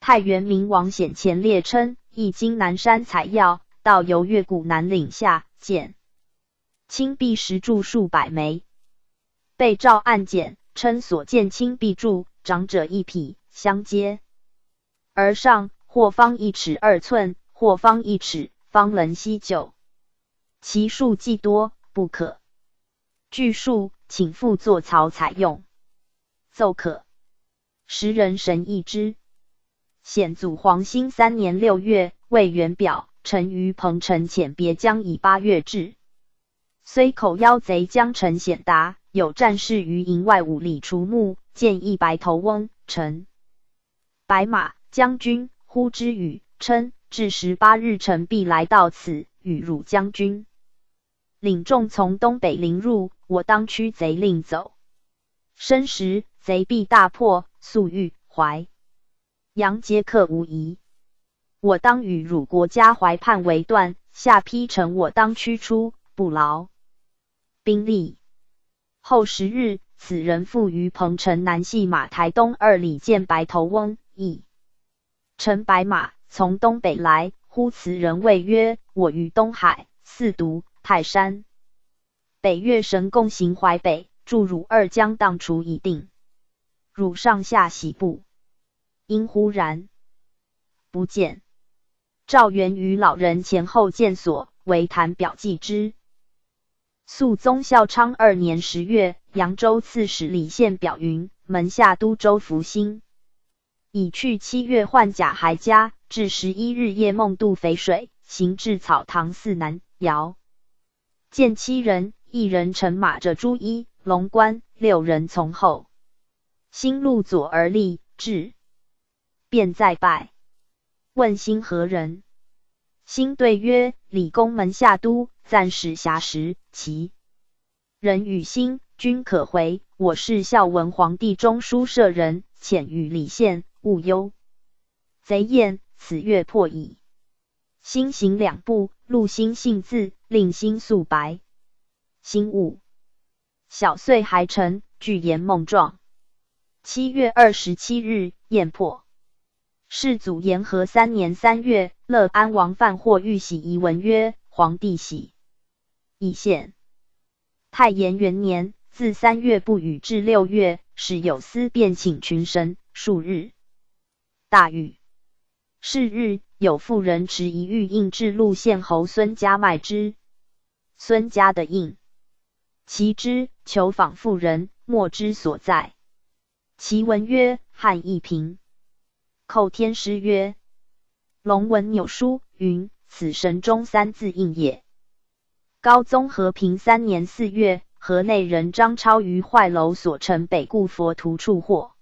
太原明王显前列称，亦经南山采药，到游越谷南岭下，见青壁石柱数百枚。被诏案检，称所见青壁柱，长者1匹，相接而上，或方1尺2寸，或方1尺，方棱稀久，其数既多，不可具数，请复作草采用。奏可。时人神异之。显祖黄兴3年6月，为元表，臣于彭城遣别将以8月至。虽口邀贼将城显达，有战士于营外5里除木，见一白头翁，臣白马将军呼之语，称至18日臣必来到此，与汝将军领众从东北临入，我当驱贼令走。申时，贼必大破，粟裕、淮阳皆克无疑。我当与汝国家怀叛为断，下邳城我当驱出，不劳兵力。后10日，此人复于彭城南系马台东2里见白头翁，亦乘白马从东北来，呼此人谓曰：我于东海、四渎、泰山、北越神共行淮北，助汝2将当除已定。汝上下喜步，因忽然不见。赵元与老人前后见所，为谈表记之。肃宗孝昌2年10月，扬州刺史李宪表云：门下都州福兴，已去7月换甲还家，至11日夜梦渡淝水，行至草堂寺南窑，见7人，1人乘马着朱衣龙冠，6人从后。兴路左而立，至，便再拜，问兴何人？兴对曰：李公门下都，暂使暇时，其人与兴，均可回。我是孝文皇帝中书舍人，遣与李宪，勿忧。贼燕，此月破矣。兴行2步，录兴姓字，令兴素白。兴悟，小岁还臣，具言梦状。7月27日，宴破。世祖延和3年3月，乐安王范获玉玺遗文曰：皇帝玺已献。太延元年，自3月不雨至6月，始有司便请群神，数日大雨。是日，有妇人持一玉印至陆县侯孙家卖之。孙家的印，其之，求访妇人，莫之所在。其文曰：汉一平。寇天师曰：龙文纽书云：此神中3字印也。高宗和平3年4月，河内人张超于坏楼所成北固佛图处获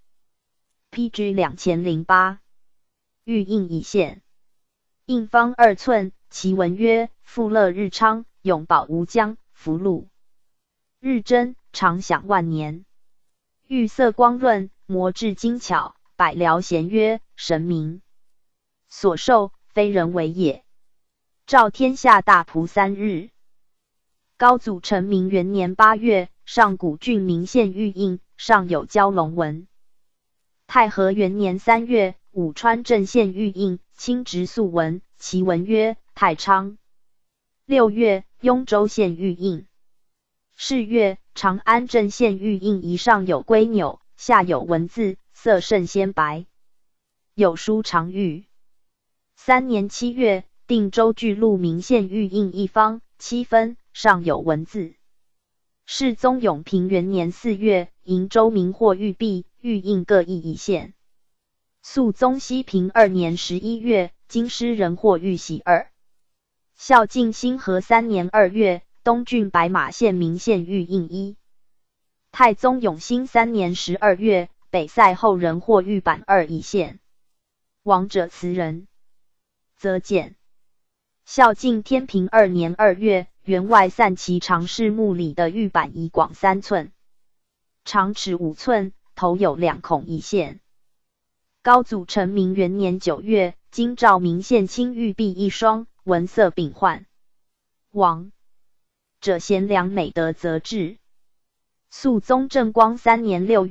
PG 2008，玉印已现，印方2寸，其文曰：富乐日昌，永保无疆，福禄日臻，长享万年。玉色光润，磨制精巧，百僚咸曰：神明所授，非人为也。诏天下大仆3日。高祖承明元年8月，上古郡明县玉印，上有蛟龙纹。太和元年3月，武川镇县玉印，青直素纹，其文曰：太昌。6月，雍州县玉印。是月，长安镇县玉印仪上有龟钮，下有文字，色甚鲜白，有书长玉。3年7月，定州巨鹿明县玉印1方7分，上有文字。世宗永平元年4月，瀛州明获玉璧，玉印各异一县。肃宗熙平2年11月，京师人获玉玺2。孝敬兴和3年2月，东郡白马县明县玉印1。太宗永兴3年12月，北塞后人获玉板2一县。亡者词人，则见。孝敬天平2年2月，员外散骑长式木里的玉板仪广3寸，长尺5寸，头有2孔一县。高祖承明元年9月，京兆明县青玉璧1双，文色秉焕。亡者贤良美德则治。肃宗正光3年6月，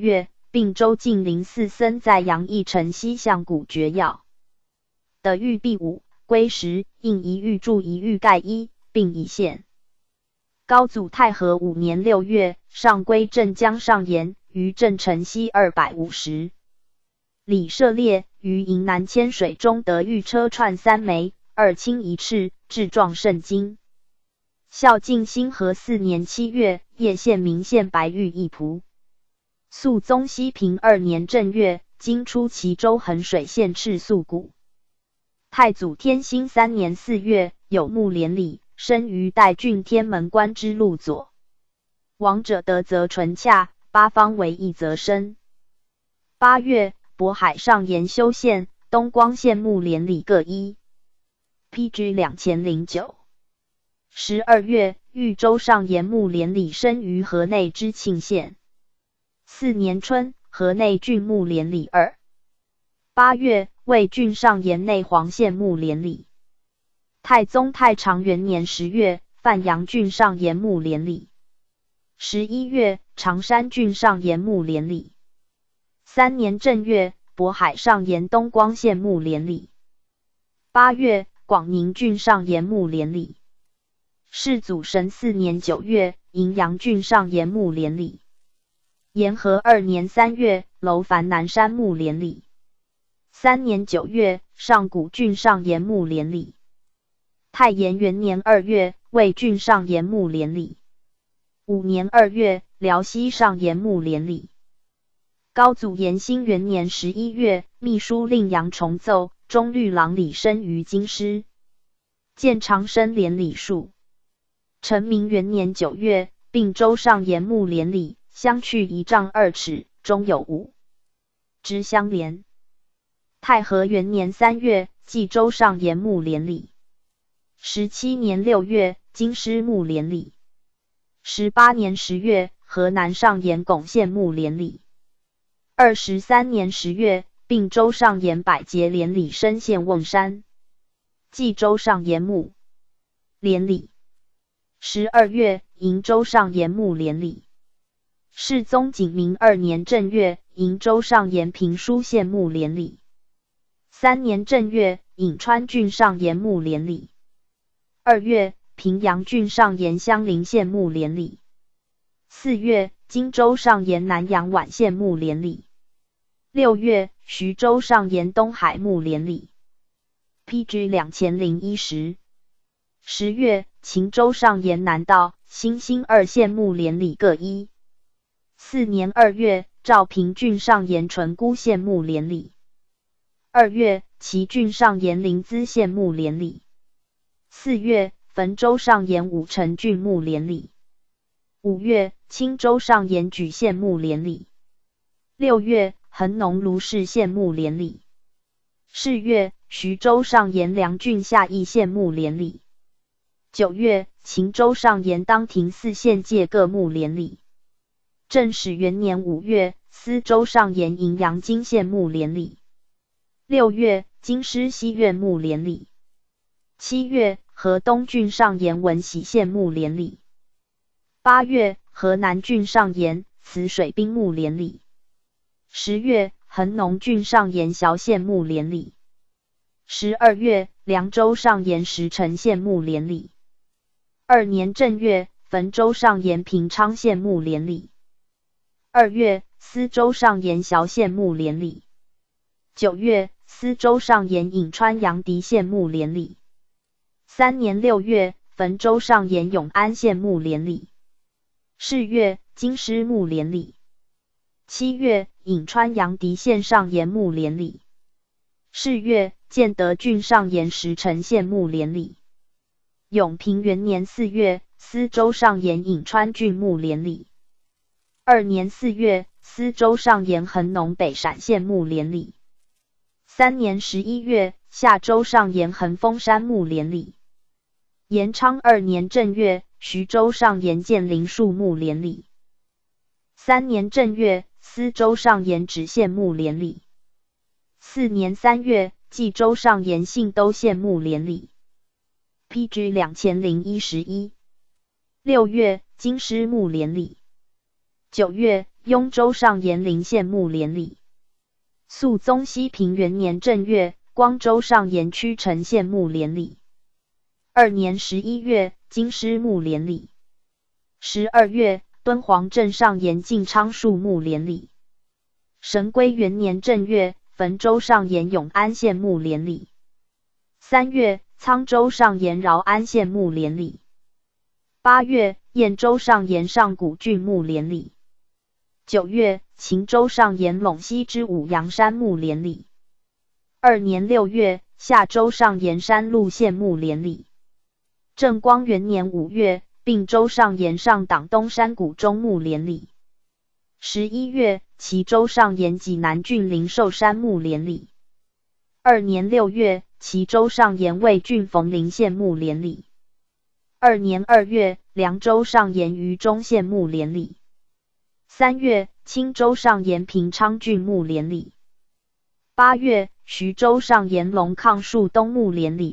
并州晋灵寺僧在杨义城西向古绝要的玉璧5，归10，印一玉铸一玉盖1，并一县。高祖太和5年6月，上归镇江上言，于镇城西250里射猎，于营南千水中得玉车串3枚，2青1赤，质状甚精。孝敬兴和4年7月，叶县明县白玉1仆。肃宗熙平2年正月，经出齐州衡水县赤素谷。太祖天兴3年4月，有木连理，生于代郡天门关之路左。亡者得则纯洽，八方为一则生。8月，渤海上延修县、东光县木连理各1。PG 2009。12月，豫州上延木连理生于河内之庆县。4年春，河内郡木连理2。8月，魏郡上延内黄县木连理。太宗太常元年10月，范阳郡上延木连理。11月，常山郡上延木连理。3年正月，渤海上延东光县木连理。8月，广宁郡上延木连理。世祖神4年9月，荥阳郡上延木连理。延和2年3月，楼烦南山木连理。3年9月，上古郡上延木连理。太延元年2月，魏郡上延木连理。5年2月，辽西上延木连理。高祖延兴元年11月，秘书令杨重奏，中律郎李生于京师。建长生连理数。成明元年9月，并州上延木连理，相去1丈2尺，中有5支相连。太和元年3月，冀州上延木连理。17年6月，京师木连理。18年10月，河南上延巩县木连理。23年10月，并州上延百节连理升县瓮山。冀州上延木连理。12月，鄞州上延木连理。世宗景明2年正月，鄞州上延平书县木连理。3年正月，颍川郡上延木连理。2月，平阳郡上延襄陵县木连理。4月，荆州上延南阳宛县木连理。6月，徐州上延东海木连理。PG 2010。10月，秦州上延南道、新兴2县木连理各1。4年2月，肇平郡上延淳沽县木连理。2月，祁郡上延临淄县木连理。4月，汾州上延武城郡木连理。5月，青州上延莒县木连理。6月，恒农卢氏县木连理。4月，徐州上延梁郡下邑县木连理。9月，秦州上延当庭4县界各木连理。正始元年5月，司州上延荥阳金县木连理。6月，京师西苑木连理。7月，河东郡上延文喜县木连理。8月，河南郡上延磁水滨木连理。10月，恒农郡上延萧县木连理。12月，凉州上延石城县木连理。2年正月，汾州上延平昌县木连理。2月，司州上延萧县木连理。9月，司州上延颍川阳翟县木连理。3年6月，汾州上延永安县木连理。4月，京师木连理。7月，颍川阳翟县上延木连理。4月，建德郡上延石城县木连理。永平元年4月，司州上延颍川郡木连理。2年4月，司州上延恒农北陕县木连理。3年11月，夏州上延恒丰山木连理。延昌2年正月，徐州上延建陵树木连理。3年正月，司州上延芷县木连理。4年3月，冀州上延信都县木连理。PG 2011。6月，京师木连理。 9月，雍州上言临县木连理。肃宗熙平元年正月，光州上言曲城县木连理。2年11月，京师木连理。12月，敦煌镇上言晋昌树木连理。神龟元年正月，汾州上言永安县木连理。3月，沧州上言饶安县木连理。8月，兖州上言上古郡木连理。9月，秦州上言陇西之武阳山木连理。2年6月，夏州上言山路县木连理。正光元年5月，并州上言上党东山谷中木连理。11月，齐州上言济南郡灵寿山木连理。2年6月，齐州上言魏郡冯陵县木连理。2年2月，凉州上言渝中县木连理。3月，青州上言平昌郡木连理。8月，徐州上言龙亢树东木连理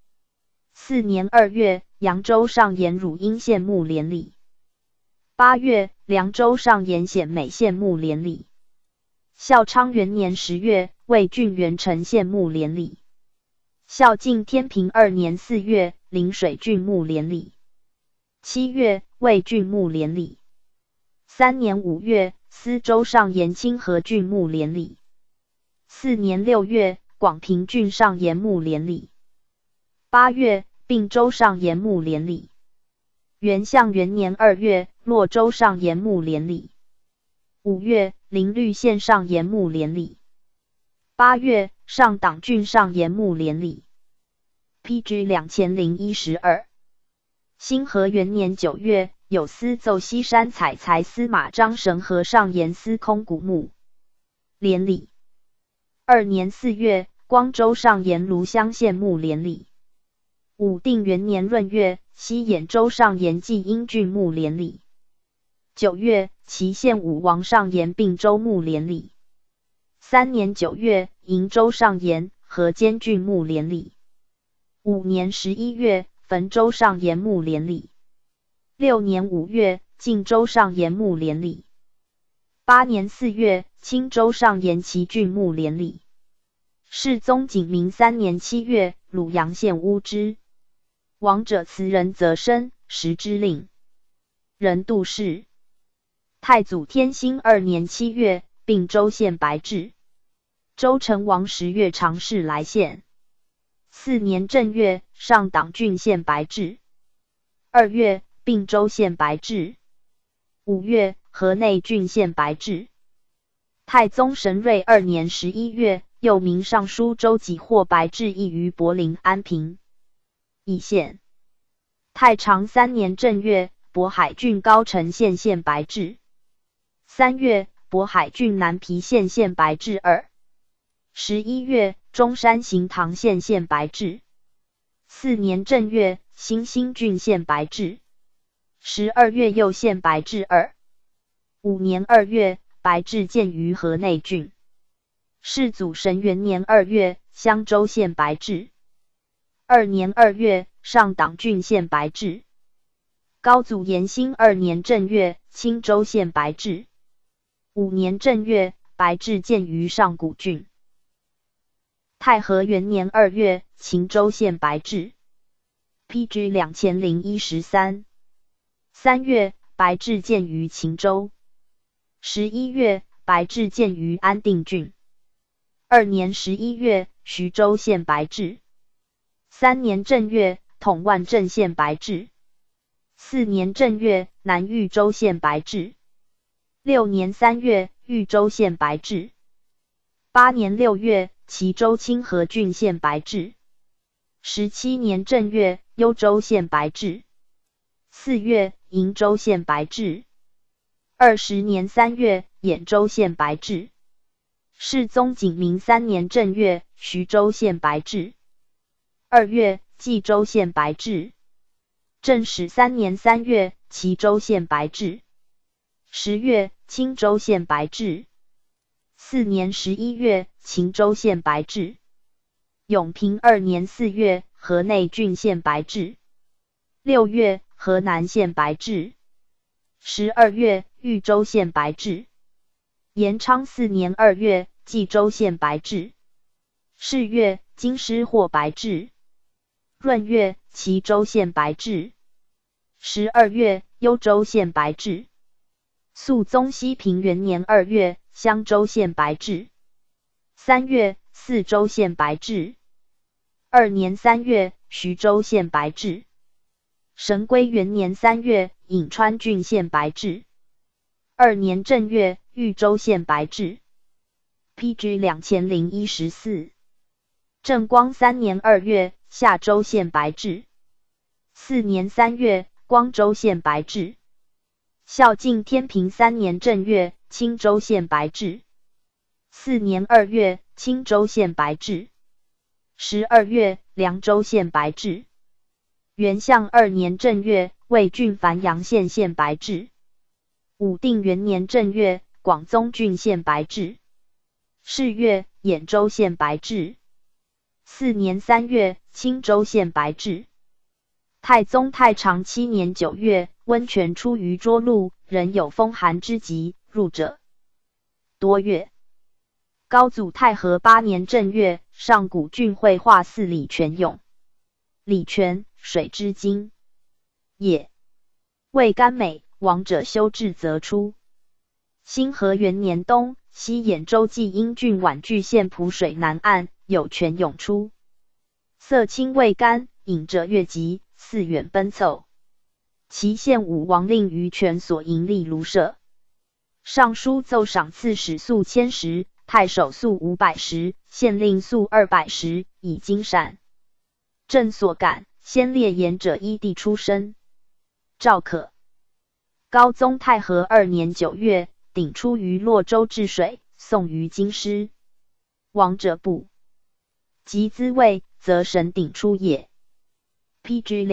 2。4年2月，扬州上言汝阴县木连理。8月，凉州上言显美县木连理。孝昌元年10月，魏郡元城县木连理。孝靖天平2年4月，临水郡木连理。7月，魏郡木连理。3年5月，司州上言清河郡木连理。4年6月，广平郡上言木连理。8月，并州上言木连理。元象元年2月，洛州上言木连理。5月，临绿县上言木连理。8月，上党郡上言木连理。PG 2012。兴和元年9月，有司奏西山采财司马张绳和上言司空谷木连理。2年4月，光州上言庐乡县木连理。武定元年闰月，西兖州上言济阴郡木连理。9月，祁县武王上言并州木连理。3年9月，瀛州上言河间郡木连理。5年11月，汾州上言木连理。6年5月，晋州上言木连理。8年4月，青州上言祁郡木连理。世宗景明3年7月，鲁阳县乌之。亡者辞人则生，时之令。人杜氏。太祖天兴2年7月，并州县白治。周成王10月常侍来县。4年正月，上党郡县白治。2月，并州县白治。5月，河内郡县白治。太宗神瑞2年11月，又名尚书周给获白治邑于柏林安平邑县。太常3年正月，渤海郡高城县县白治。3月，渤海郡南皮县县白治2。11月，中山行堂县县白治。4年正月，新兴郡县白治。12月，又县白治2。5年2月，白治建于河内郡。世祖神元年2月，襄州县白治。2年2月，上党郡县白治。高祖延兴2年正月，青州县白治。5年正月，白治建于上古郡。太和元年2月，秦州县白治。PG 2013。3月，白治建于秦州。11月，白治建于安定郡。2年11月，徐州县白治。3年正月，统万镇县白治。4年正月，南豫州县白治。6年3月，豫州县白治。8年6月，齐州清河郡县白治。17年正月，幽州县白治。4月，瀛州县白治。20年3月，兖州县白治。世宗景明3年正月，徐州县白治。2月，冀州县白治。正始3年3月，齐州县白治。10月，青州县白治。4年11月，秦州县白治。永平2年4月，河内郡县白治。6月，河南县白治。 12月，豫州县白治。延昌4年2月，冀州县白治。是月，京师获白治。闰月，齐州县白治。12月，幽州县白治。肃宗熙平元年2月，襄州县白治。3月，泗州县白治。2年3月，徐州县白治。神龟元年3月，颍川郡县白治。2年正月，豫州县白治。PG 2014。正光3年2月，夏州县白治。4年3月，光州县白治。孝敬天平3年正月，青州县白治。4年2月，青州县白治。12月，凉州县白治。元象2年正月，魏郡繁阳县县白治。武定元年正月，广宗郡县白治。是月，兖州县白治。4年3月，青州县白治。太宗太常7年9月，温泉出于涿鹿，人有风寒之疾，入者多月。高祖太和8年正月，上古郡会化祀李全永。李全，水之精也。味甘美，亡者修治则出。兴和元年冬，西兖州济阴郡宛具县蒲水南岸有泉涌出，色清味甘，饮者悦极，似远奔凑。其县武王令于泉所营立庐舍。尚书奏赏赐史粟10石，太守粟500石，县令粟200石，以金闪。朕所感，先烈言者依地出身。赵可。高宗太和2年9月，鼎出于洛州治水，送于京师。亡者不及滋味，则神鼎出也。PG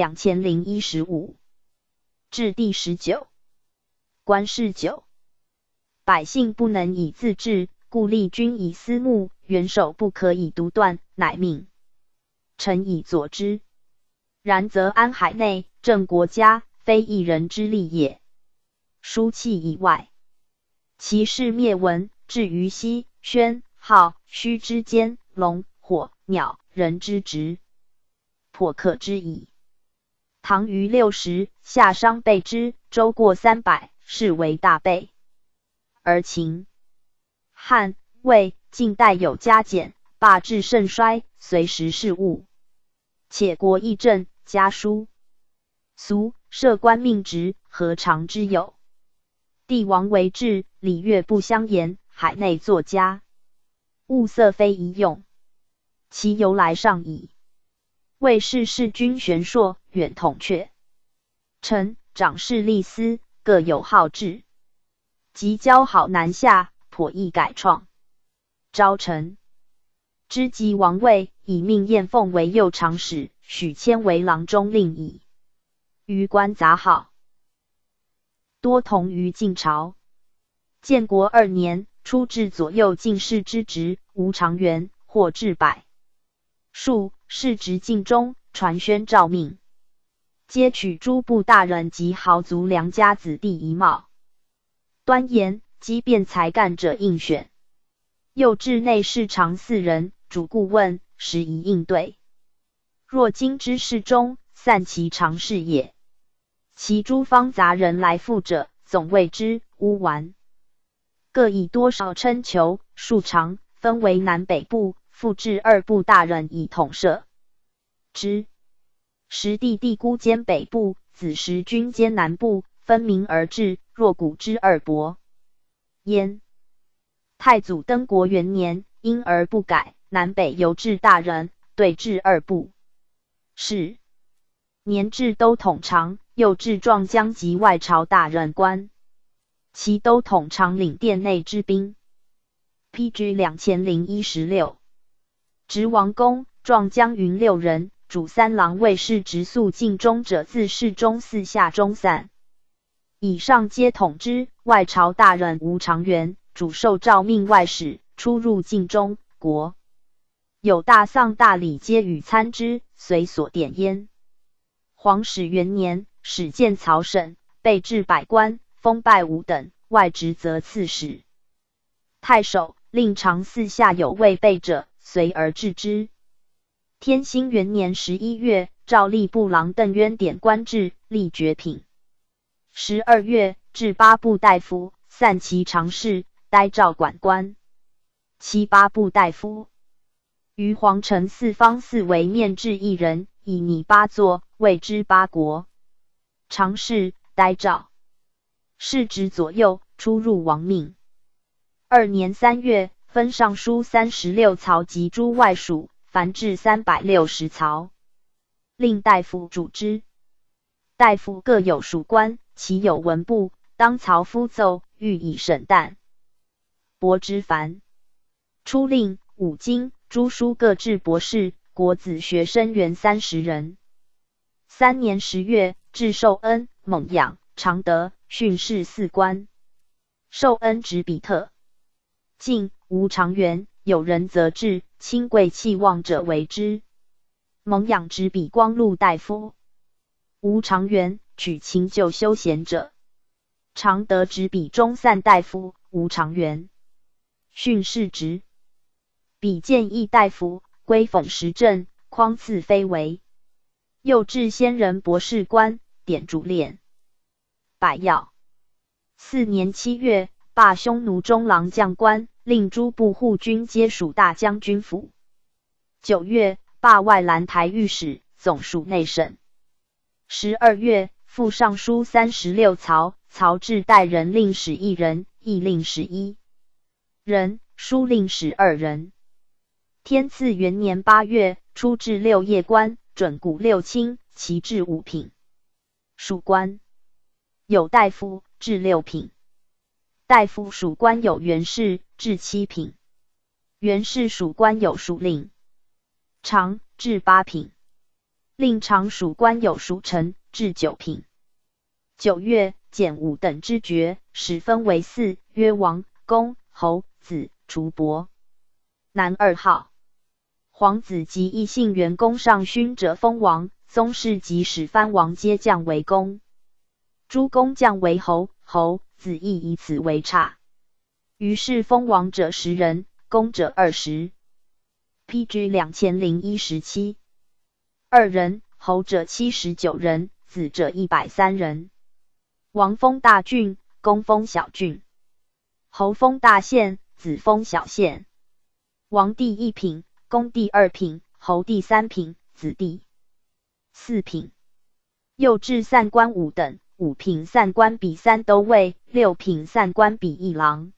2015。至第19。官事9。百姓不能以自治，故立君以私牧，元首不可以独断，乃命臣以佐之。然则安海内，正国家，非一人之力也。书契以外，其事灭文，至于西、宣、浩、虚之间，龙、火、鸟、人之职，颇可知矣。唐于60，夏商备之，周过300，是为大备。而秦、汉、魏、晋代有加减，霸治盛衰，随时事务。且国议政，家书俗，设官命职，何尝之有？帝王为治，礼乐不相言，海内作家，物色非一用。其由来上矣。魏氏弑君玄硕，远统阙。臣长侍立司，各有好志，即交好南下，颇易改创。昭臣知及王位，以命晏凤为右长史，许谦为郎中令尹。余官杂好，多同于晋朝。建国2年，出至左右进士之职，无常员，或至百数，世职尽忠，传宣诏命，皆取诸部大人及豪族良家子弟一帽。端严机变才干者应选。又置内侍常4人，主顾问，时宜应对。若今之事中，散其常事也。其诸方杂人来赴者，总谓之乌丸。各以多少称求，数长，分为南北部，复置2部大人以统摄之。时帝帝孤兼北部，子时君兼南部，分明而治，若古之2伯焉。太祖登国元年，因而不改，南北由置大人，对置2部。是年置都统常，又置壮江及外朝大人官。其都统常领殿内之兵。PG 2016。执王公、壮江云6人，主3郎卫士直宿尽忠者自侍中4下中散。以上皆统之，外朝大人无常员，主受诏命外使，出入境中，国有大丧大礼，皆与参之，随所典焉。皇始元年，始建曹省，备置百官， 封拜五等，外职则刺史。太守令常侍下有未备者，随而治之。天兴元年11月，诏吏部郎邓渊典官制，立爵品。12月，置八部大夫，散骑常侍，呆诏管官。其八部大夫于皇城四方四围面置一人，以拟八座，谓之八国。常侍、呆诏，侍职左右，出入王命。2年3月，分尚书36曹及诸外属，凡至360曹，令大夫主之。大夫各有属官，其有文部，当曹夫奏，欲以审旦。伯之凡。初令五经、诸书各置博士，国子学生员30人。3年10月，置寿恩、蒙养、常德、训士4官。寿恩执比特。晋、吴常元，有人则置亲贵气望者为之。蒙养执比光禄大夫。吴常元取勤就休闲者。常德执比中散大夫。吴常元训士职。比建议大夫，归讽时政，匡赐非为。又置先人博士官，典主练。百要。4年7月，罢匈奴中郎将官，令诸部护军皆属大将军府。9月，罢外兰台御史，总署内审。12月，复尚书36曹，曹至代人令史1人，议令史1人，书令史2人。天赐元年8月，出至6夜官，准谷6卿，其至5品。属官有大夫，至6品。大夫属官有元士，至7品。元士属官有属令常，至8品。令常属官有属臣，至9品。9月，减5等之爵，始分为4，曰王、公、侯、子、除伯。男2号。皇子及异姓元公上勋者封王，宗室及始藩王皆降为公。诸公降为侯，侯子亦以此为差。于是封王者10人，公者20。PG 2017。2人，侯者79人，子者103人。王封大郡，公封小郡。侯封大县，子封小县。王第1品，公第2品，侯第3品，子第4品。又置散官5等，5品散官比3都尉，6品散官比1郎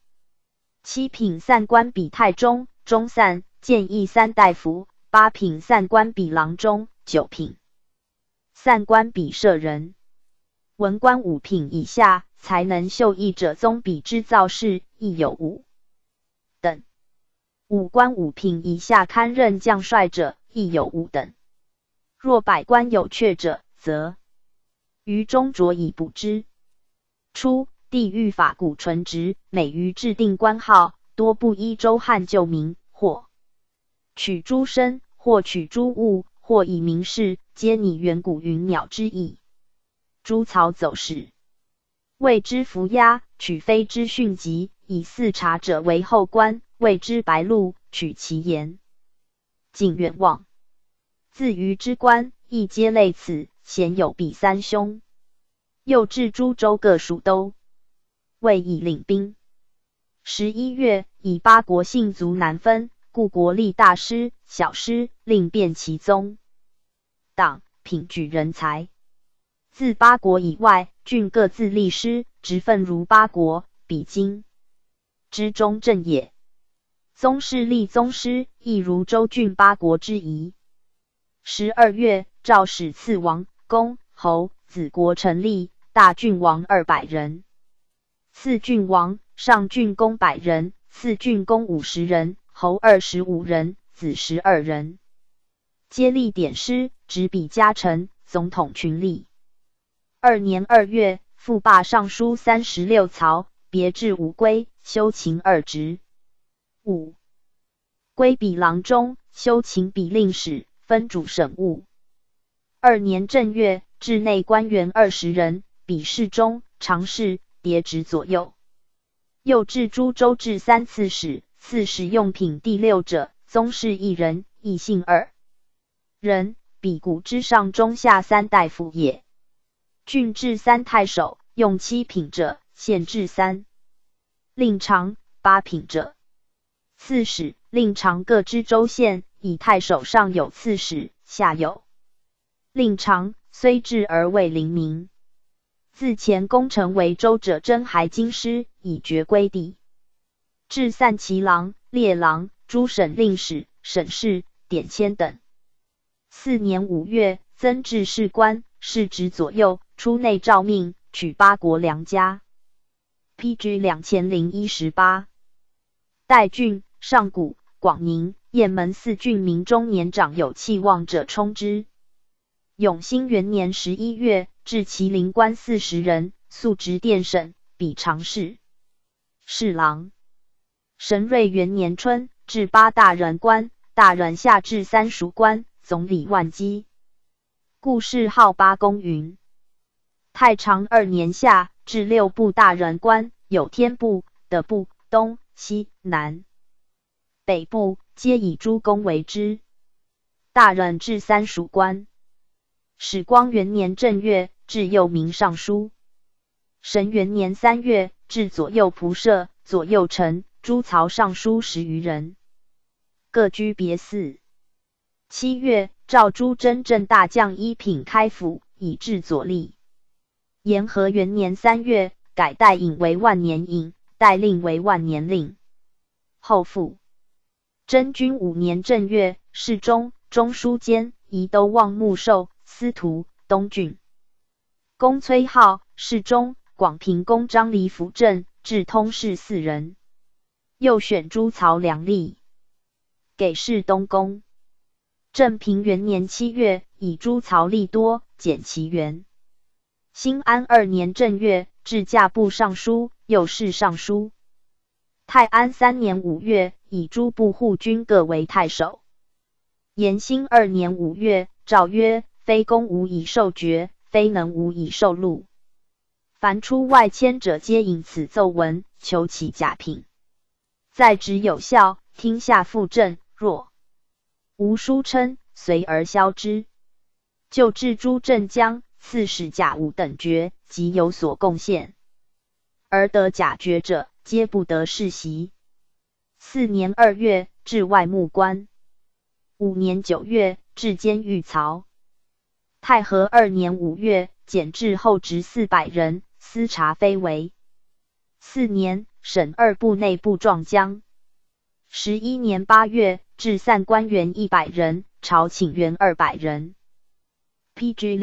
，7品散官比太中，中散，建议3大夫，8品散官比郎中，9品散官比舍人。文官5品以下，才能秀艺者宗比之造事，亦有5等。武官5品以下堪任将帅者，亦有5等。若百官有阙者，则于中着以补之。初，地域法古纯直，每于制定官号，多不依州汉旧名，或取诸身，或取诸物，或以名士，皆拟远古云鸟之意。诸曹走史，谓之伏押，取非之训籍，以4察者为后官，谓之白鹿，取其言。景远望，自虞之官，亦皆类此，鲜有比3兄。又置诸州各属都，谓以领兵。11月，以8国姓族难分，故国立大师、小师，令辨其宗。党品举人才。自8国以外，郡各自立师，职分如8国，比今之中正也。宗室立宗师，亦如州郡8国之宜。12月，诏使赐王、公、侯、子国成立，大郡王200人，次郡王、上郡公100人，次郡公50人，侯25人，子12人。皆立典师，执笔家臣，总统群吏。2年2月，复罢尚书36曹，别置5归，修勤2职。5. 归比郎中，修勤比令史，分主审务。2年正月，置内官员20人，比侍中、常侍、 迭职左右。又置诸州治3刺史，刺史用品第6者，宗室1人，异姓2人，比古之上中下3大夫也。郡治3太守，用7品者，县治3令长8品者。刺史、令长各知州县，以太守上有刺史，下有令长，虽至而未临名。自前功臣为州者，征还京师，以绝归地。至散骑郎、列郎、诸省令史、省事、典签等。4年5月，增至士官，世职左右，出内诏命，取8国良家。PG 2018。代郡、上谷、广宁、雁门4郡民中年长有气望者充之。永兴元年11月，至麒麟官40人，素职殿审，比常侍、侍郎。神瑞元年春，至8大人官，大人下至3属官，总理万机。故谥号8公云。太常2年夏，至6部大人官，有天部、德部、东、西、南、北部，皆以诸公为之。大人至3属官。始光元年正月，至右民尚书。神元年3月，至左右仆射、左右丞、诸曹尚书10余人，各居别司。7月，召诸真正大将1品开府，以至左吏。延和元年3月，改代尹为万年尹，代令为万年令。后复。真均5年正月，侍中、中书监、宜都望穆寿、司徒、东郡公崔浩、侍中、广平公张离辅政，至通事4人。又选诸曹良吏，给事东宫。正平元年7月，以诸曹吏多，减其员。兴安2年正月，至驾部尚书，右侍尚书。泰安3年5月，以诸部护军各为太守。延兴2年5月，诏曰：非公无以受爵，非能无以受禄。凡出外迁者，皆引此奏文，求其假品。在职有效，听下复正；若无书称，随而消之。就置诸镇将、刺史甲午等爵，即有所贡献，而得甲爵者，皆不得世袭。4年2月，至外牧官。5年9月，至监狱曹。太和2年5月，减至后职400人，司察非为。4年，审2部内部壮将。11年8月，至散官员100人，朝请员200人。PG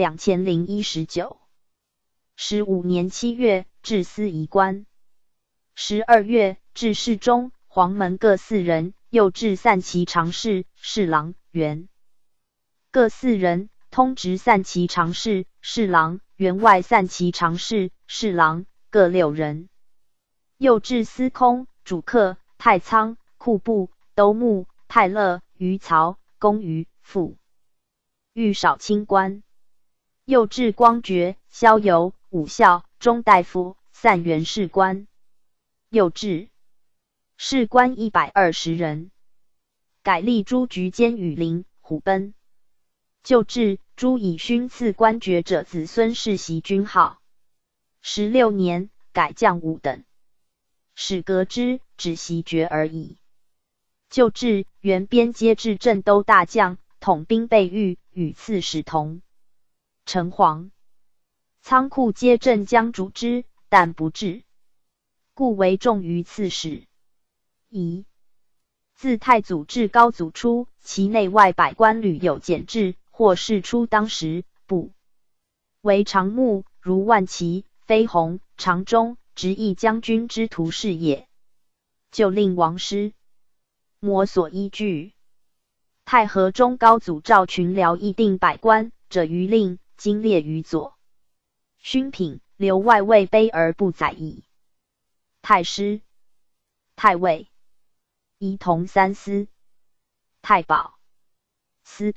2019。15年7月，至司仪官。12月，至侍中、黄门各4人，又至散骑常侍、侍郎、员各4人，通直散骑常侍、侍郎、员外散骑常侍、侍郎各6人。又至司空、主客、太仓、库部、都牧、太乐、余曹、公余、副御少卿官。又至光爵、逍游、武校、中大夫、散员士官。又至士官120人，改立诸局监羽林、虎贲。就置诸以勋赐官爵者子孙世袭君号。16年，改将武等，使革之，只袭爵而已。就置原边皆至镇都大将，统兵备御，与刺史同。城隍、仓库皆镇将主之，但不治，故为重于刺史。乙，自太祖至高祖初，其内外百官屡有减制，或是出当时，不为常牧，如万骑、飞鸿、常忠，直邑将军之徒事也。就令王师，摩所依据。太和中高祖赵群僚议定百官者于令，今列于左。勋品留外位卑而不载矣。太师、太尉、仪同3司、太保、司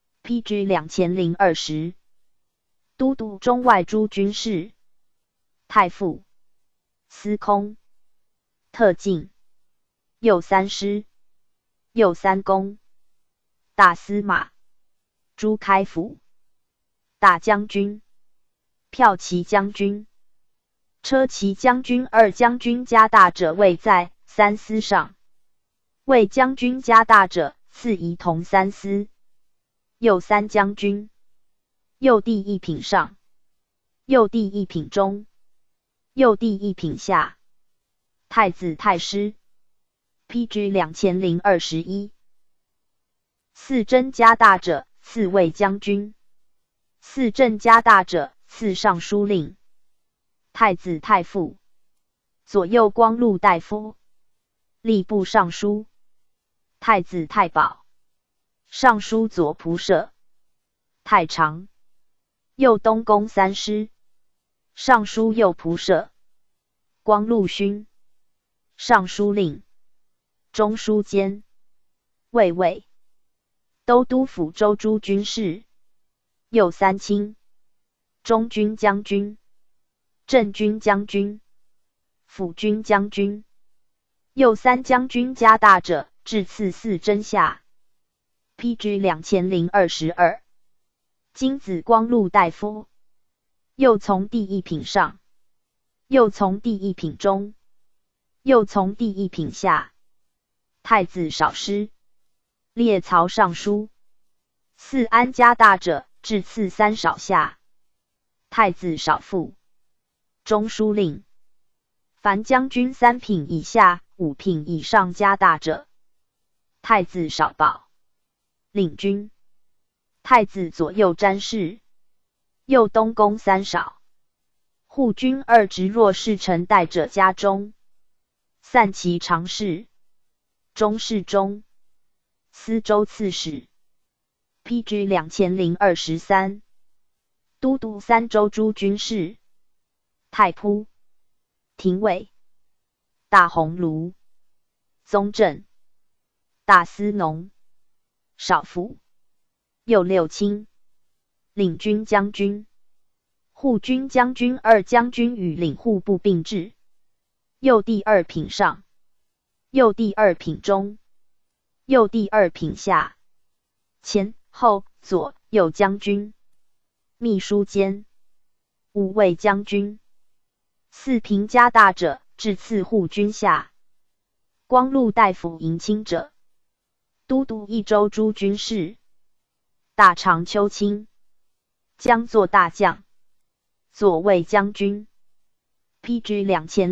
徒。PG 2020。都督中外诸军事。 太傅、司空、特进、右三师、右三公、大司马、朱开府、大将军、骠骑将军、车骑将军。二将军加大者位在三司上，为将军加大者次仪同三司。右三将军，右第一品上，右第一品中，右第一品下。太子太师 PG 2021。四真加大者次卫将军，四正加大者次尚书令。太子太傅，左右光禄大夫，吏部尚书。太子太保，尚书左仆射。太常，右东宫三师，尚书右仆射。光禄勋，尚书令，中书监，卫尉，都督府州诸军事。右三卿，中军将军，正军将军，辅军将军。右三将军加大者至次四真下。PG 2022。金子光禄大夫，右从第一品上，右从第一品中，右从第一品下。太子少师，列曹尚书。四安加大者至次三少下。太子少傅，中书令。凡将军三品以下、五品以上加大者。太子少保，领军。太子左右詹事，右东宫三少。护军二职若侍臣代者家中。散骑常侍，中侍中，司州刺史。PG 2023。都督三州诸军事。太仆、廷尉、大鸿胪、宗正、大司农、少府。右六卿，领军将军。护军将军二将军与领户部并置。右第二品上，右第二品中，右第二品下。前后左右将军。秘书监。五卫将军。四品加大者至次护军下。光禄大夫迎亲者。都督一州诸军事。大长秋卿，将作大将，左卫将军。PG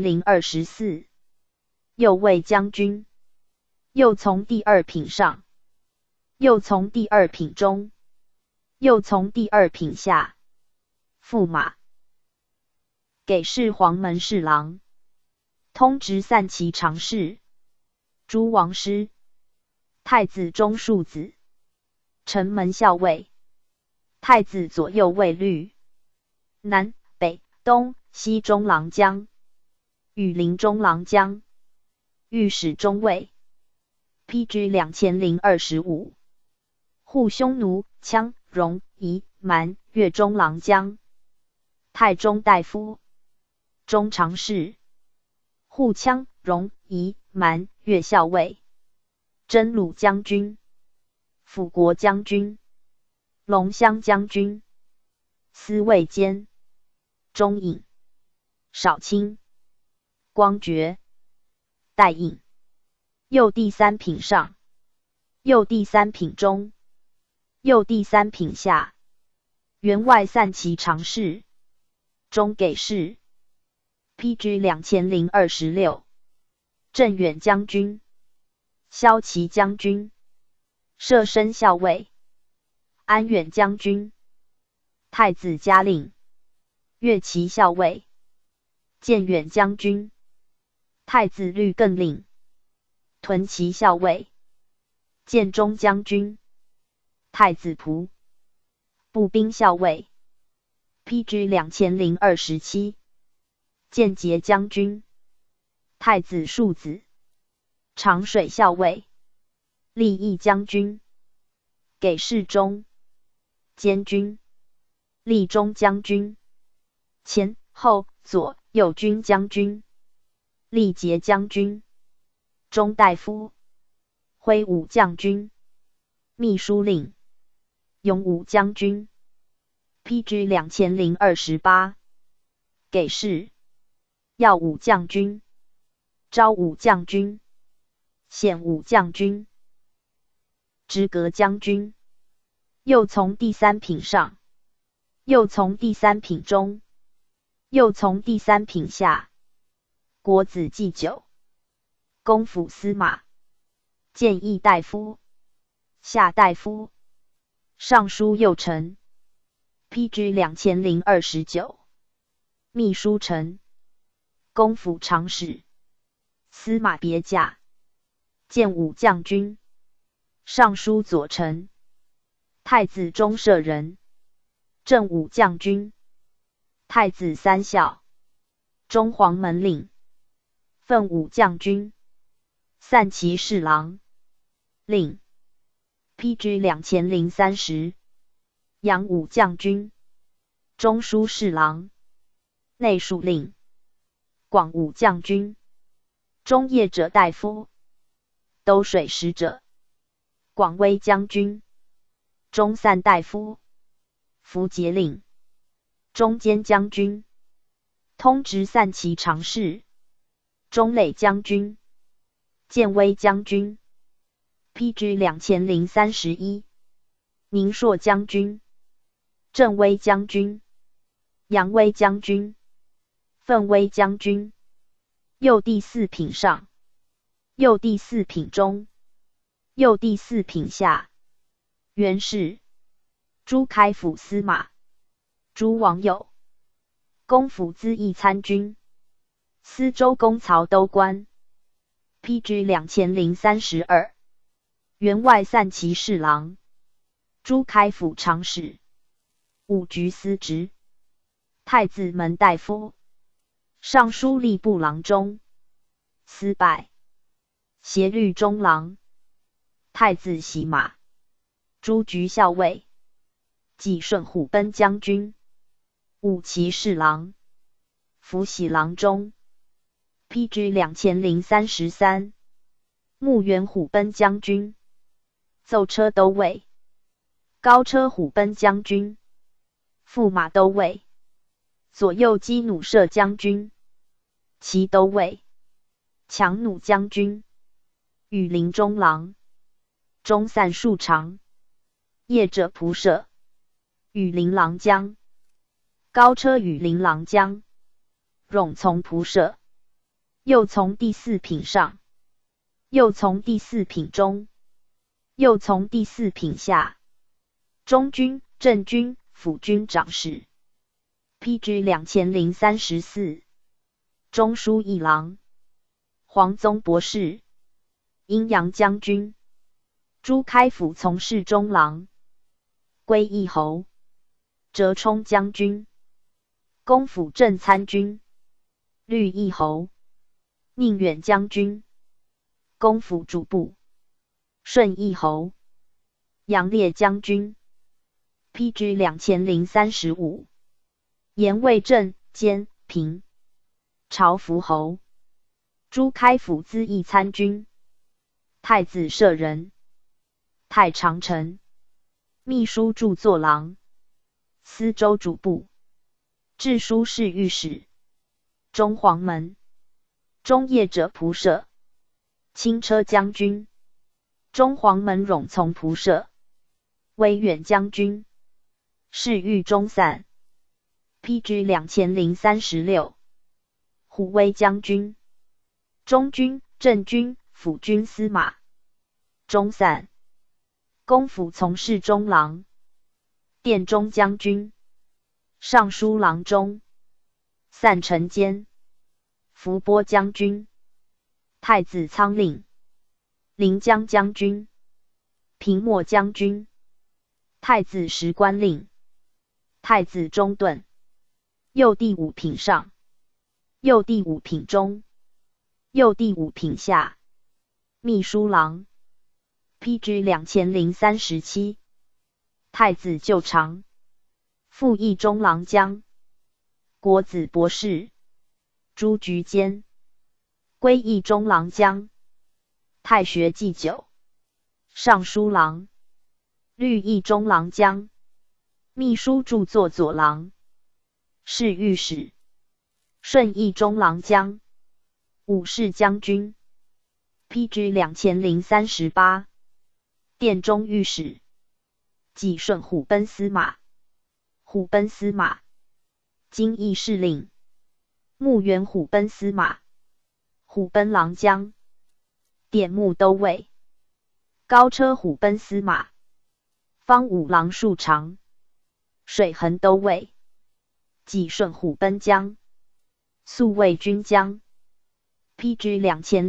2024。右卫将军，右从第二品上，右从第二品中，右从第二品下。驸马，给事黄门侍郎，通直散骑常侍。诸王师，太子中庶子。城门校尉。太子左右卫律。南、北、东、西中郎将。羽林中郎将。御史中尉。PG 2025。护匈奴、羌、戎、夷、蛮、越中郎将。太中大夫。中常侍。护羌、戎、夷、蛮、越校尉。征虏将军。辅国将军。龙骧将军。司卫监。中尹。少卿。光爵。代印。右第三品上，右第三品中，右第三品下。员外散骑常侍。中给事。PG 2026。镇远将军。骁骑将军。射身校尉。安远将军。太子嘉令。乐骑校尉。建远将军。太子律更令。屯骑校尉。建中将军。太子仆。步兵校尉。PG 2027。建节将军。太子庶子。长水校尉。立义将军。给事中。监军。立中将军。前后左右军将军、历节将军、中大夫、挥武将军、秘书令、勇武将军。PG 2028给事要武将军、招武将军、显武将军、直阁将军。又从第三品上，又从第三品中，又从第三品下。国子祭酒，公府司马、谏议大夫、下大夫、尚书右丞。PG 2029秘书丞、公府长史、司马别驾、谏武将军、尚书左丞、太子中舍人、正武将军、太子三校、中黄门令、奋武将军、散骑侍郎、令。PG 2030扬武将军、中书侍郎、内署令、广武将军、中业者大夫、兜水使者、广威将军、中散大夫、符节令、中监将军、通直散骑常侍、中垒将军、建威将军。PG 2031宁朔将军、镇威将军、扬威将军、奋威将军。右第四品上，右第四品中，右第四品下。元氏朱开府司马、朱王友、公府资议参军、司州公曹都官。PG 2032员外散骑侍郎、朱开府长史、武局司职、太子门大夫、尚书吏部郎中、司拜、协律中郎、太子洗马、诸局校尉、济顺虎贲将军、武骑侍郎、辅喜郎中。PG 2033牧原虎贲将军、奏车都尉、高车虎贲将军、驸马都尉、左右击弩射将军、骑都尉、强弩将军、羽林中郎、中散数长、业者仆射、羽林郎将、高车羽林郎将、冗从仆射。又从第四品上，又从第四品中，又从第四品下。中军、正军、辅军长史。PG 2034中书议郎、黄宗博士、阴阳将军、朱开府从事中郎、归义侯、折冲将军、公府正参军、律义侯、宁远将军、公府主簿、顺义侯、杨烈将军。PG 2035延魏镇监平、朝福侯、朱开府资议参军、太子舍人、太常丞、秘书著作郎、司州主簿、治书侍御史、中黄门、中业者仆射、轻车将军、中黄门冗从仆射、威远将军、侍御中散。PG 2036虎威将军、中军、正军、辅军司马、中散、公府从事中郎、殿中将军、尚书郎中、散臣监、伏波将军、太子仓令、临江将军、平漠将军、太子十官令、太子中盾。右第五品上，右第五品中，右第五品下。秘书郎。PG 2037太子旧长、复议中郎将、国子博士、 诸局监，归议中郎将，太学祭酒，尚书郎，律议中郎将，秘书著作左郎，侍御史，顺议中郎将，武士将军。PG 2038，殿中御史，济顺虎贲司马，虎贲司马，京邑侍令，牧原虎贲司马，虎贲郎将，典牧都尉，高车虎贲司马，方五郎庶长，水衡都尉，济顺虎贲将，宿卫军将。PG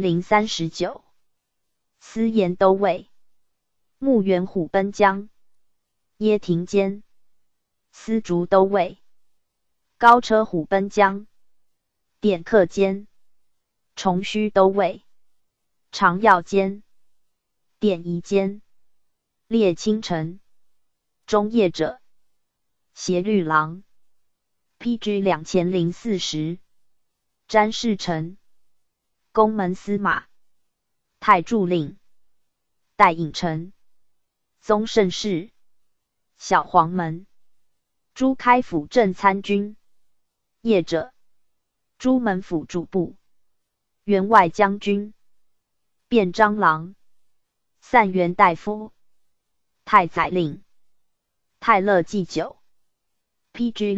2039，司盐都尉，牧原虎贲将，耶廷监，司竹都尉，高车虎贲将，典客监，崇虚都尉，常药监，典仪监，列卿臣，中业者，协律郎。PG 2040，詹事臣，宫门司马，太助令，代尹臣，宗盛士，小黄门，朱开府正参军，业者，朱门府主簿，员外将军，便章郎，散元大夫，太宰令，太乐祭酒。PG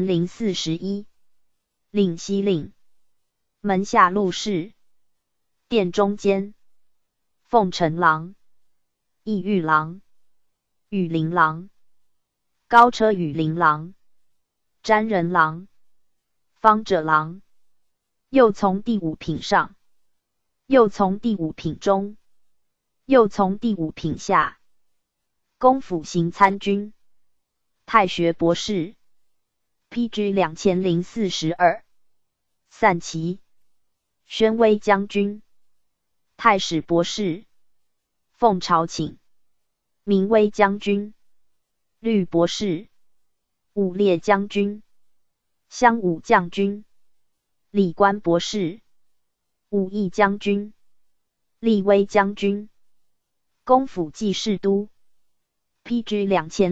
2041，令西令，门下录事，殿中监，奉承郎，义御郎，羽林郎，高车羽林郎，詹人郎，方者郎，又从第五品上，又从第五品中，又从第五品下，公辅行参军，太学博士。PG 2042，散骑，宣威将军，太史博士，奉朝请，明威将军，律博士，武烈将军，襄武将军，礼官博士，武义将军，立威将军，公辅记事都。PG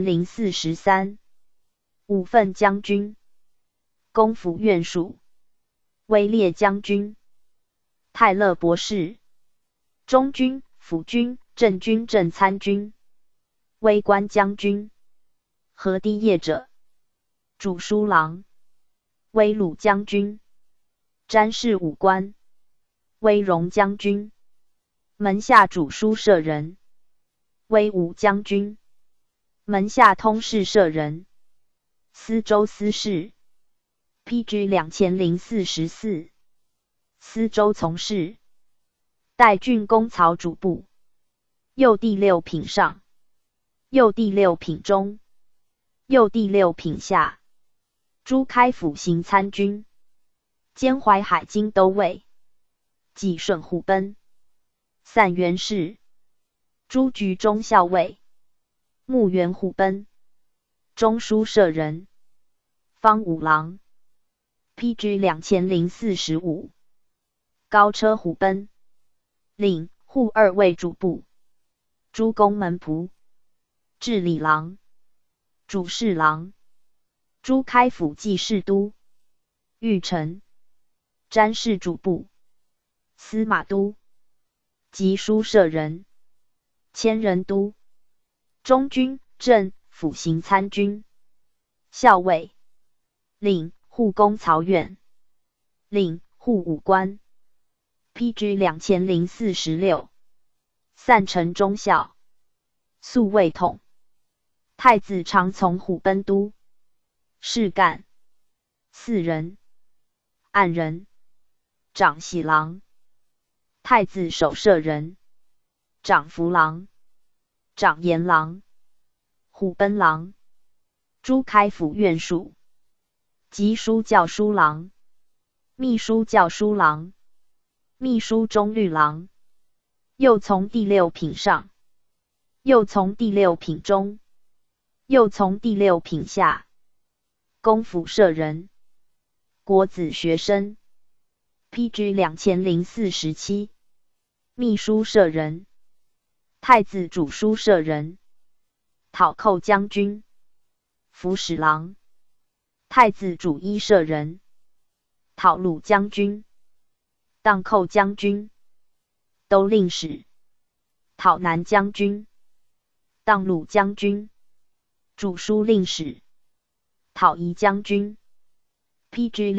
2043，五分将军，公辅院属，威烈将军，太乐博士，中军、辅军、正军正参军，威官将军，河堤业者，主书郎，威鲁将军，詹事武官，威荣将军，门下主书舍人，威武将军，门下通事舍人，司州司事。PG 2044，司州从事，代郡公曹主簿，右第六品上，右第六品中，右第六品下，朱开府行参军，兼淮海京都尉，济顺虎贲，散元氏，朱局中校尉，牧原虎贲，中书舍人，方五郎。PG 2045，高车虎贲，领户二卫主簿，诸公门仆，治理郎，主事郎，朱开府记事都，御臣，詹事主簿，司马都，集书舍人，千人都，中军、正、辅行参军，校尉，领护公曹院，领护武官。PG 2046，散陈忠孝，宿卫统，太子常从虎贲都，事干，四人，按人，长喜郎，太子守舍人，长福郎，长严郎，虎贲郎，朱开府院属，集书校书郎，秘书校书郎，秘书中律郎，又从第六品上，又从第六品中，又从第六品下，公辅舍人，国子学生， PG 2047，秘书舍人，太子主书舍人，讨寇将军，辅使郎，太子主医舍人，讨虏将军，荡寇将军，都令史，讨南将军，荡虏将军，主书令史，讨夷将军。PG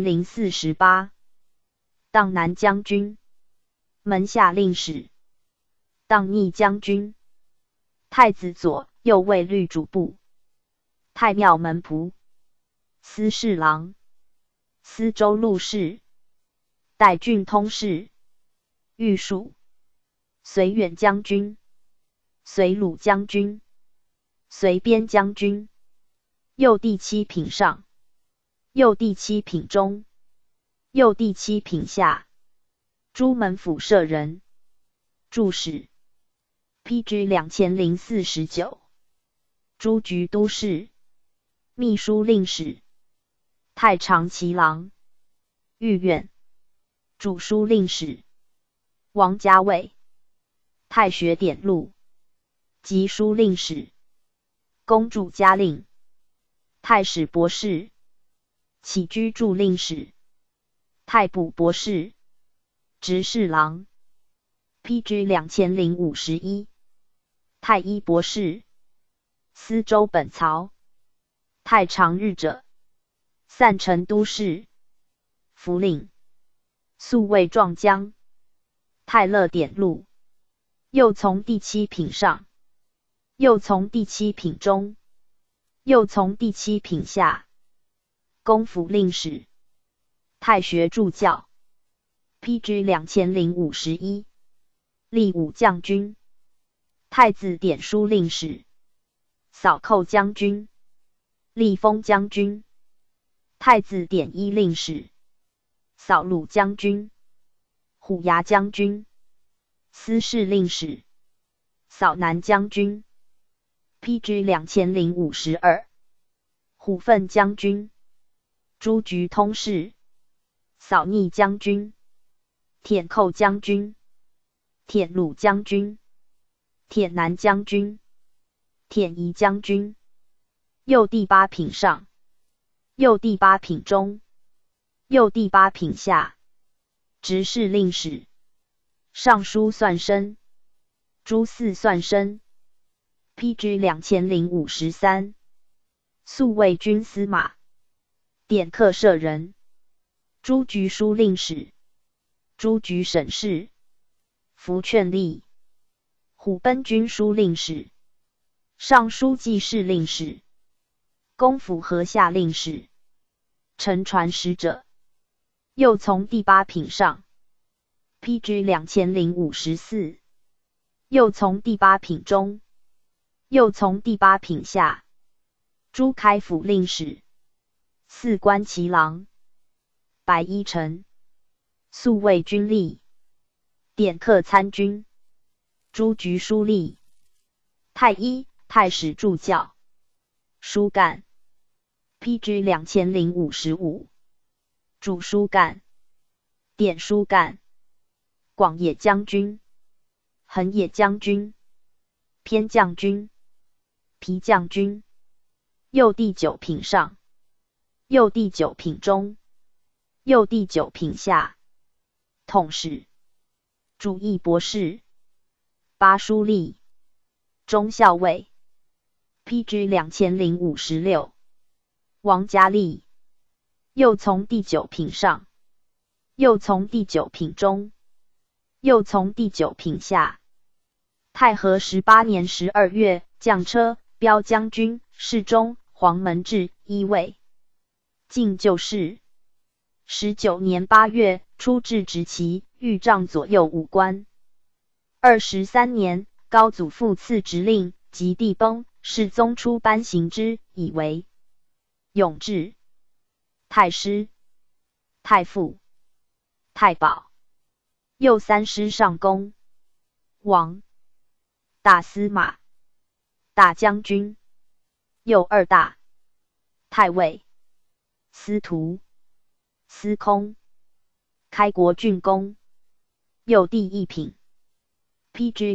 2048，荡南将军，门下令史，荡逆将军，太子左右卫律主簿，太庙门仆，司侍郎，司州路侍，代郡通事，御史，绥远将军，绥鲁将军，绥边将军，右第七品上，右第七品中，右第七品下，诸门府舍人，注史。PG 2049，诸局都事，秘书令史，太常骑郎，御苑，主书令史，王家卫，太学典录，集书令史，公主家令，太史博士，起居注令史，太仆博士，执事郎。PG 2051，太医博士，司州本曹，太常日者，散陈都事，符令，宿卫壮将，太乐典录，又从第七品上，又从第七品中，又从第七品下，公府令史，太学助教。PG 2051，立武将军，太子典书令史，扫寇将军，立封将军，太子典医令史，扫虏将军，虎牙将军，司事令史，扫南将军。PG 2052，虎奋将军，诸局通事，扫逆将军，舔寇将军，舔虏将军，舔南将军，舔夷将军，右第八品上，右第八品中，右第八品下，执事令史，尚书算身，诸司算身。PG 2053，宿卫军司马，典客舍人，诸局书令史，诸局审事，服劝吏，虎贲军书令史，尚书记事令史，公府河下令史，乘船使者。又从第八品上。PG 2054，又从第八品中，又从第八品下，诸开府令史，四官骑郎，白衣臣，宿卫军吏，典客参军，诸局书吏，太医、太史助教，书干。PG 2055，主书干，典书干，广野将军，横野将军，偏将军，皮将军，右第九品上，右第九品中，右第九品下，统史，主义博士，八书吏，中校尉。PG 2056，王家立，又从第九品上，又从第九品中，又从第九品下。太和18年12月，将车骠将军，侍中，黄门至一尉，进就事。19年8月，出至直旗，御帐左右武官。23年，高祖父赐直令，及帝崩，世宗出颁行之，以为永志、太师、太傅、太保，右三师上公、王、大司马、大将军，右二大、太尉、司徒、司空、 开国郡公，右第一品。PG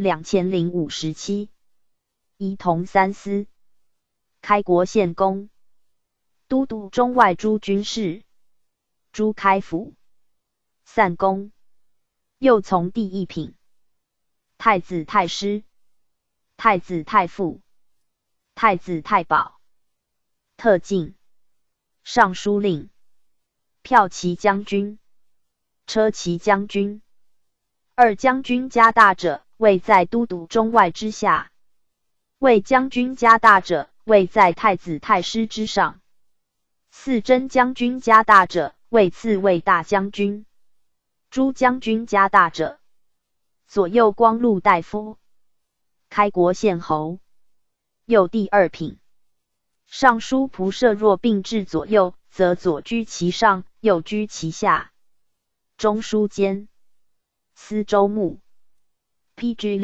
2057，仪同三司，开国县公，都督中外诸军事，朱开府，散公，右从第一品。太子太师，太子太傅，太子太保，特进，尚书令，骠骑将军，车骑将军。二将军加大者，位在都督中外之下；卫将军加大者，位在太子太师之上；四真将军加大者，位次卫大将军；诸将军加大者，左右光禄大夫，开国县侯，右第二品。尚书仆射若并至左右，则左居其上，右居其下。中书监，司州牧。PG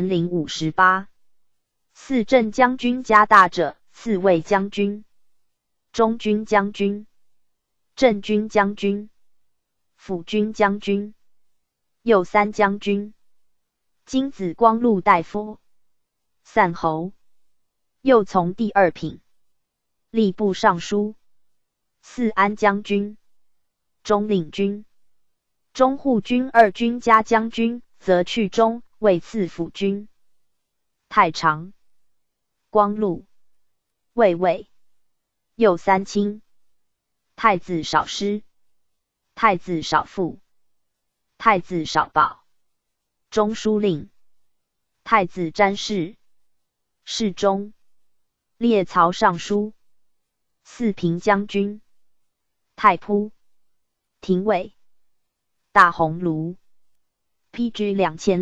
2058，四镇将军加大者，次卫将军、中军将军、镇军将军、辅军将军、右三将军。金子光禄大夫，散侯，右从第二品。吏部尚书，四安将军、中领军、中护军二军加将军，则去中，位次辅军。太常，光禄，卫尉，右三卿。太子少师，太子少傅，太子少保，中书令，太子詹事，侍中，列曹尚书，四平将军，太仆，廷尉，大鸿胪。PG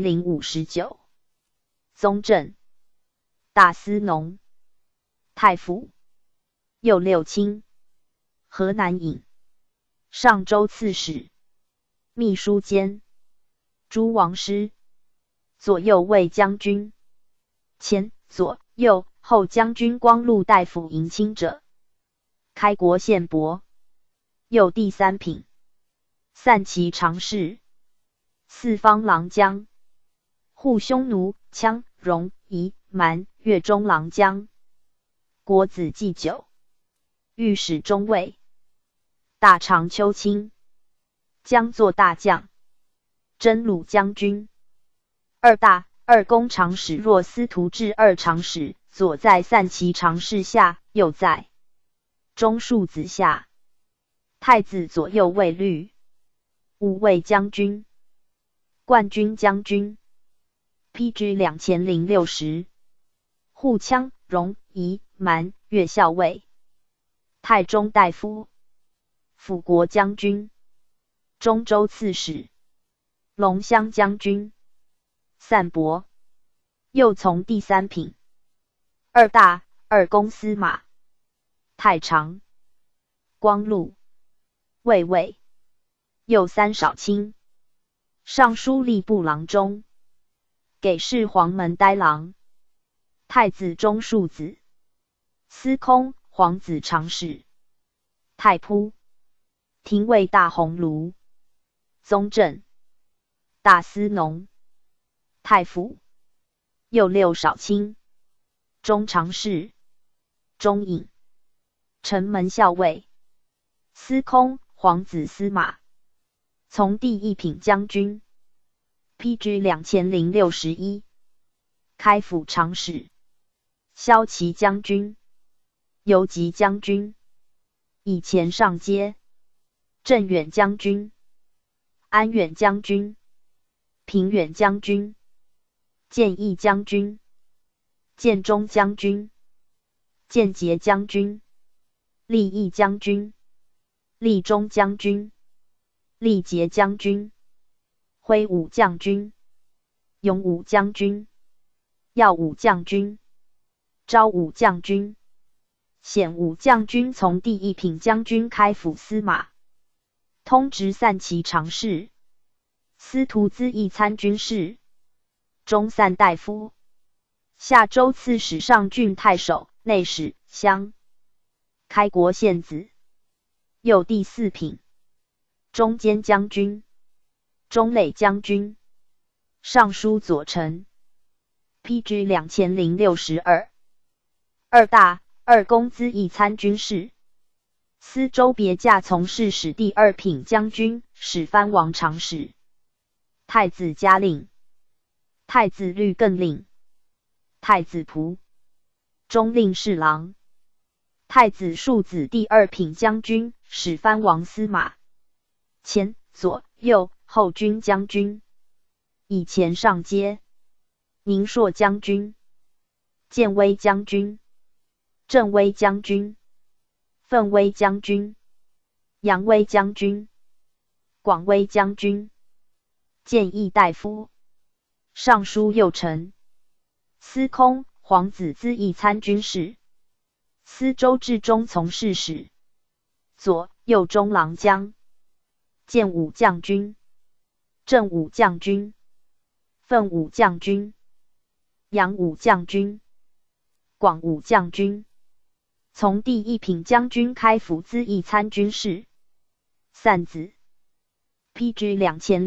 2059，宗正，大司农，太府，右六卿，河南尹，上州刺史，秘书监，诸王师，左右卫将军，前、左、右、后将军光禄大夫迎亲者。开国县伯，右第三品。散骑常侍，四方郎将，护匈奴、羌、戎、夷、蛮、越中郎将，国子祭酒，御史中尉，大长秋卿，将作大将，征虏将军。二大、二公长史若司徒制二长史，左在散骑常侍下，右在中庶子下。太子左右卫律，五卫将军，冠军将军。PG 2060，护羌、戎、夷、蛮、越校尉，太中大夫，辅国将军，中州刺史，龙骧将军，散伯，右从第三品。二大、二公司马，太常，光禄，卫尉，右三少卿，尚书吏部郎中，给事黄门呆郎，太子中庶子，司空、皇子常侍，太仆，廷尉大鸿胪，宗正，大司农，太府，右六少卿，中常侍，中尹，城门校尉，司空、皇子司马，从第一品将军。PG 2061，开府长史，骁骑将军，游击将军，以前上阶，镇远将军，安远将军，平远将军，建义将军，建中将军，建节将军，利益将军，利中将军，利节将军，挥武将军，勇武将军，耀武将军，昭武将军，显武将军。从第一品将军，开府司马，通直散骑常侍，司徒资议参军事，中散大夫，下州刺史，上郡太守，内史，乡。开国县子，右第四品，中监将军， 中垒将军，尚书左丞。PG 2062。二大、二公资议参军事，司州别驾从事史第二品将军，使藩王常使。太子嘉令，太子律更令，太子仆，中令侍郎。太子庶子第二品将军，使藩王司马。前、左、右、后军将军。以前上阶。宁朔将军，建威将军，镇威将军，奋威将军，扬威将军，广威将军，谏议大夫，尚书右丞，司空、皇子资议参军事，司州治中从事使，左、右中郎将，建武将军，镇武将军，奋武将军，扬武将军，广武将军，从第一品将军开府资议参军事。散子。PG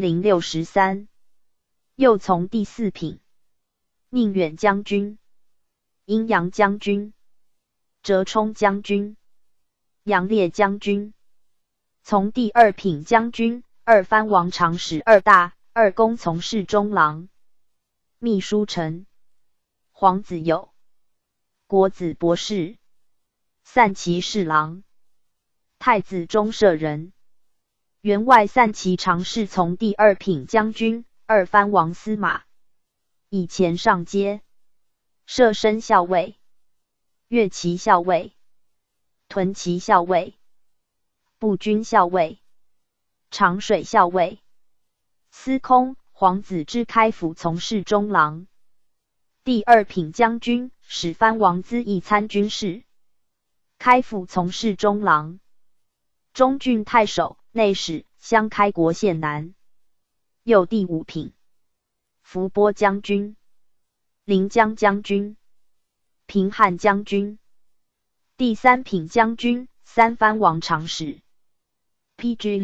2063。又从第四品。宁远将军，阴阳将军，折冲将军，杨烈将军。从第二品将军，二藩王常使二大、二公从事中郎。秘书丞。皇子友，国子博士，散骑侍郎，太子中舍人。员外散骑常侍从第二品将军，二藩王司马。以前上阶。射身校尉，乐骑校尉，屯骑校尉，步军校尉，长水校尉。司空、皇子之开府从事中郎。第二品将军，使藩王资议参军事。开府从事中郎。中郡太守、内史，相开国县男。又第五品。伏波将军，临江将军，平汉将军。第三品将军，三藩王常使。PG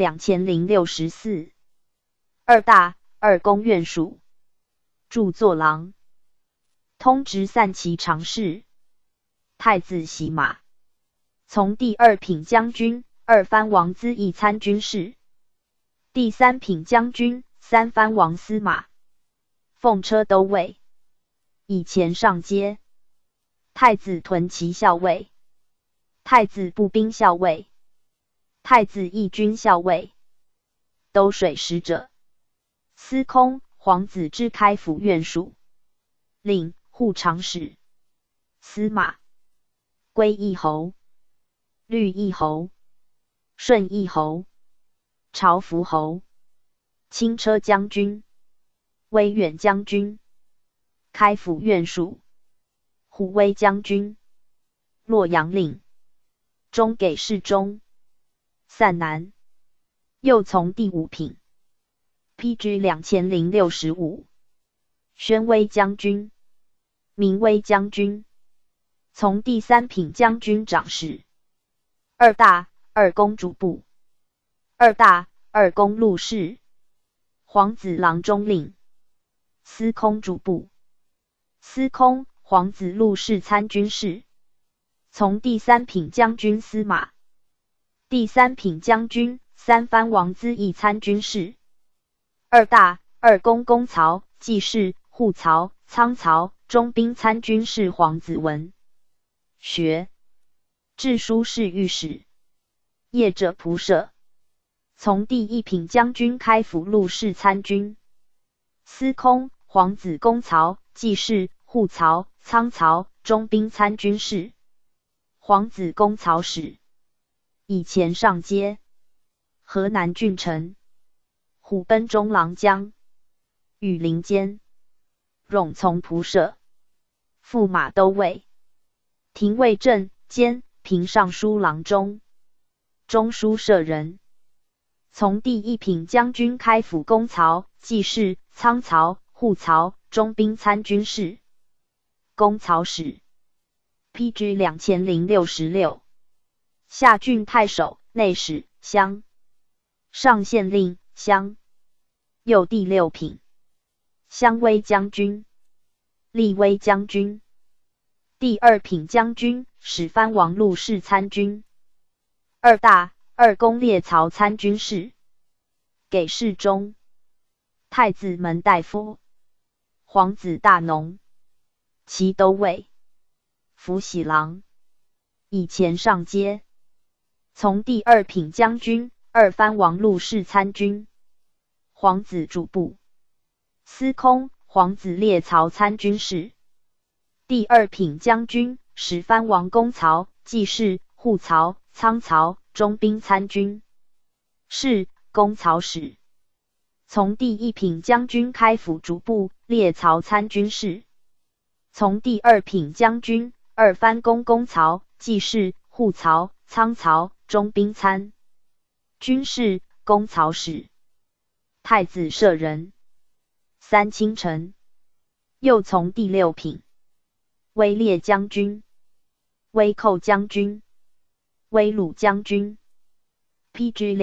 2064。二大、二公院属，著作郎。通直散骑常侍。太子洗马。从第二品将军，二藩王资议参军事。第三品将军，三藩王司马。奉车都尉。以前上阶。太子屯骑校尉，太子步兵校尉，太子义军校尉。都水使者。司空、皇子之开府院属。领、护长史。司马。归义侯，律义侯，顺义侯，朝服侯。轻车将军，威远将军，开府院属。虎威将军，洛阳令，中给事中。散南。又从第五品。PG 2065。宣威将军，明威将军。从第三品将军长史。二大、二公主簿，二大、二公录事，皇子郎中令，司空主簿，司空、皇子录事参军事。从第三品将军司马。第三品将军，三藩王资议参军事。二大、二公公曹、季氏、护曹、仓曹、中兵参军事皇子文。学。治书侍御史。业者仆射。从第一品将军开府录事参军。司空、皇子公曹、季氏、护曹、仓曹、中兵参军事。皇子公曹使。以前上阶。河南郡丞。虎贲中郎将。羽林监。冗从仆射。驸马都尉。廷尉正监平尚书郎中。中书舍人。从第一品将军开府公曹、季氏、仓曹、护曹、中兵参军事。公曹使。PG 2066。下郡太守、内史，乡。上县令，乡。 又第六品，襄威将军、立威将军。第二品将军，使藩王陆氏参军。二大、二公列曹参军事，给事中。太子门大夫，皇子大农，骑都尉，辅喜郎，以前上阶。从第二品将军，二藩王陆氏参军。皇子主簿，司空，皇子列曹参军事。第二品将军，使藩王公曹、季氏、护曹、仓曹、中兵参军。是公曹使。从第一品将军开府主簿，列曹参军事。从第二品将军，二藩公公曹、季氏、护曹、仓曹、中兵参军事，公曹使。太子舍人。三卿臣。又从第六品，威烈将军、威寇将军、威鲁将军 ，PG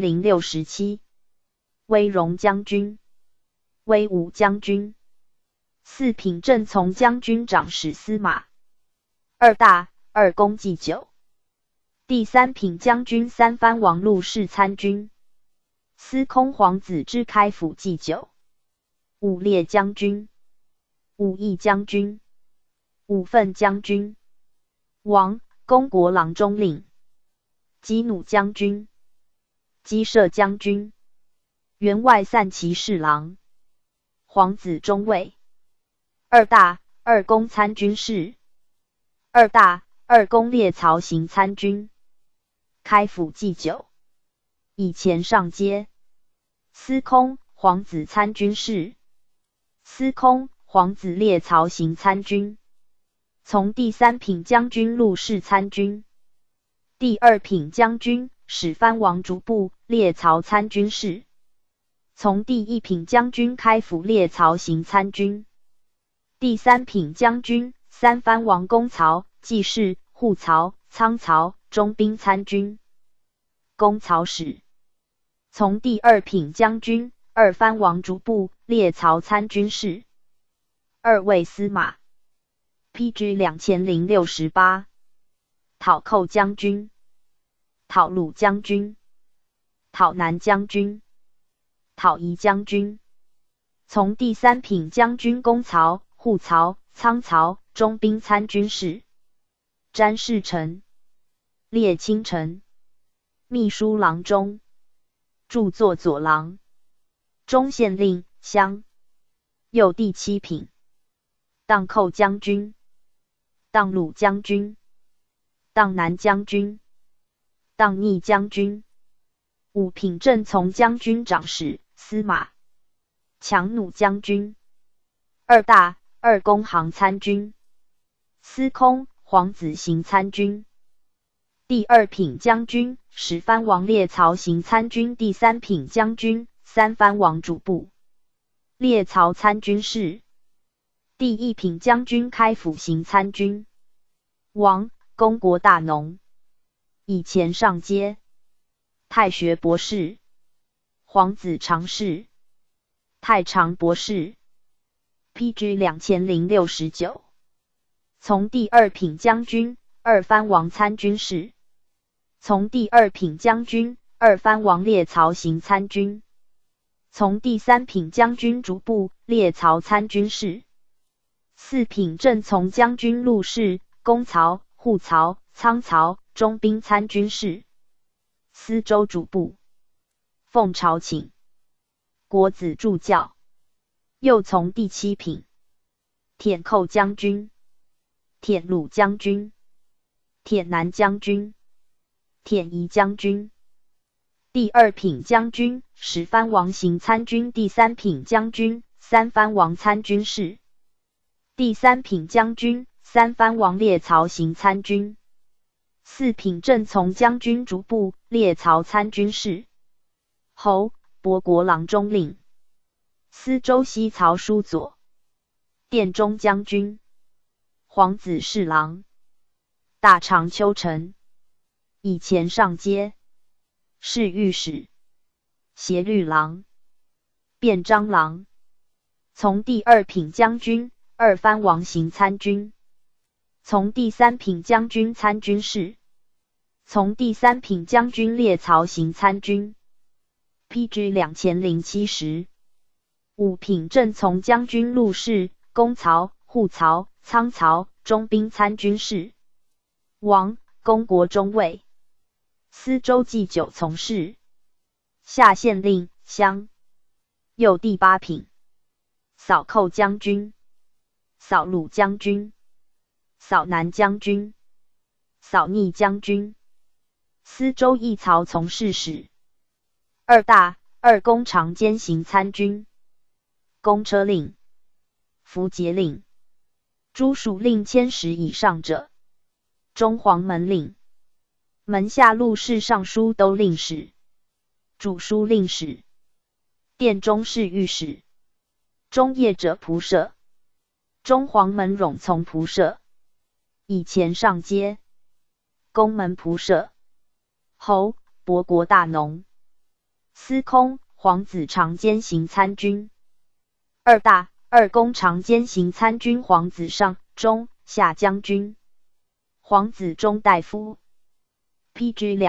2067，威荣将军、威武将军。四品正从将军长史司马。二大、二公祭酒。第三品将军，三藩王陆氏参军。司空皇子之开府祭酒。五列将军、武义将军、五分将军。王，公国郎中令。击弩将军、击射将军。员外散骑侍郎。皇子中尉。二大、二公参军事。二大、二公列曹行参军。开府祭酒。以前上阶。司空，皇子参军事。司空，皇子列曹行参军。从第三品将军陆氏参军。第二品将军，使藩王主簿，列曹参军事。从第一品将军开府列曹行参军。第三品将军，三藩王公曹、季氏、护曹、仓曹、中兵参军。公曹使。从第二品将军，二藩王主簿，列曹参军事。二位司马。PG 2068。讨寇将军、讨鲁将军、讨南将军、讨夷将军。从第三品将军公曹、护曹、仓曹、中兵参军事。詹事臣。列卿臣。秘书郎中。著作左郎。中县令、乡。又第七品。荡寇将军。荡鲁将军。荡南将军。荡逆将军。五品正从将军长史、司马。强弩将军。二大、二公行参军。司空，皇子行参军。第二品将军，使藩王列曹行参军。第三品将军，三藩王主簿，列曹参军事。第一品将军开府行参军。王，公国大农。以前上阶。太学博士。皇子常侍。太常博士。PG 2069。从第二品将军，二藩王参军事。从第二品将军，二藩王列曹行参军。从第三品将军主簿，列曹参军事。四品正从将军陆氏、公曹、护曹、仓曹、中兵参军事。司州主簿。奉朝请。国子助教。又从第七品。舔寇将军。舔鲁将军。舔南将军。舔夷将军。第二品将军，使藩王行参军。第三品将军，三藩王参军事。第三品将军，三藩王列曹行参军。四品正从将军主簿，列曹参军事。侯，博国郎中令。司州西曹书左。殿中将军。皇子侍郎。大长秋臣。以前上阶。侍御史。协律郎。 便章郎，从第二品将军、二藩王行参军，从第三品将军参军事，从第三品将军列曹行参军。PG 2070。五品正从将军陆士、公曹、护曹、仓曹、中兵参军事。王，公国中尉，司州记9从事，下县令、乡。右第八品，扫寇将军，扫鲁将军，扫南将军，扫逆将军，司州议曹从事使。二大、二公长监行参军，公车令、符节令、诸属令1000石以上者，中黄门令，门下录事尚书都令史，主书令史，殿中侍御史，中业者仆射，中黄门冗从仆射，以前上阶，宫门仆射，侯、博国大农，司空、皇子长监行参军。二大、二公长监行参军皇子上、中、下将军，皇子中大夫。PG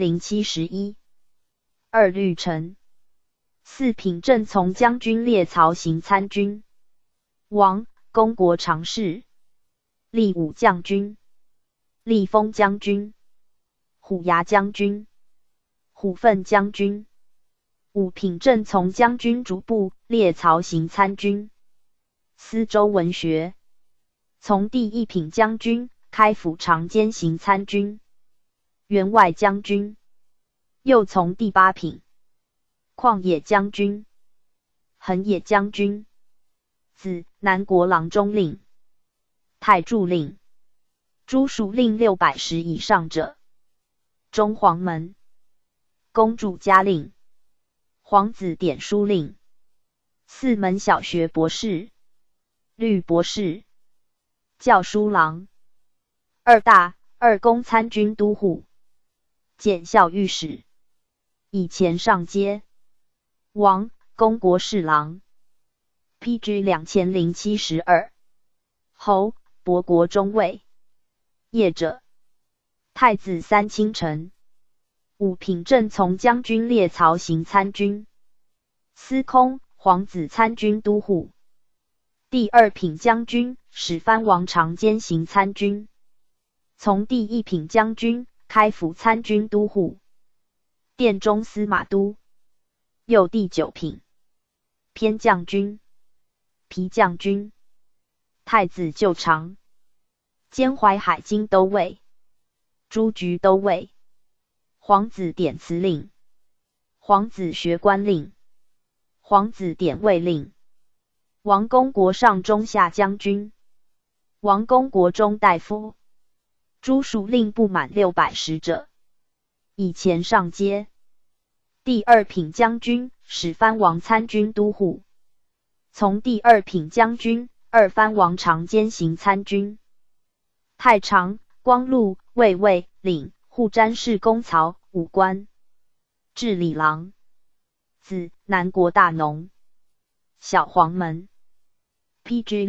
2071。二律臣。四品正从将军列曹行参军。王，公国常侍，历武将军，历封将军，虎牙将军，虎奋将军。五品正从将军主簿，列曹行参军，司州文学，从第一品将军，开府长监行参军，员外将军，又从第八品，旷野将军，横野将军，子南国郎中令，太助令，诸属令600石以上者，中黄门，公主家令，皇子典书令，四门小学博士，律博士，教书郎。二大、二公参军都护，检校御史，以前上阶。王，公国侍郎。PG 2072。侯，博国中尉。业者，太子三卿臣。五品正从将军列曹行参军，司空、皇子参军都护。第二品将军，使藩王长监行参军。从第一品将军，开府参军都护。殿中司马都。右第九品，偏将军，皮将军，太子旧常，兼淮海京都尉，诸局都尉。皇子典词令，皇子学官令，皇子典尉令，王公国上中下将军，王公国中大夫。诸属令不满600石者，以前上阶。第二品将军，使藩王参军都护。从第二品将军，二藩王长监行参军。太常、光禄、卫尉、领、护詹事公曹、武官。治理郎。子南国大农。小黄门。PG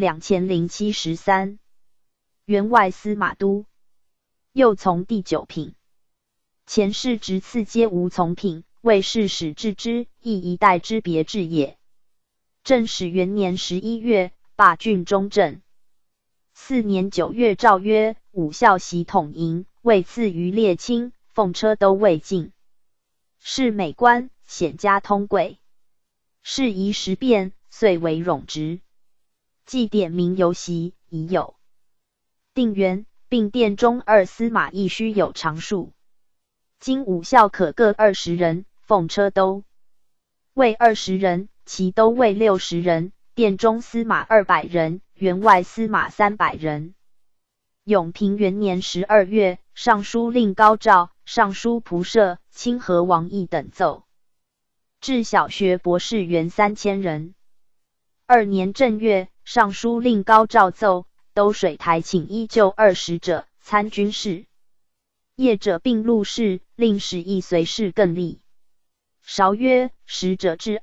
2073。员外司马都。又从第九品。前世职次皆无从品，为世使治之，亦一代之别制也。正始元年11月，罢郡中正。4年9月诏曰：武校习统营，位赐于列卿，奉车都尉进。是美官，显家通贵。事宜时变，遂为冗职。既点名游习，已有。定元，并殿中二司马亦须有常数。今武校可各20人，奉车都尉20人，其都尉60人，殿中司马200人，员外司马300人。永平元年12月，尚书令高照、尚书仆射、清河王毅等奏，至小学博士员3000人。2年正月，尚书令高照奏，都水台请依旧20者参军事。业者并入仕，令史亦随事更立。韶曰：使者至2，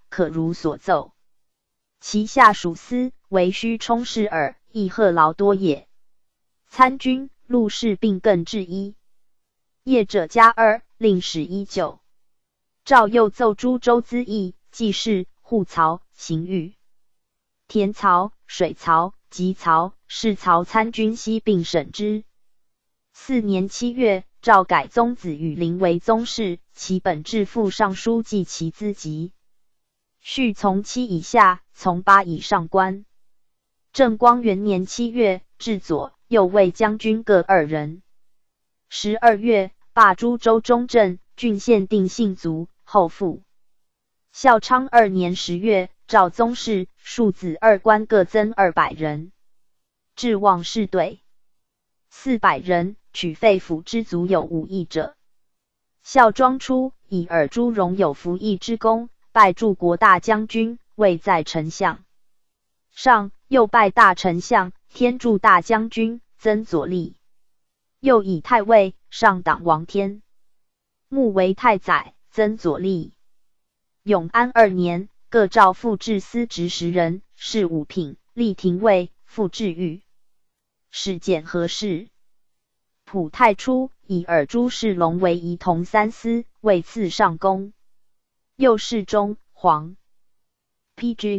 可如所奏。其下属司为须充事耳，亦贺劳多也。参军、录事并更至一，业者加二，令史依旧。诏又奏诸州资议、记事、户曹、刑狱、田曹、水曹、及曹、士曹参军悉并审之。4年7月，诏改宗子羽林为宗室，其本制副尚书记其资籍。序从7以下，从8以上官。正光元年7月，至左、右卫将军各2人。12月，罢诸州中正、郡县定姓族，后复。孝昌2年10月，诏宗室、庶子2官各增200人。至望士队400人，取废府之族有5邑者。孝庄初，以尔朱荣有服役之功，拜柱国大将军，位在丞相。上又拜大丞相、天柱大将军，增左吏。又以太尉、上党王天穆为太宰，增左吏。永安2年，各诏复置司职10人，事5品，立廷尉，复置狱。使检核事。普太初，以尔朱世龙为仪同3司，位次上公。右侍中、黄。PG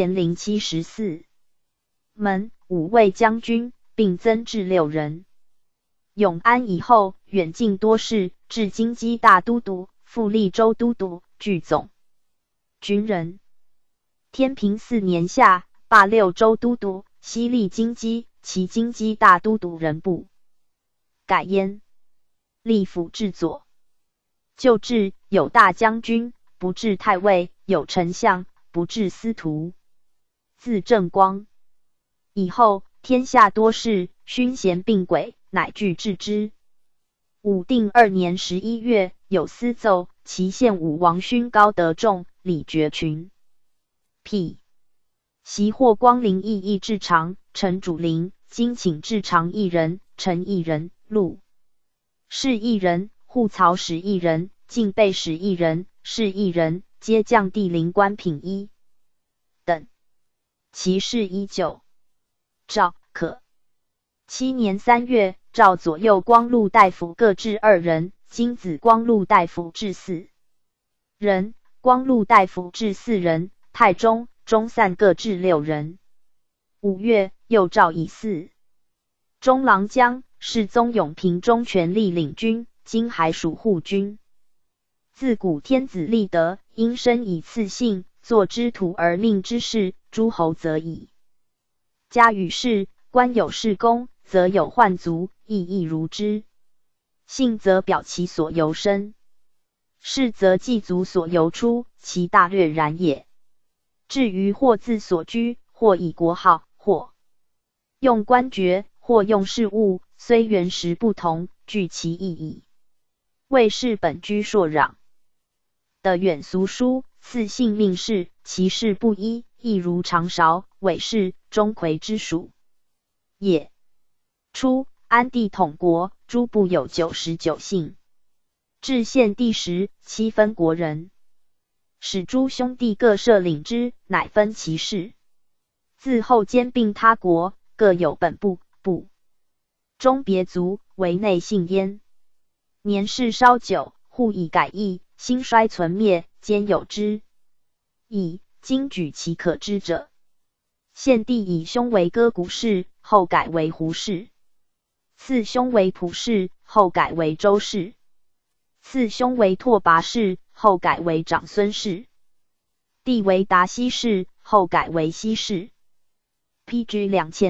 2074。门5位将军，并增至6人。永安以后，远近多事，至京畿大都督、复利州都督、据总军人。天平4年夏，罢6州都督，西历京畿，其京畿大都督人部。改焉。立府治左。旧制有大将军，不治太尉；有丞相，不治司徒。自正光以后，天下多事，勋贤并轨，乃具治之。武定2年11月，有司奏，其县武王勋高德仲、李觉群。辟袭获光陵邑邑至长，陈主陵，今请至长1人，陈1人，陆士1人，户曹使1人，进备使1人，士1人，皆降地陵官品1等。其事依旧。诏可。7年3月，诏左右光禄大夫各置2人，金子光禄大夫置4人，光禄大夫置4人，太中、中散各置6人。5月，又诏以4中郎将、世宗永平中权力领军，今还属护军。自古天子立德，应生以次姓，作之徒而命之事，诸侯则矣。家与士，官有事功，则有宦族，亦如之。姓则表其所由生，士则祭族所由出，其大略然也。至于或自所居，或以国号，或用官爵，或用事务，虽原实不同，具其意义。谓士本居硕壤的远俗书，赐姓命氏，其事不一，亦如长勺、韦氏、钟馗之属也。初，安帝统国，诸部有99姓。至献帝时，7分国人，使诸兄弟各设领之，乃分其事。自后兼并他国，各有本部、部中别族，为内姓焉。年事稍久，户以改易，兴衰存灭，兼有之矣。今举其可知者。献帝以兄为割谷氏，后改为胡氏；次兄为蒲氏，后改为周氏；次兄为拓跋氏，后改为长孙氏；弟为达西氏，后改为西氏。PG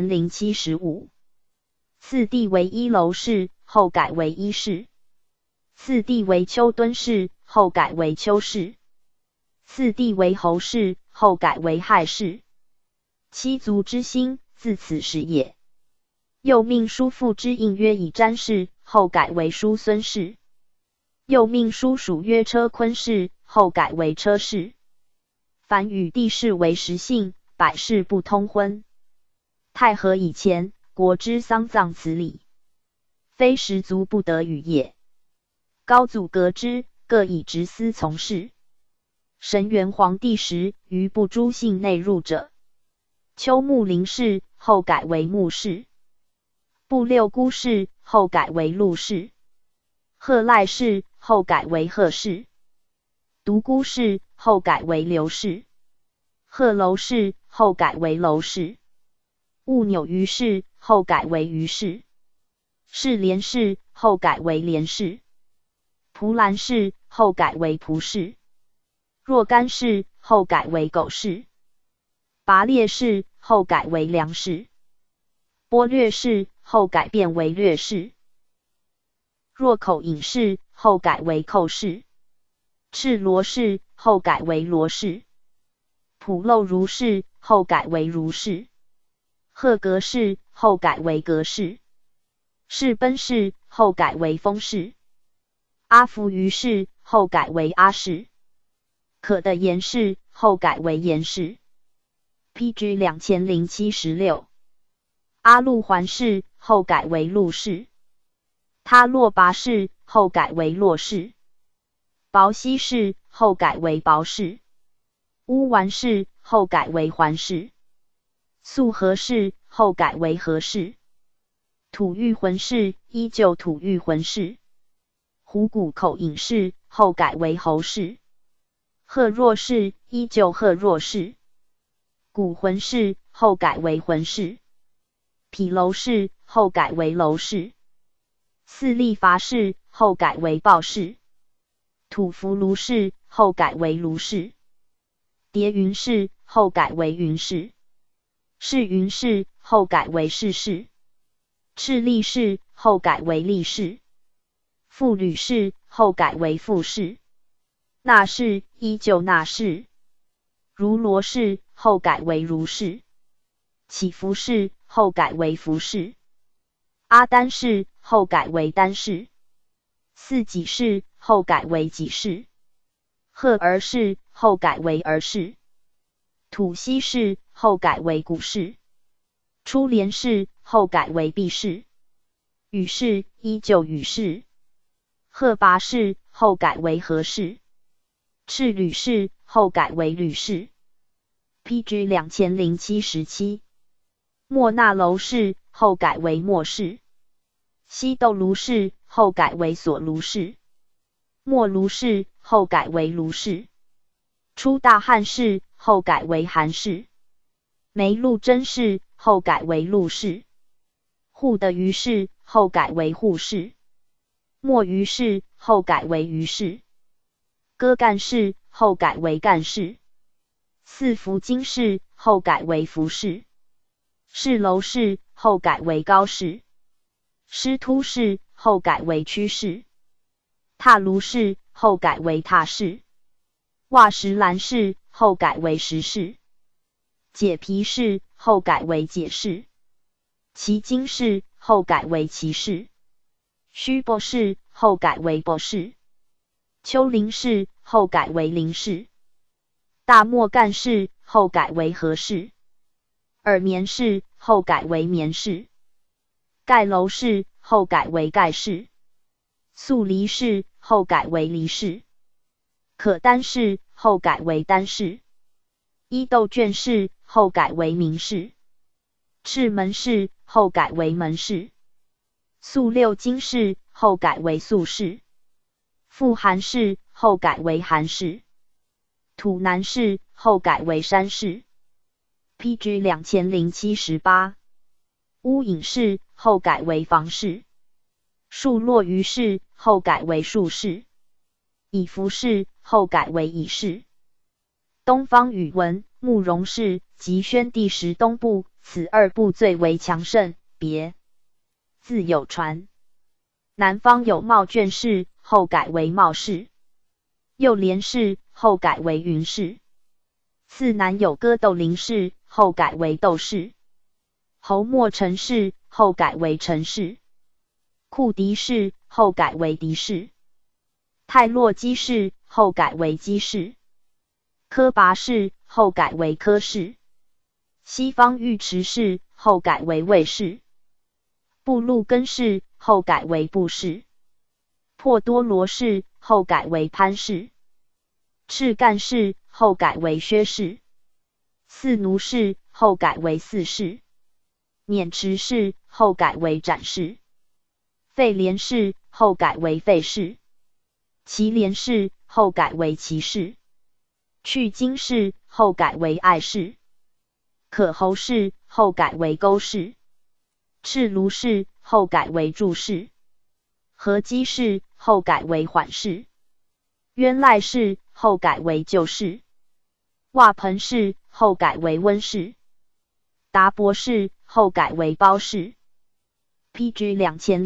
2075。次弟为伊楼氏，后改为伊氏；次弟为丘敦氏，后改为丘氏；次弟为侯氏，后改为亥氏。七族之兴，自此始也。又命叔父之印曰以詹氏，后改为叔孙氏；又命叔属曰车坤氏，后改为车氏。凡与帝室为实姓，百世不通婚。太和以前，国之丧葬此礼，非十族不得与也。高祖革之，各以直司从事。 神元皇帝时，于不诸姓内入者。丘木林氏，后改为穆氏。布六姑氏，后改为陆氏。贺赖氏，后改为贺氏。独孤氏，后改为刘氏。贺楼氏，后改为楼氏。兀钮于氏，后改为于氏。士连氏，后改为连氏。蒲兰氏，后改为蒲氏。若干氏，后改为狗氏。拔烈氏，后改为梁氏。波略氏，后改变为略氏。若口隐氏，后改为寇氏。赤罗氏，后改为罗氏。普漏如氏，后改为如氏。贺格氏，后改为格氏。士奔氏，后改为封氏。阿福于氏，后改为阿氏。可的严氏，后改为严氏。PG 2076。阿陆环氏，后改为陆氏。他洛拔氏，后改为洛氏。薄熙氏，后改为薄氏。乌丸氏，后改为环氏。素和氏，后改为和氏。吐玉浑氏，依旧吐玉浑氏。虎骨口隐氏，后改为侯氏。贺若氏，依旧贺若氏。古浑氏，后改为浑氏。毗娄氏，后改为娄氏。四力伐氏，后改为鲍氏。吐符卢氏，后改为卢氏。叠云氏，后改为云氏。士云氏，后改为士氏。赤力氏，后改为力氏。傅吕氏，后改为傅氏。那氏，依旧那氏。如罗氏，后改为如氏。乞伏氏，后改为伏氏。阿丹氏，后改为丹氏。四己氏，后改为己氏。贺儿氏，后改为儿氏。吐息氏，后改为古氏。出连氏，后改为毕氏。禹氏，依旧禹氏。贺拔氏，后改为何氏。赤吕氏，后改为吕氏。PG 2077。莫那楼氏，后改为莫氏。西斗卢氏，后改为所卢氏。莫卢氏，后改为卢氏。出大汉氏，后改为韩氏。梅陆真氏，后改为陆氏。户的于氏，后改为户氏。莫于氏，后改为于氏。哥干氏，后改为干氏。四福金氏，后改为福氏。士楼氏，后改为高氏。师突氏，后改为屈氏。踏卢氏，后改为踏氏。袜石兰氏，后改为石氏。解皮氏，后改为解氏。齐金氏，后改为齐氏。须伯氏，后改为伯氏。丘陵氏，后改为陵氏。大漠干氏，后改为何氏。耳棉氏，后改为棉氏。盖楼氏，后改为盖氏。素离氏，后改为离氏。可丹氏，后改为丹氏。伊豆卷氏，后改为明氏。赤门氏，后改为门氏。素六金氏，后改为素氏。富韩氏，后改为韩氏。土南氏，后改为山氏。PG 2078。乌隐氏，后改为房氏。树落于氏，后改为树氏。以服氏，后改为以氏。东方宇文、慕容氏及宣帝时东部，此二部最为强盛，别自有传。南方有茂卷氏，后改为茂氏。右连氏，后改为云氏。次南有歌斗林氏，后改为斗氏。侯莫陈氏，后改为陈氏。库狄氏，后改为狄氏。泰洛基氏，后改为基氏。柯拔氏，后改为柯氏。西方尉迟氏，后改为卫氏。布禄根氏，后改为布氏。破多罗氏，后改为潘氏。 赤干氏后改为薛氏，四奴氏后改为四氏，渑池氏后改为展氏，费廉氏后改为费氏，祁连氏后改为祁氏，去金氏后改为爱氏，可侯氏后改为勾氏，赤卢氏后改为祝氏，何姬氏后改为缓氏，渊赖氏后改为旧氏，袜盆氏后改为温氏，达伯氏后改为包氏。PG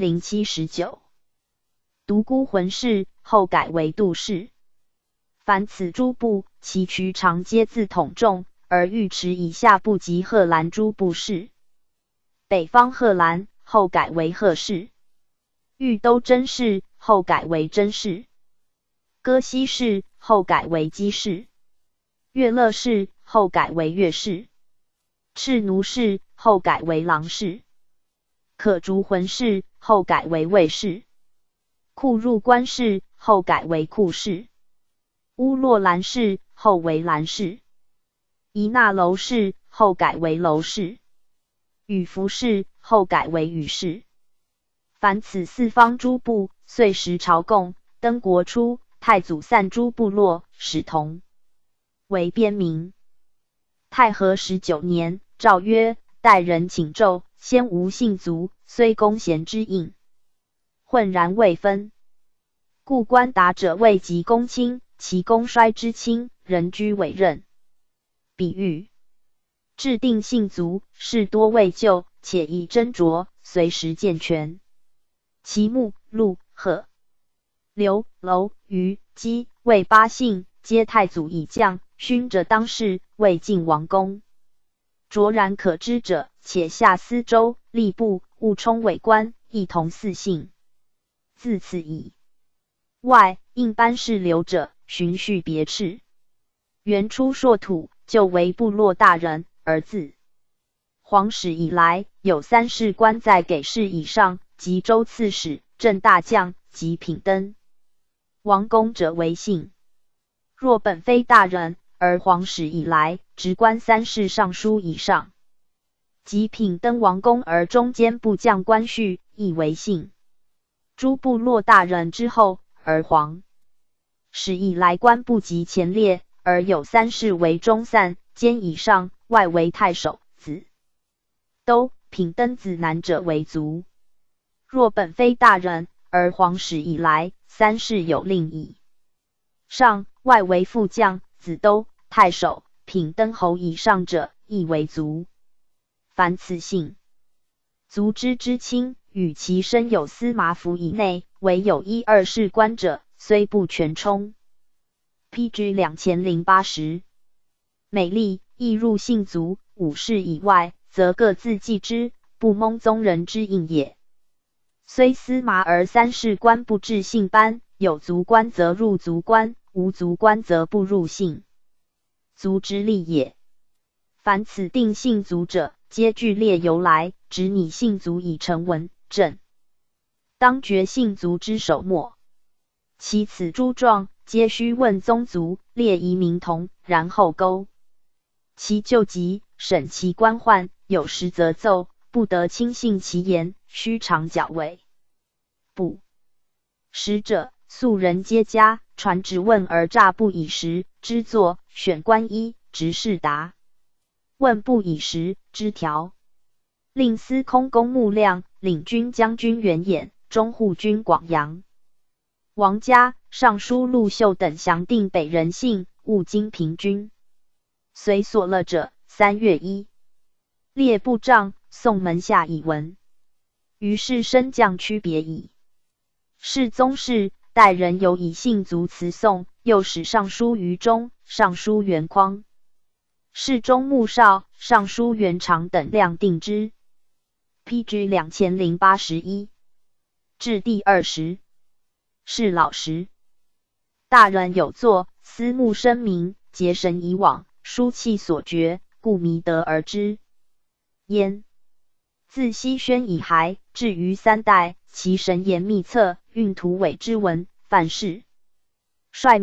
2079。独孤浑氏后改为杜氏。凡此诸部，其渠长皆自统众，而尉迟以下不及贺兰诸部氏。北方贺兰后改为贺氏，豫都真氏后改为真氏，歌西氏后改为姬氏，乐乐氏后改为乐氏，赤奴氏后改为郎氏，可逐浑氏后改为卫氏，库入关氏后改为库氏，乌洛兰氏后为兰氏，夷那楼氏后改为楼氏，羽服氏后改为羽氏。凡此四方诸部，岁时朝贡，登国初，太祖散诸部落，使同为边民。太和19年，诏曰：代人请奏，先无信族，虽公贤之应，混然未分。故官达者位极公卿，其公衰之轻，人居委任。比喻制定信族，事多未就，且宜斟酌，随时健全。其目、陆、贺、刘、楼、虞、姬、魏八姓，皆太祖以降，勋者当世，未尽王公。卓然可知者，且下司州、吏部、务充委官，一同四姓。自此矣。外应班氏流者，循序别斥。原出朔土，就为部落大人，而自皇始以来，有3士官在给事以上，及州刺史、镇大将及品登。王公者为姓。若本非大人，而皇始以来，职官3士尚书以上，及品登王公而中间部将官序，亦为姓。诸部落大人之后，而皇始以来官不及前列，而有3士为中散，兼以上，外为太守、子都、品登子男者为族。若本非大人，而皇始以来3士有令以上，外为副将、子都、太守、品登侯以上者，亦为族。凡此姓族之亲，与其身有司马府以内，唯有1、2士官者，虽不全充。PG 2080。每例亦入姓族5士以外，则各自记之，不蒙宗人之应也。虽司马而3士官不至姓班，有族官则入族官，无族官则不入姓族之例也。凡此定姓族者，皆据列由来，指拟姓族以成文正，当决姓族之首末。其此诸状，皆须问宗族，列夷名同，然后勾其旧籍，审其官宦，有时则奏，不得轻信其言，须常矫伪。不实者，素人皆加，传旨问而诈不以时，之作选官一，执事答。问不以时，之条。令司空公穆亮、领军将军袁衍、中护军广阳、王嘉、尚书陆秀等详定北人姓，务经平均。随所乐者，3月1列部帐，宋门下以闻。于是升降区别矣。世宗室代人有以姓族辞颂，又使尚书于中、尚书元匡、侍中穆绍、尚书元长等量定之。PG 2081。至第20。是老实。大人有作，思慕声明，结神以往，书气所觉，故弥得而知焉。自西宣以来，至于3代，其神言秘策，运图伪之文，范氏率民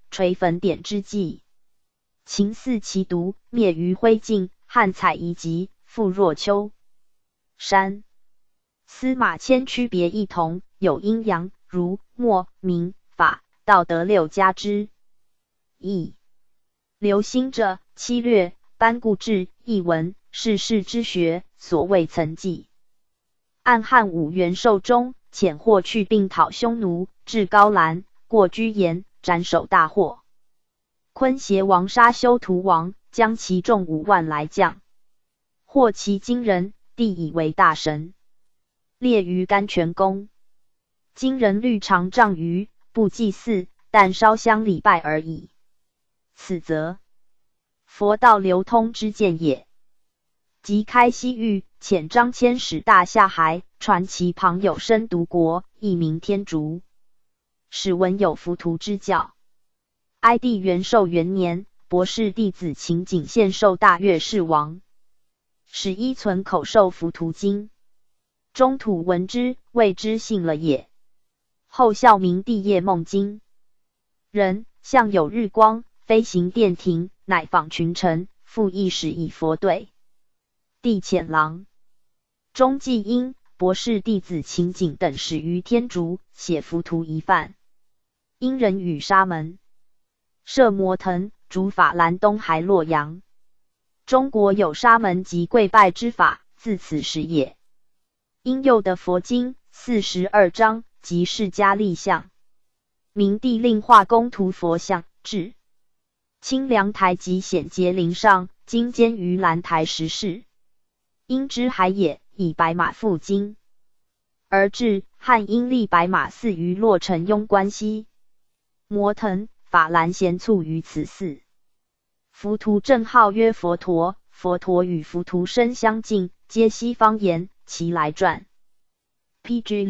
垂焚点之际，秦嗣其毒，灭于灰烬。汉采夷籍，复若丘山。司马迁区别异同，有阴阳、儒、墨、民、法、道德六家之意。留心者，七略、班固志、译文、世事之学，所谓曾记。按汉武元寿中，遣霍去并讨匈奴，至高兰，过居延，斩首大获。昆邪王杀修图王，将其众5万来将，获其金人，帝以为大神，列于甘泉宫。金人律长丈余，不祭祀，但烧香礼拜而已。此则佛道流通之见也。即开西域，遣张骞使大下海，传其旁有深毒国，亦名天竺。始闻有浮屠之教。哀帝元寿元年，博士弟子秦景献授大乐士王，使依存口授浮屠经。中土闻之，谓之信了也。后孝明帝夜梦惊人，向有日光，飞行殿庭，乃访群臣，复议使以佛对。帝遣郎中季婴、博士弟子秦景等始于天竺，写浮屠一范。因人与沙门摄摩腾，主法兰东还洛阳。中国有沙门及跪拜之法，自此始也。因佑的佛经42章及释迦立像。明帝令画工图佛像，至清凉台及显节陵上，今监于兰台10室。因之海也，以白马覆经。而至汉因立白马寺于洛城雍关西。摩腾、法兰咸卒于此寺。浮屠正号曰佛陀，佛陀与浮屠身相近，皆西方言，其来传。PG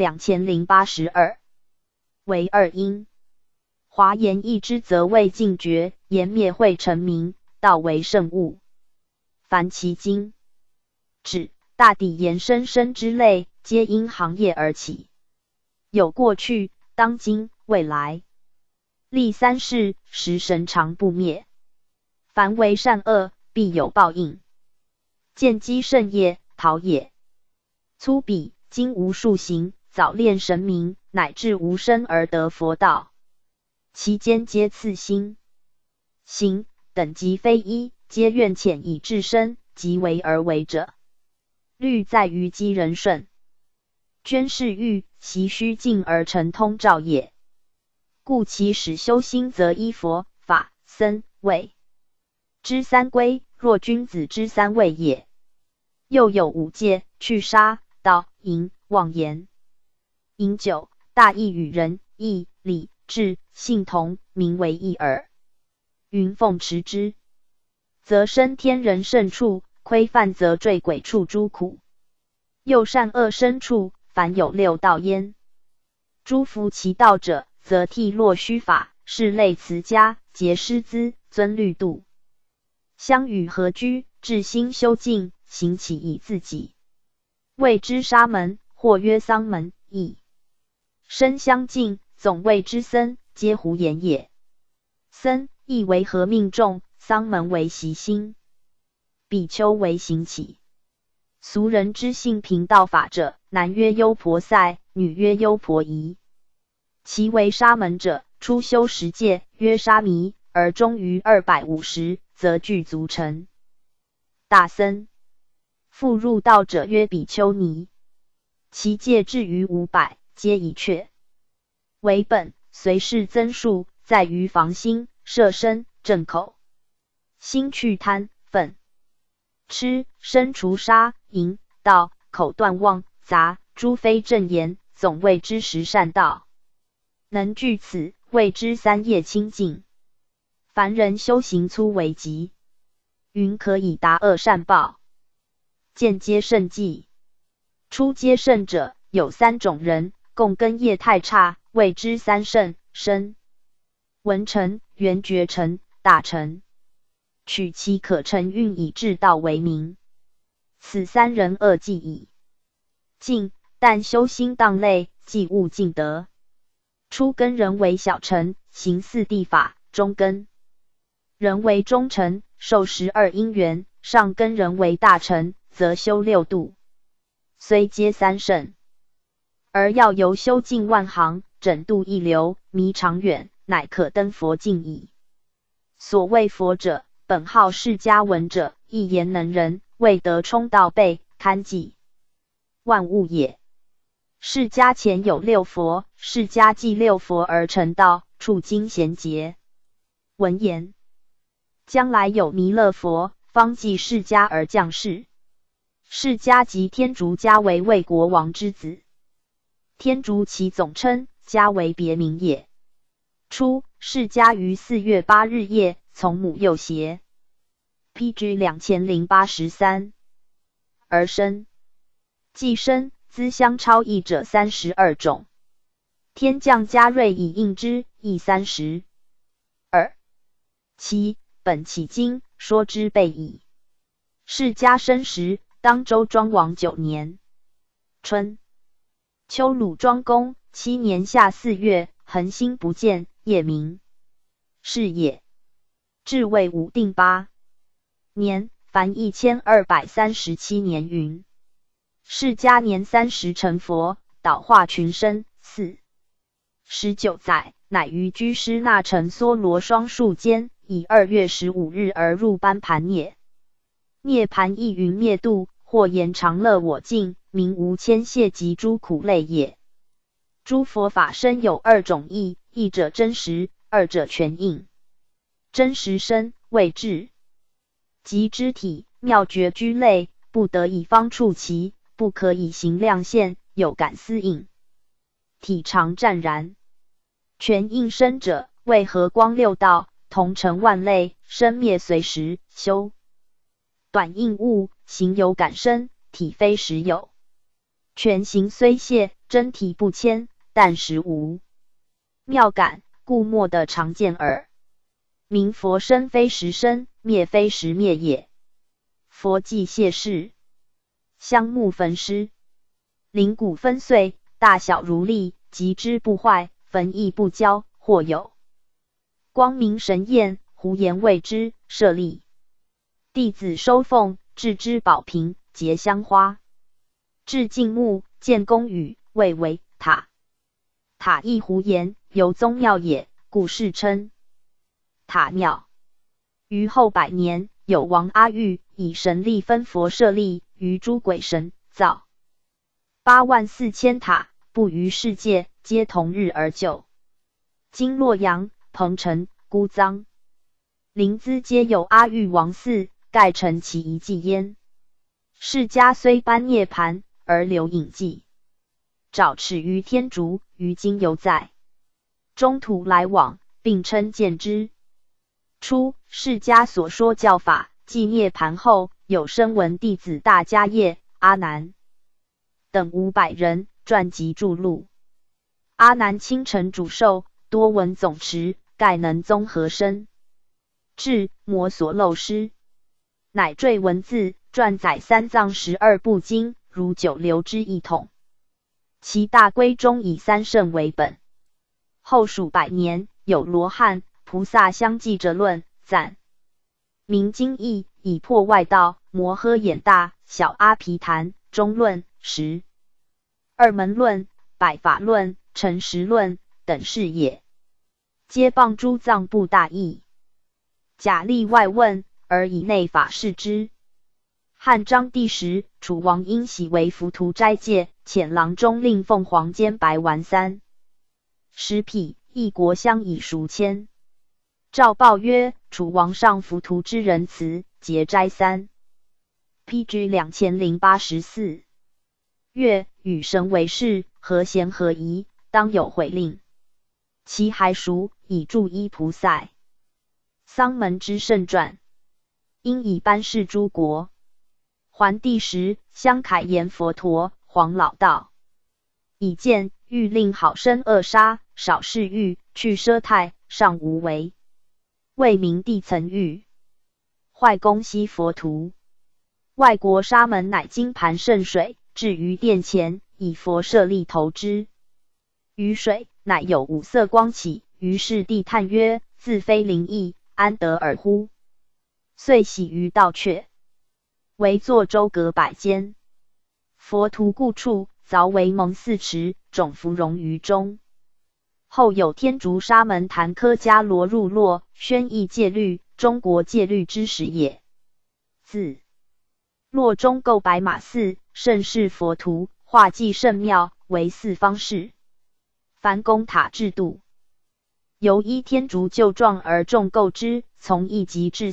2082为2音。华严译之则为尽绝，言灭会成名，道为圣物。凡其经指大抵延伸生之类，皆因行业而起，有过去、当今、未来，历3世，时神常不灭。凡为善恶，必有报应。见机圣业，陶也。粗鄙，今无数行，早练神明，乃至无生而得佛道。其间皆次心行等级非一，皆愿浅以至深，即为而为者。律在于机人顺，捐是欲，其虚静而成通照也。故其始修心，则依佛、法、僧、位之3规，若君子之3位也。又有5戒：去杀、盗、淫、妄言。饮酒，大义与人、义、礼、智、信同，名为义耳。云奉持之，则生天人圣处；亏犯则坠鬼处诸苦。又善恶生处，凡有6道焉。诸服其道者，则替落虚法，是类辞家，节师资，尊律度，相与合居，至心修静，行起以自己。谓之沙门，或曰桑门，亦身相近，总谓之僧，皆胡言也。僧亦为合命众，桑门为习心，比丘为行起。俗人之性平道法者，男曰优婆塞，女曰优婆夷。其为沙门者，初修10戒，曰沙弥，而终于250，则具足成大僧。复入道者曰比丘尼，其戒至于500，皆已确。为本，随事增数，在于防心、摄身、正口。心去贪、忿、痴，身除杀、淫、盗，口断妄、杂，诸非正言，总谓之十善道。能具此，谓之3业清净。凡人修行粗为极，云可以达2善报。见皆圣迹。初皆圣者，有3种人，共根业太差，谓之3圣：声、闻成、缘觉成、大成。取其可成运以至道为名。此3人恶既已尽，但修心当类，即悟尽得。初根人为小乘，行4谛法， 中根人为中臣，授12英元；上根人为大臣，则修6度，虽皆3胜，而要由修近万行，整度一流，弥长远，乃可登佛境矣。所谓佛者，本号释迦文者，一言能人，未得冲道备，堪济万物也。释迦前有6佛，释迦继6佛而成道，处经贤劫。闻言，将来有弥勒佛，方继释迦而降世。释迦即天竺迦为魏国王之子，天竺其总称，迦为别名也。初，释迦于4月8日夜，从母右胁 ，PG 2083而生，既生，资相超异者32种，天降嘉瑞以应之，亦32。其本起经，说之备矣。释迦生时，当周庄王9年春秋，鲁庄公7年夏4月，恒星不见，夜明，是也。至魏武定8年，凡1237年云。释迦年30成佛，导化群生，19载，乃于居师那城梭罗双树间，以2月15日而入般盘涅。涅盘亦云灭度，或言常乐我净，名无牵谢及诸苦类也。诸佛法身有2种义，一者真实，二者全应。真实身谓智，即肢体妙觉居类，不得以方处其，不可以行量现，有感思应，体常湛然。全应身者，为和光6道，同成万类，生灭随时，修短应物，行有感生，体非实有。全行虽谢，真体不迁，但实无妙感，故莫得常见耳。名佛身非实身，灭非实灭也。佛既谢世，香木焚尸，灵骨分碎，大小如粒，即之不坏，焚亦不焦，或有光明神焰，胡言谓之舍利。弟子收奉，置之宝瓶，结香花，至敬木，建宫宇，谓为塔。塔亦胡言，由宗庙也，故世称塔庙。于后100年，有王阿育以神力分佛舍利于诸鬼神，造84000塔，布于世界，皆同日而就。今洛阳、彭城、姑臧、临淄皆有阿育王寺，盖成其遗迹焉。释迦虽般涅盘，而留隐迹，爪齿于天竺，于今犹在。中途来往，并称见之。初，释迦所说教法，继涅盘后，有声闻弟子大迦叶、阿难等500人，撰辑著录。阿难亲承主授，多闻总持，盖能综合身智摩所漏失，乃缀文字，撰载3藏12部经，如9流之一统。其大归中以3圣为本。后数100年，有罗汉、菩萨相继者论，赞明经义，以破外道，摩诃衍大、小阿毗昙、中论、12门论、百法论、成实论等是也，皆谤诸藏部大义，假立外问，而以内法释之。汉章帝时，楚王因喜为浮屠斋戒，遣郎中令凤凰煎白丸30匹，一国相以赎签。诏报曰：楚王上浮屠之仁慈，节斋3。PG 2084。曰：与神为事，何嫌何疑？当有悔令。其还赎，以助依菩萨。丧门之圣传，因以班示诸国。桓帝时，相凯言佛陀，黄老道以见，欲令好生扼杀，少嗜欲，去奢泰，尚无为。魏明帝曾欲坏宫西佛图，外国沙门乃金盘圣水，置于殿前，以佛舍利投之。于水乃有5色光起，于是帝叹曰： 自非灵异，安得尔乎？遂喜于道阙，为作周阁百间。佛徒故处，凿为蒙4池，种芙蓉于中。后有天竺沙门昙科迦罗入洛，宣译戒律，中国戒律之始也。自洛中构白马寺，盛世佛徒，画技甚妙，为4方式。凡宫塔制度，由依天竺旧状而众构之，从1级至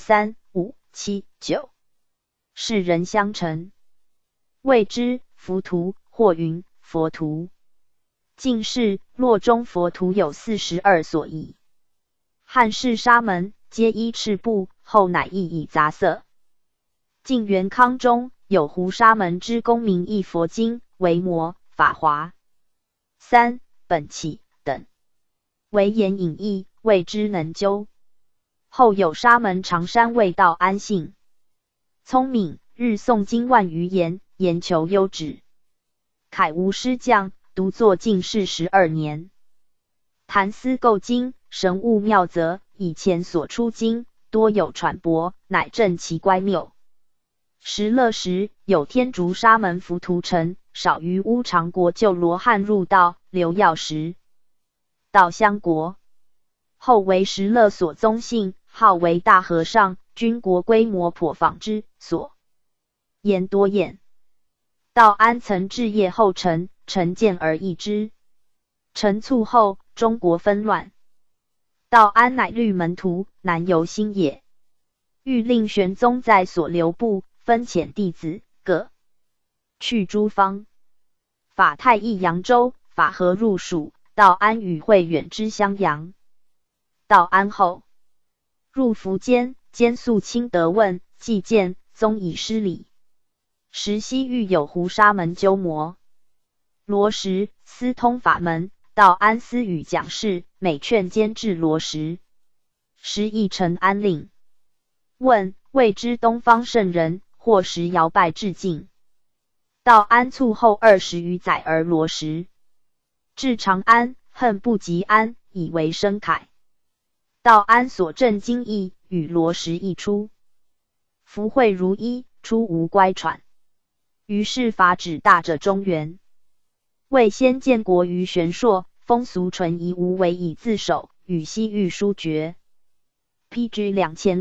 3、5、7、9世人相承，谓之浮屠，或云佛图。近世洛中佛图有42所矣。汉世沙门皆依赤布，后乃亦以杂色。晋元康中有胡沙门之功名译佛经，为摩、法华、三本启等，为言引义，谓之能究。后有沙门长山谓道安信，聪明，日诵经万余言，研求优旨。楷无师匠，独作进士12年。谈思构经，神悟妙则，以前所出经，多有传播，乃证其乖谬。时乐时，有天竺沙门浮屠城，少于乌长国救罗汉入道，留药石。道相国。后为时乐所宗信，号为大和尚，军国规模颇仿之，所言多验。道安曾置业后陈，陈见而易之。陈卒后，中国纷乱。道安乃律门徒，南游心也。欲令玄宗在所留部，分遣弟子，各去诸方。法太益扬州，法和入蜀。道安与会远之襄阳。道安后，入苻坚，兼肃清德问，既见宗已失礼。时西域有胡沙门鸠摩罗什，私通法门，道安私语讲事，每劝监制罗什。时亦承安令，问谓之东方圣人，或时摇拜致敬。道安卒后20余载而罗什。至长安，恨不及安，以为生慨。道安所证经义，与罗什一出。福慧如一，出无乖喘。于是法旨大者中原。为先建国于玄朔，风俗淳宜无为以自守，与西域殊绝。PG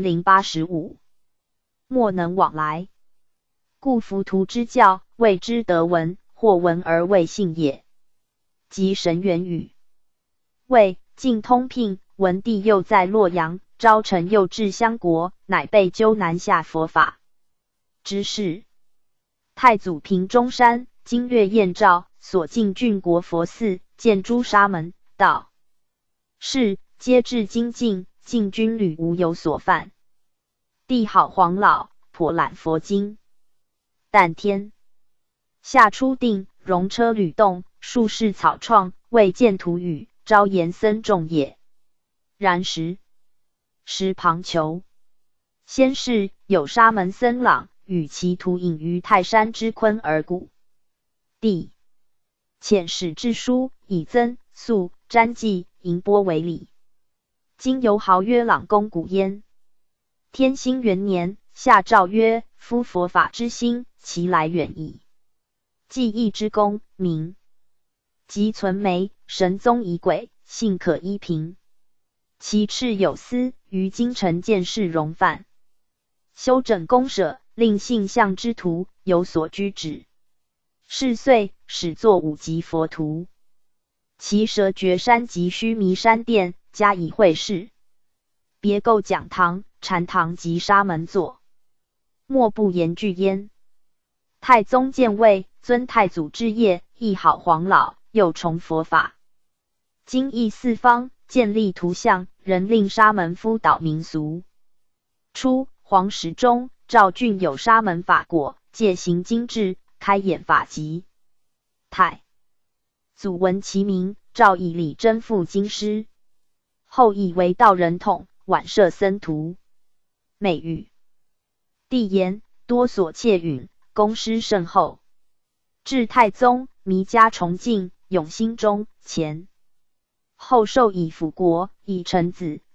2085。莫能往来。故浮屠之教，谓之得闻，或闻而未信也。即神元语。谓晋通聘，文帝又在洛阳，昭臣又至襄国，乃被纠南下佛法之事。太祖平中山，经略燕赵，所进郡国佛寺，见诸沙门道士，皆至精进，进军旅无有所犯。帝好黄老，颇览佛经。但天下初定，戎车屡动，数世草创，未见土语，昭言僧众也。然时旁求先是，有沙门僧朗，与其徒隐于泰山之坤而谷。帝遣使致书，以曾、肃、瞻记、银钵为礼。今由豪曰朗公古焉。天兴元年，下诏曰：夫佛法之心，其来远矣。记忆之功名，即存眉，神宗仪轨，信可依凭。其斥有司，于京城见事容范。修整公舍，令性相之徒有所居止。是岁，始作5级佛图。其舍绝山及须弥山殿，加以会事。别构讲堂、禅堂及沙门座，莫不严具焉。太宗见位，尊太祖之业，亦好黄老，又崇佛法。今诣四方，建立图像，仍令沙门夫导民俗。初，皇时中，赵郡有沙门法果，戒行精致，开演法籍。太祖闻其名，诏以礼真付京师。后以为道人统，晚设僧徒。美语帝言，多所窃允，功师甚厚。至太宗，弥加崇敬，永兴中前。后授以辅国，以臣子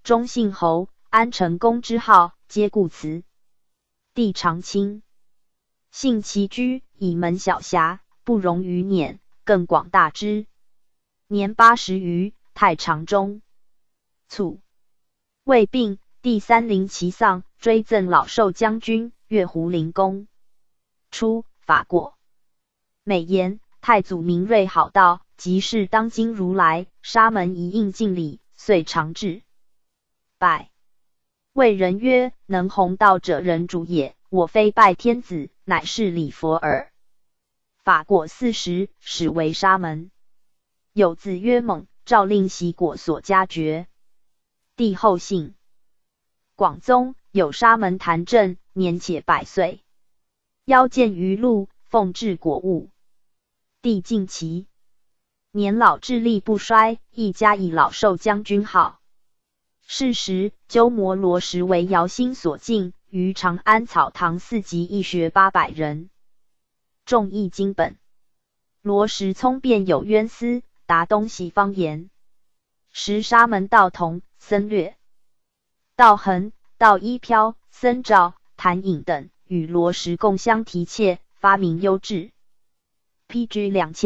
中信侯、安成公之号，皆故祠。帝常卿，幸其居，以门小狭，不容于辇，更广大之。年80余，太常中。卒，未病，第3临其丧，追赠老寿将军、越胡陵公。初，法过。美言太祖明睿好道，即是当今如来，沙门一应敬礼，遂常至。拜。谓人曰：能弘道者人主也，我非拜天子，乃是礼佛耳。法过40，始为沙门。有子曰猛，诏令袭果所加爵。帝后幸。广宗有沙门坛正，年且100岁，腰见于路，奉至果物。帝敬其。年老智力不衰，亦加以老寿将军号。是时，鸠摩罗什为姚兴所禁，于长安草堂4级一学800人，众译经本。罗什聪辩有渊思，达东西方言。时沙门道童、僧略、道恒、道一飘、僧肇、谭颖等与罗什共相提挈，发明优志。PG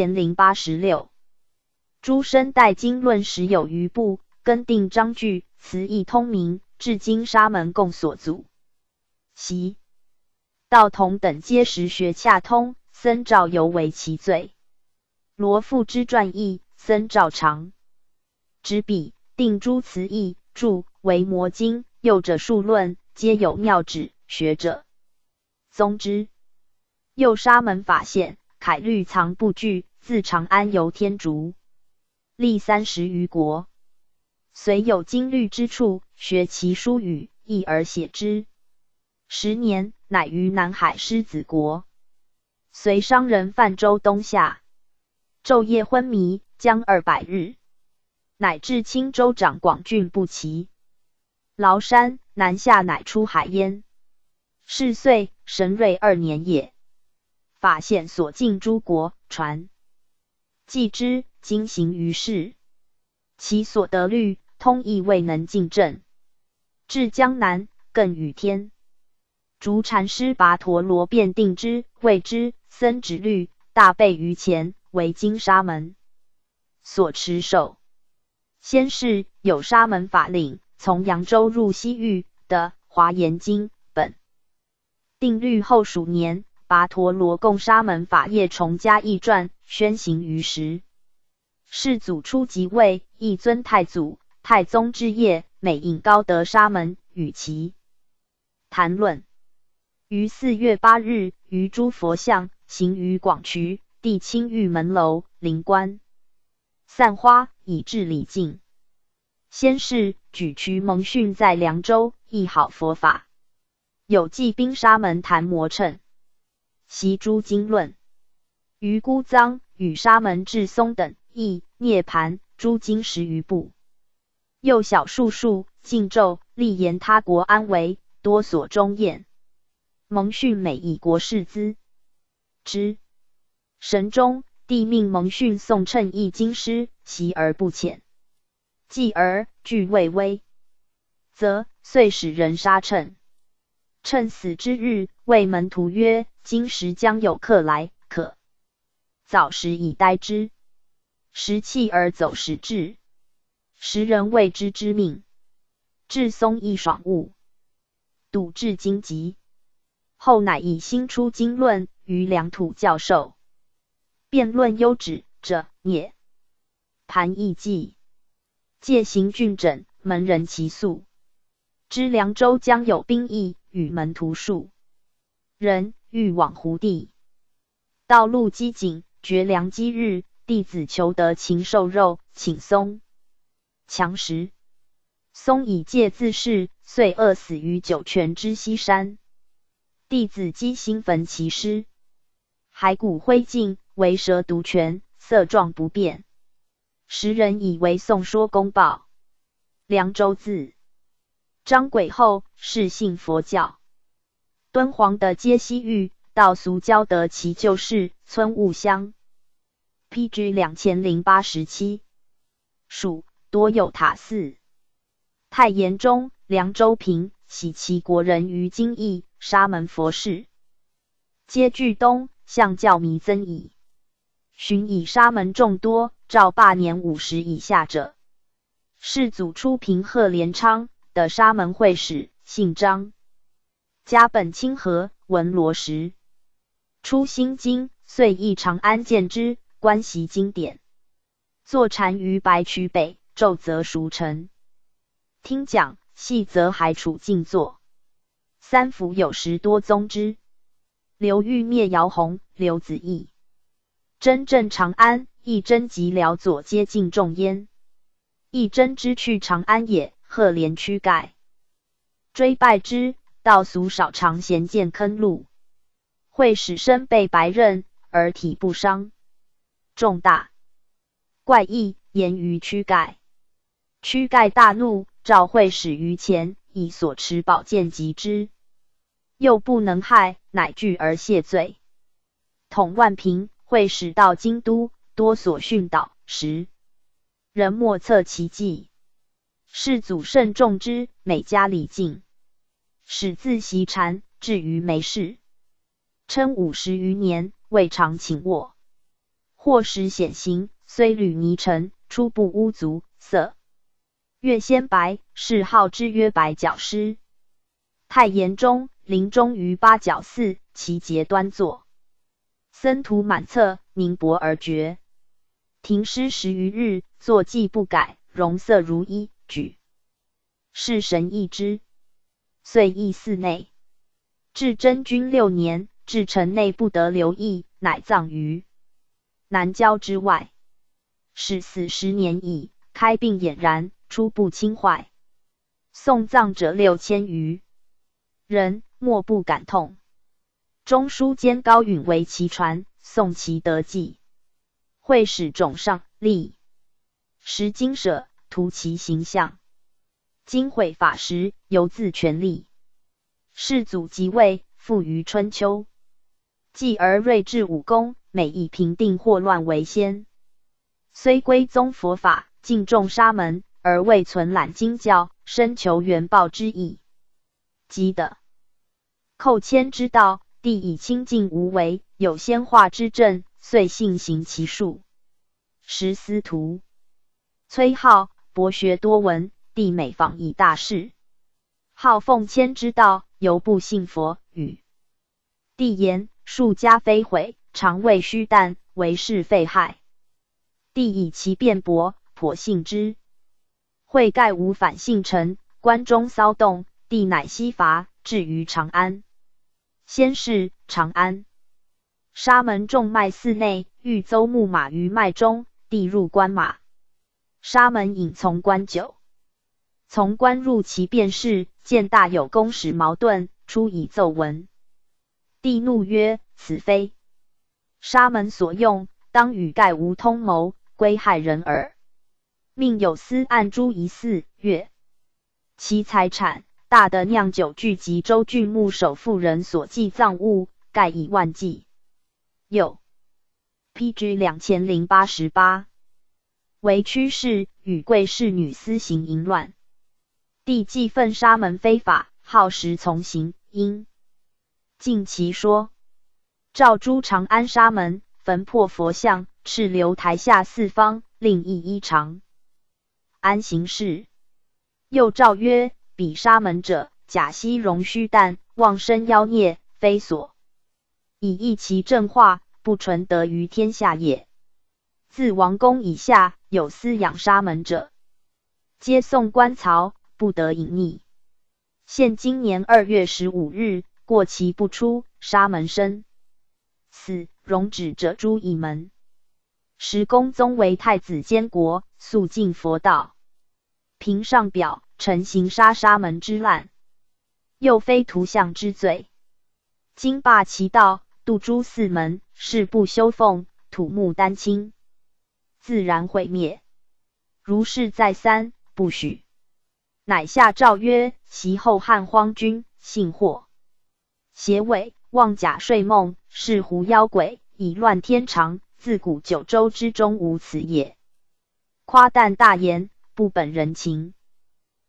2086。诸生代经论10有余部，更定章句，词义通明，至今沙门共所组。习、道童等皆实学洽通，僧肇犹为其最。罗复之传译，僧肇长执笔，定诸词义，著为摩经，右者数论，皆有妙旨，学者宗之。右沙门法宪，楷律藏部据，自长安游天竺，历30余国。虽有经律之处，学其书语，译而写之。10年，乃于南海狮子国，随商人泛舟东下，昼夜昏迷，将200日，乃至青州长广郡不齐。崂山南下，乃出海焉。是岁，神瑞2年也。法宪所禁诸国，传记之，今行于世。其所得律，通义未能尽正。至江南，更与天竺禅师跋陀罗辩定之，谓之僧旨律，大备于前，为今沙门所持守。先是有沙门法领，从扬州入西域的华严经本。定律后属年，跋陀罗供沙门法业重加译传，宣行于时。世祖初即位，亦尊太祖、太宗之业，每引高德沙门与其谈论。于4月8日，于诸佛像行于广渠，帝亲御门楼、灵官，散花以至礼敬。先是举渠蒙逊在凉州，译好佛法，有记冰沙门谈摩乘，习诸经论。于姑臧与沙门智松等译涅盘诸经10余部。又小数数禁咒，立言他国安危，多所中验。蒙逊每以国士资之。神中，帝命蒙逊诵称译经师，习而不浅。继而惧未危，则遂使人杀称。称死之日，谓门徒曰：今时将有客来，可早时以待之。时弃而走时至，时人谓之之命。至松亦爽悟，笃至经籍。后乃以新出经论于良土教授。辩论优旨者，涅盘义记。戒行峻整，门人其素。知凉州将有兵役，与门徒数人欲往胡地。道路饥馑，绝粮饥日，弟子求得禽兽肉，请松强食。松以戒自噬，遂饿死于酒泉之西山。弟子积心焚其尸，骸骨灰烬，为蛇毒泉，色状不变。时人以为颂说公报。凉州自张轨后，是信佛教。敦煌的皆西域，道俗教得其旧事，村务乡。PG 2087。属多有塔寺。 太炎中，凉州平，喜其国人于今邑，沙门佛事，皆具东，向教弥增矣。寻以沙门众多，赵霸年50以下者。世祖初平贺连昌的沙门会使，姓张，家本清河，闻罗什，出心经，遂诣长安见之，观习经典，坐禅于白渠北，昼则熟成，听讲，细则还处静坐。三府有10多宗之。刘裕灭姚洪，刘子义真镇长安，义真及辽左皆敬重焉。义真之去长安也，贺连驱盖，追拜之，道俗少常咸见坑路。会使身被白刃，而体不伤，重大怪异，言于驱盖。驱盖大怒，召会使于前，以所持宝剑击之，又不能害，乃惧而谢罪。统万平，会使到京都，多所训导，时人莫测其迹。世祖甚重之，每家礼敬，始自习禅，至于没事，称50余年，未尝寝卧。或时显形，虽履泥尘，初不污足，色月鲜白，谥号之曰白角师。太炎中，临终于八角寺，其节端坐，僧徒满侧，凝薄而绝。停师10余日，坐既不改，容色如一，举是神异之，遂诣寺内。至真君6年，至城内不得留意，乃葬于南郊之外。始死10年矣，开病俨然，初不侵坏。送葬者6000余人，莫不感痛。中书监高允为其传，颂其德绩。会使冢上立石经舍，图其形象。今毁法时，犹自权力。世祖即位，复于春秋。继而睿智武功，每以平定祸乱为先。虽归宗佛法，敬重沙门，而未存揽经教，深求原报之意。即的寇谦之道，帝以清净无为，有仙化之政，遂信行其术。时司徒崔颢博学多闻，帝每访以大事。好奉谦之道，犹不信佛语。帝言术家非毁，常谓虚诞，为是废害。帝以其辩驳，颇信之。会盖无反信臣，关中骚动，帝乃西伐，至于长安。先是长安沙门众迈寺内，欲邹牧马于麦中，帝入关马。沙门引从官久，从官入其便室，见大有公使矛盾，出以奏闻。帝怒曰：此非沙门所用，当与盖无通谋，归害人耳。命有司按诛疑似，曰：其财产大的酿酒聚集州郡牧守妇人所寄赃物，盖以万计。又 PG 2088为趋势，与贵士女私行淫乱。帝既愤沙门非法，好时从行，因尽其说，诏诛长安沙门，焚破佛像，敕留台下四方，令役衣长安行事。又诏曰：彼沙门者，假西容虚诞，妄生妖孽，非所以益其正化，不纯德于天下也。自王公以下，有私养沙门者，皆送官曹，不得隐匿。现今年2月15日，过期不出，沙门生死，容止者诛一门。时公宗为太子监国，肃敬佛道。凭上表，陈行杀沙门之滥，又非图像之罪。今罢其道，度诸四门，誓不修奉，土木丹青，自然毁灭。如是再三，不许。乃下诏曰：袭后汉荒君，信惑邪伪，妄假睡梦，是狐妖鬼，以乱天常，自古九州之中无此也。夸诞大言，不本人情。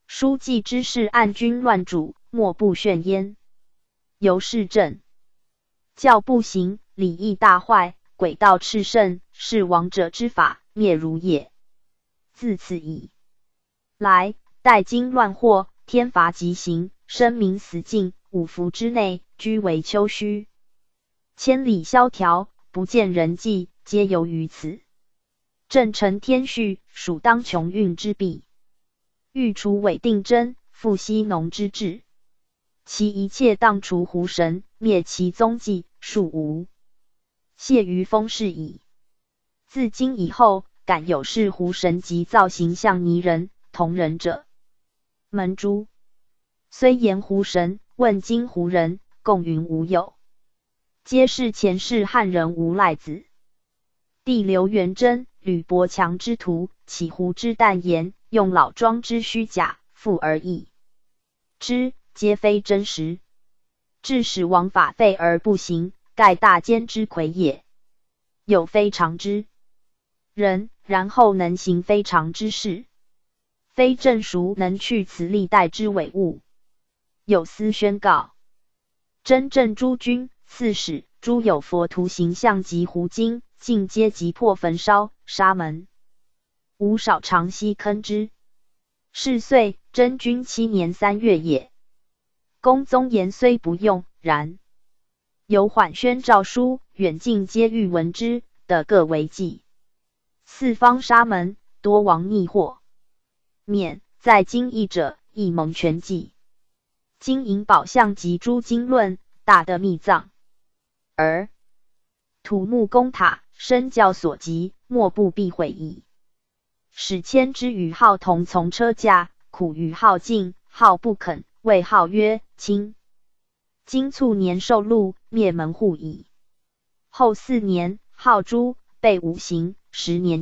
书记之事暗军乱主，莫不炫焉。由是正教不行，礼义大坏，诡道炽盛，是王者之法，灭如也。自此以来，代今乱祸，天罚极刑，生民死尽，五服之内，居为丘墟。千里萧条，不见人迹，皆由于此。正承天序，属当穷运之弊。欲除伪定真，复息农之治。其一切当除胡神，灭其踪迹，庶无谢于风势矣。自今以后，敢有视胡神及造形象拟人、同人者，门诛。虽言胡神，问今胡人，共云无有，皆是前世汉人无赖子。帝刘元贞、吕伯强之徒，起胡之诞言，用老庄之虚假，复而已之，皆非真实。致使王法废而不行，盖大奸之魁也。有非常之人，然后能行非常之事，非正熟能去此历代之伪物。有司宣告：真正诸君、刺史、诸有佛图形象及胡经，尽皆急迫焚烧，沙门无少长息坑之。是岁，真君7年3月也。公宗言虽不用，然有缓宣诏书，远近皆欲闻之，的各为记。四方沙门多亡逆祸，免在今译者，亦蒙全记。金银宝相及诸经论，大的密藏，而土木公塔，身教所及，莫不必毁矣。使迁之与号同从车驾，苦与号进，号不肯，谓号曰卿。今卒年受禄，灭门户矣。后4年，号诛，被无刑，10年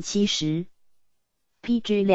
70。PG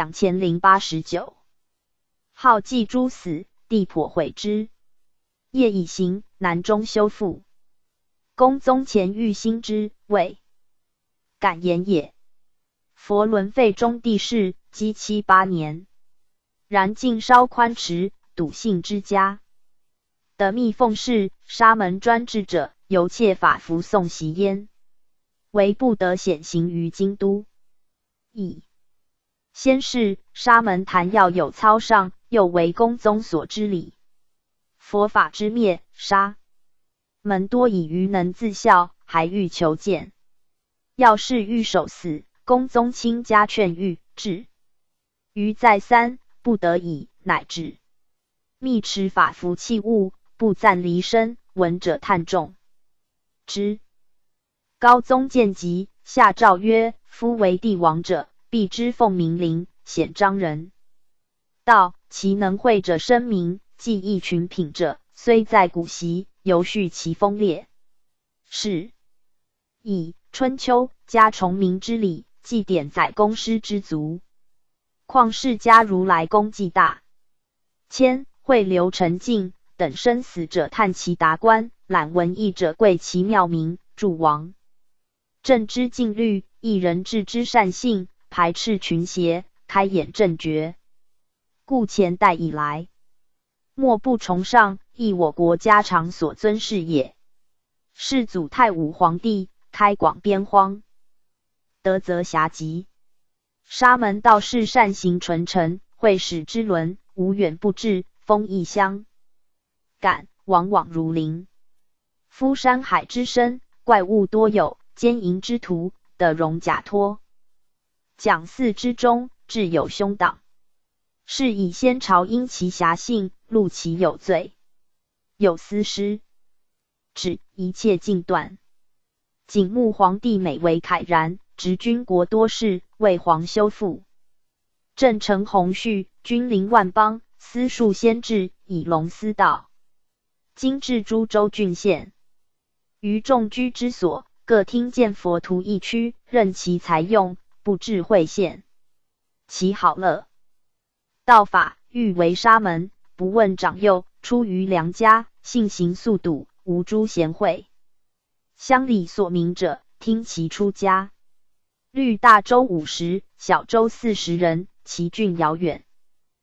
2089。号既诛死，帝颇毁之。业已行，南中修复。公宗前欲兴之，谓敢言也。佛伦废中帝室，积7、8年。然尽稍宽弛，笃信之家。得密奉事，沙门专制者，犹窃法服诵习焉。唯不得显行于京都。乙。先是，沙门坛要有操上，又为公宗所知礼。佛法之灭，沙门多以愚能自效，还欲求见。要是欲守死，公宗亲加劝谕，至余再三，不得已，乃至密持法服器物，不暂离身，闻者叹重之。高宗见急，下诏曰：夫为帝王者，必知奉明灵，显彰人道，其能会者声名，记忆群品者，虽在古习，犹续其风烈。是以春秋加崇明之礼，祭典载公师之足。况世家如来功绩大，谦会刘承敬等生死者叹其达观，览文艺者贵其妙名，助王政之禁律，一人治之善性，排斥群邪，开眼正觉。故前代以来，莫不崇尚，亦我国家常所尊事也。世祖太武皇帝，开广边荒，德泽遐极。沙门道士善行纯诚，会使之伦，无远不至，风义相感，往往如林。夫山海之深，怪物多有，奸淫之徒，得容假托。讲寺之中，至有凶党。是以先朝因其侠性，戮其有罪。有司师指一切尽断。景穆皇帝美为慨然，执军国多事，为皇修复。郑成弘绪，君临万邦，司数先至，以龙司道。今至诸州郡县，于众居之所，各听见佛图一区，任其才用，不至会县。其好乐。道法欲为沙门，不问长幼，出于良家，性行素笃，无诸贤惠。乡里所明者，听其出家。律大州50，小州40人，其郡遥远。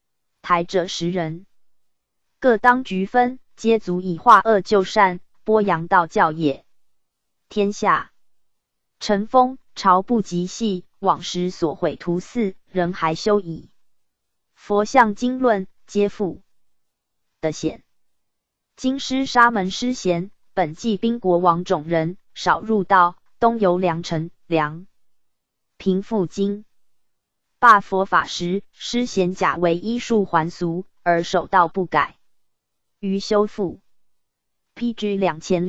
台者10人，各当局分，皆足以化恶救善，播扬道教也。天下尘封，朝不及系，往时所毁图寺，仍还修矣。佛像经论，皆复的显。京师沙门师贤，本纪宾国王种人，少入道，东游良辰、梁平复经。罢佛法时，师贤假为医术还俗，而守道不改。于修复 PG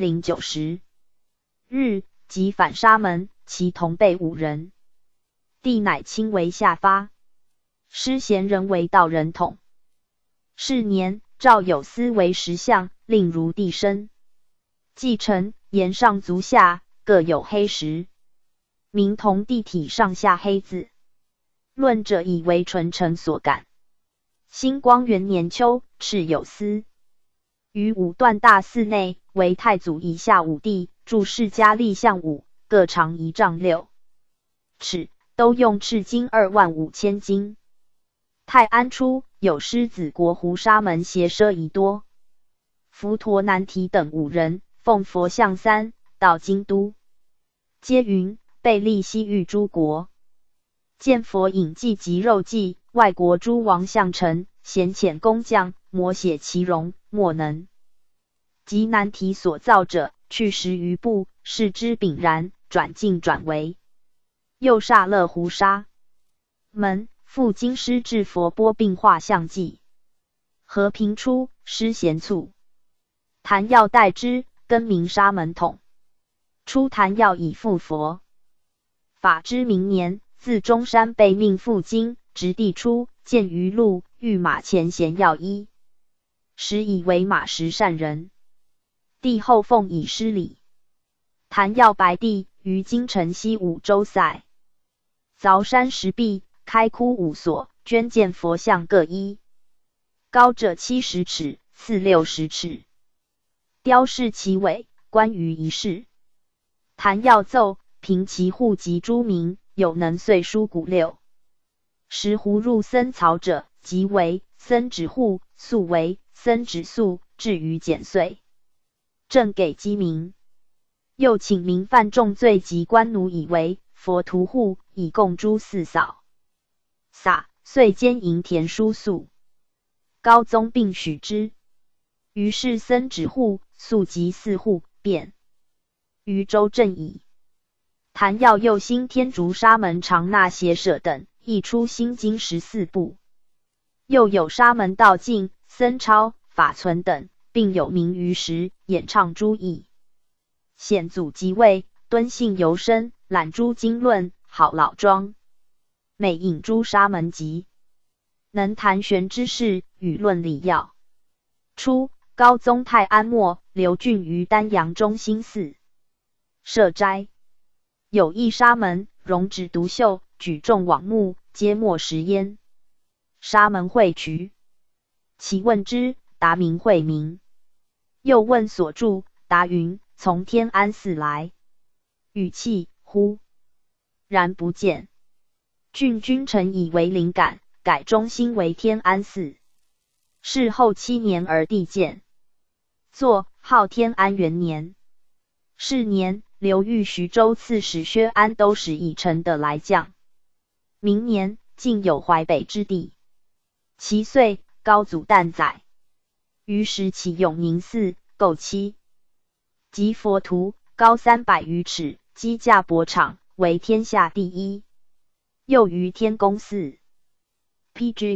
2090日，即返沙门，其同辈5人。帝乃亲为下发，师贤仍为道人统。是年，赵有司为10相，令如帝身。继承言上足下各有黑石，名同地体上下黑字。论者以为纯诚所感。兴光元年秋，敕有司于五段大寺内，为太祖以下5帝，注释迦立像5，各长1丈6尺，都用赤金25000斤。太安初，有狮子国胡沙门邪奢宜多、浮陀难提等5人，奉佛像3，到京都，皆云被立西域诸国，见佛饮祭及肉祭，外国诸王相臣、贤浅工匠，摹写其容，莫能及难题所造者，去10余部，视之炳然，转进转为。又煞乐胡沙门，复京师至佛钵并画像记。和平初，师贤卒，谭耀代之，更名沙门统。初谭耀以复佛法之明年，自中山被命赴京，直帝初，见于路，御马前贤耀衣，时以为马识善人。帝后奉以施礼。谭耀白帝于京城西5州塞，凿山石壁，开窟5所，捐建佛像各一，高者70尺，次60尺，雕饰其尾，观于一室。谭耀奏，凭其户籍诸民，有能岁书古6。时胡入僧曹者，即为僧指户，素为僧指素，至于减岁，正给鸡名。又请民犯重罪及官奴以为佛徒户，以供诸寺扫洒，遂兼营田书宿。高宗并许之。于是僧指户、宿及4户，便于州镇矣。谭耀又兴天竺沙门常那邪舍等，亦出心经14部。又有沙门道净、僧超、法存等，并有名于时，演唱诸义。显祖即位，敦信尤深，览诸经论，好老庄。每引诸沙门集，能谈玄之事，与论理要。初，高宗太安末，刘俊于丹阳中兴寺设斋，有一沙门，容止独秀，举众往目，皆莫识焉。沙门会渠，其问之，答名慧名。又问所住，答云：从天安寺来。语气乎，然不见。郡君臣以为灵感，改中兴为天安寺。事后7年而帝建，作号天安元年。是年，刘豫徐州刺史薛安都使以臣的来将。明年，竟有淮北之地。其岁，高祖诞载。于时起永宁寺，构漆及佛图，高300余尺，基架博敞，为天下第一。又于天宫寺 PG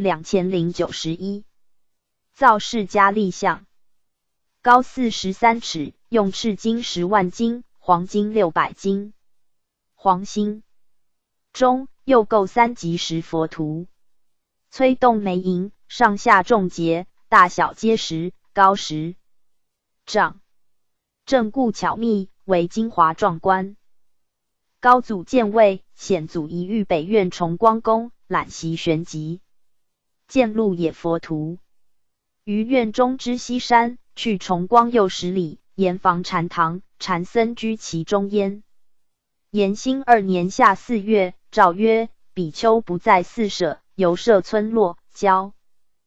2091造释迦立像，高43尺，用赤金10万斤，黄金600斤。黄心中又构3级石佛图，崔洞梅银，上下重结，大小皆10，高10丈，正固巧密，为精华壮观。高祖建位，显祖移御北院崇光宫，览习玄集，见鹿野佛图。于院中之西山，去崇光右10里，严房禅堂，禅僧居其中焉。延兴2年夏4月，诏曰：比丘不在寺舍，游舍村落郊。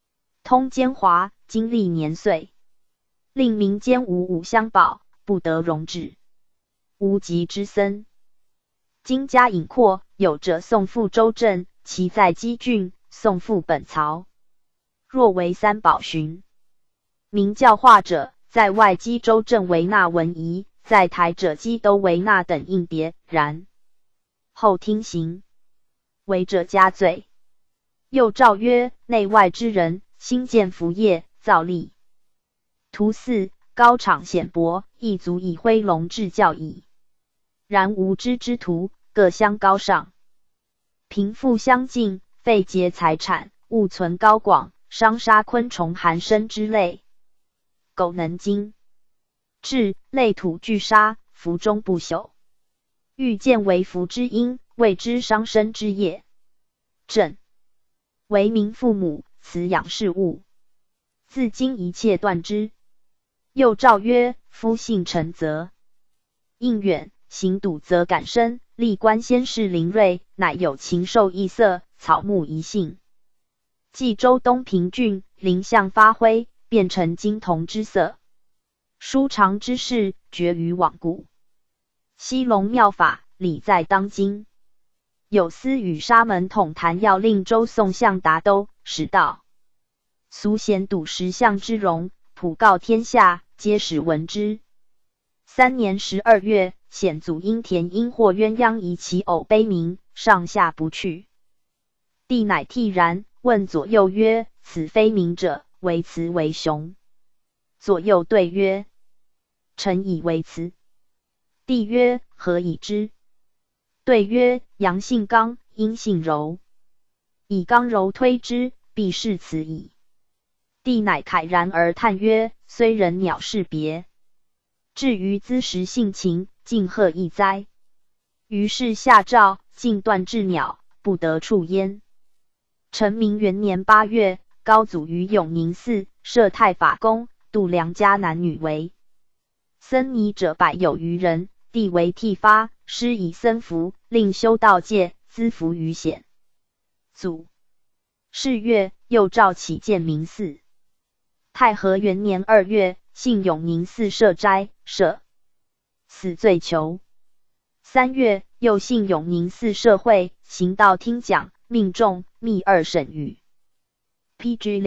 通奸猾，经历年岁，令民间无五相保，不得容止。无极之僧，今家隐阔，有者送赴周镇，其在积郡，送赴本曹。若为三宝寻，明教化者，在外积周镇为纳文仪，在台者积都为纳等应别。然后听刑，违者加罪。又诏曰：内外之人，兴建服业，造吏。徒四高场显博，亦足以挥龙治教矣。然无知之徒，各相高尚，贫富相近，废劫财产，物存高广，伤杀昆虫寒生之类。苟能精至，类土俱杀，服终不朽。欲见为福之因，谓之伤身之业。正为民父母，慈养事物，自今一切断之。又诏曰：夫性诚则应远，行笃则感生。历官先世灵锐，乃有禽兽异色，草木一性。冀州东平郡，林相发辉，变成金铜之色。舒长之事，绝于往古。西龙妙法，理在当今。有司与沙门统坛要令周宋相达都，使道俗贤笃实相之容，普告天下，皆使闻之。3年12月，显祖因田因获鸳鸯遗其偶悲鸣，上下不去。帝乃惕然，问左右曰：此非明者，为雌为雄？左右对曰：臣以为雌。帝曰：何以知？对曰：阳性刚，阴性柔，以刚柔推之，必是雌矣。帝乃慨然而叹曰：虽人鸟是别，至于兹时性情，竟何异哉？于是下诏，禁断治鸟，不得处焉。承明元年8月，高祖于永宁寺设太法宫，度良家男女为僧尼者100有余人。帝为剃发，施以僧服，令修道戒，资服于显。祖是月，又诏起建明寺。太和元年2月，幸永宁寺设斋，设死罪囚。3月，又幸永宁寺设会，行道听讲，命众密2审语。PG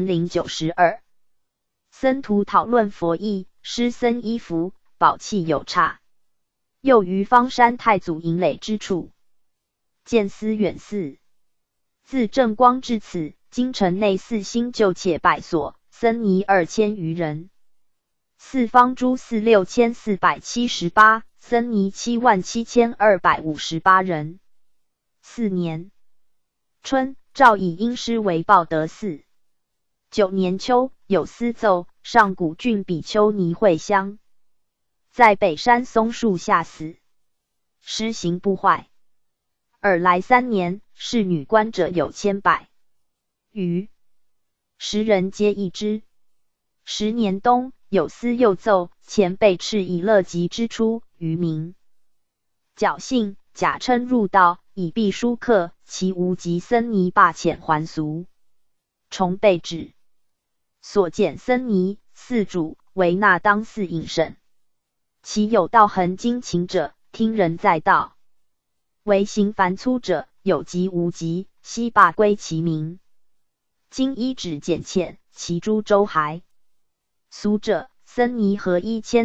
2092。僧徒讨论佛义，施僧衣服，宝器有差。又于方山太祖营垒之处，建思远寺。自正光至此，京城内寺新旧且百所，僧尼2000余人。四方诸寺6478，僧尼77258人。4年春，诏以因师为报德寺。9年秋，有司奏上古郡比丘尼会乡，在北山松树下死，施行不坏。尔来3年，是女观者有千百余，10人皆异之。10年冬，有司又奏前辈敕以乐极之初，于民侥幸，假称入道，以避疏客，其无极僧尼罢遣还俗。重备旨，所见僧尼寺主为纳当寺引审。其有道恒精勤者，听人在道；唯行繁粗者，有极无极，悉罢归其名。今依旨简欠，其诸州还俗者，僧尼合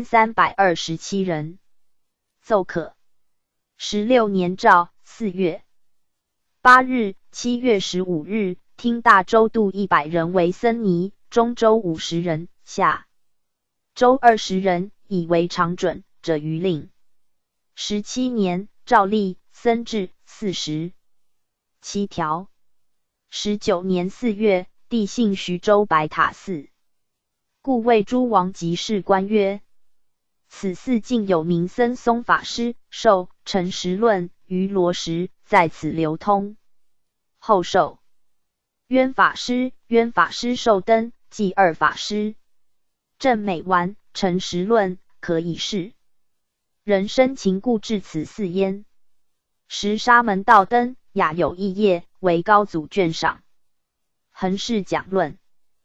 1327人。奏可。16年诏4月8日、7月15日，听大州度100人为僧尼，中州50人，下州20人，以为常准者于令。17年，诏立僧制47条。19年4月，帝幸徐州白塔寺，故谓诸王及士官曰：此寺竟有名僧松法师，授陈实论于罗什，在此流通。后授渊法师，渊法师授登记2法师。正美完陈实论，可以示。人生情故至此寺焉。时沙门道登雅有异业，为高祖眷赏。恒氏讲论。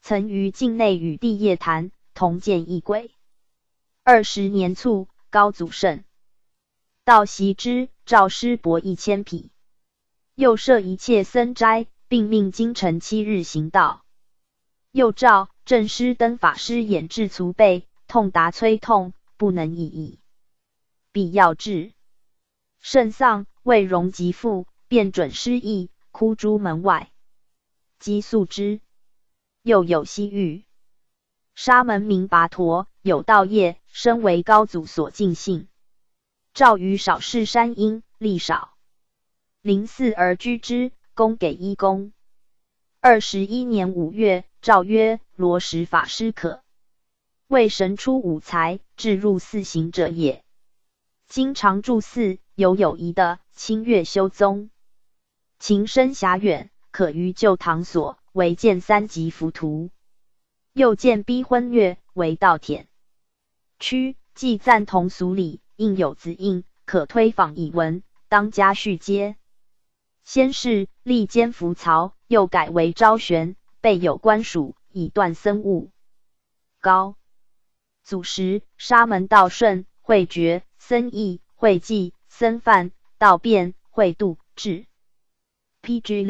曾于境内与帝业谈，同见异轨。20年卒，高祖圣道袭之，诏师帛1000匹。又设一切僧斋，并命京城7日行道。又诏正师登法师眼至卒背，痛达催痛，不能已矣。必要至，甚丧，未容即复，便准失意，哭诸门外。即诉之。又有西域沙门名拔陀，有道业，身为高祖所敬信。诏于少室山阴，力少临寺而居之，供给一公。21年5月，诏曰：罗什法师可为神出五才，至入寺行者也。今常住寺，有疑的，清月修宗。情深狭远，可于旧堂所，为见3级浮屠。又见逼婚虐，为道舔区，既赞同俗礼，应有子印，可推访以闻，当加续接。先是立监服曹，又改为昭玄，备有官署，以断僧务。高祖时，沙门道顺、慧觉、僧义、慧济、僧范、道辩、慧度至。PG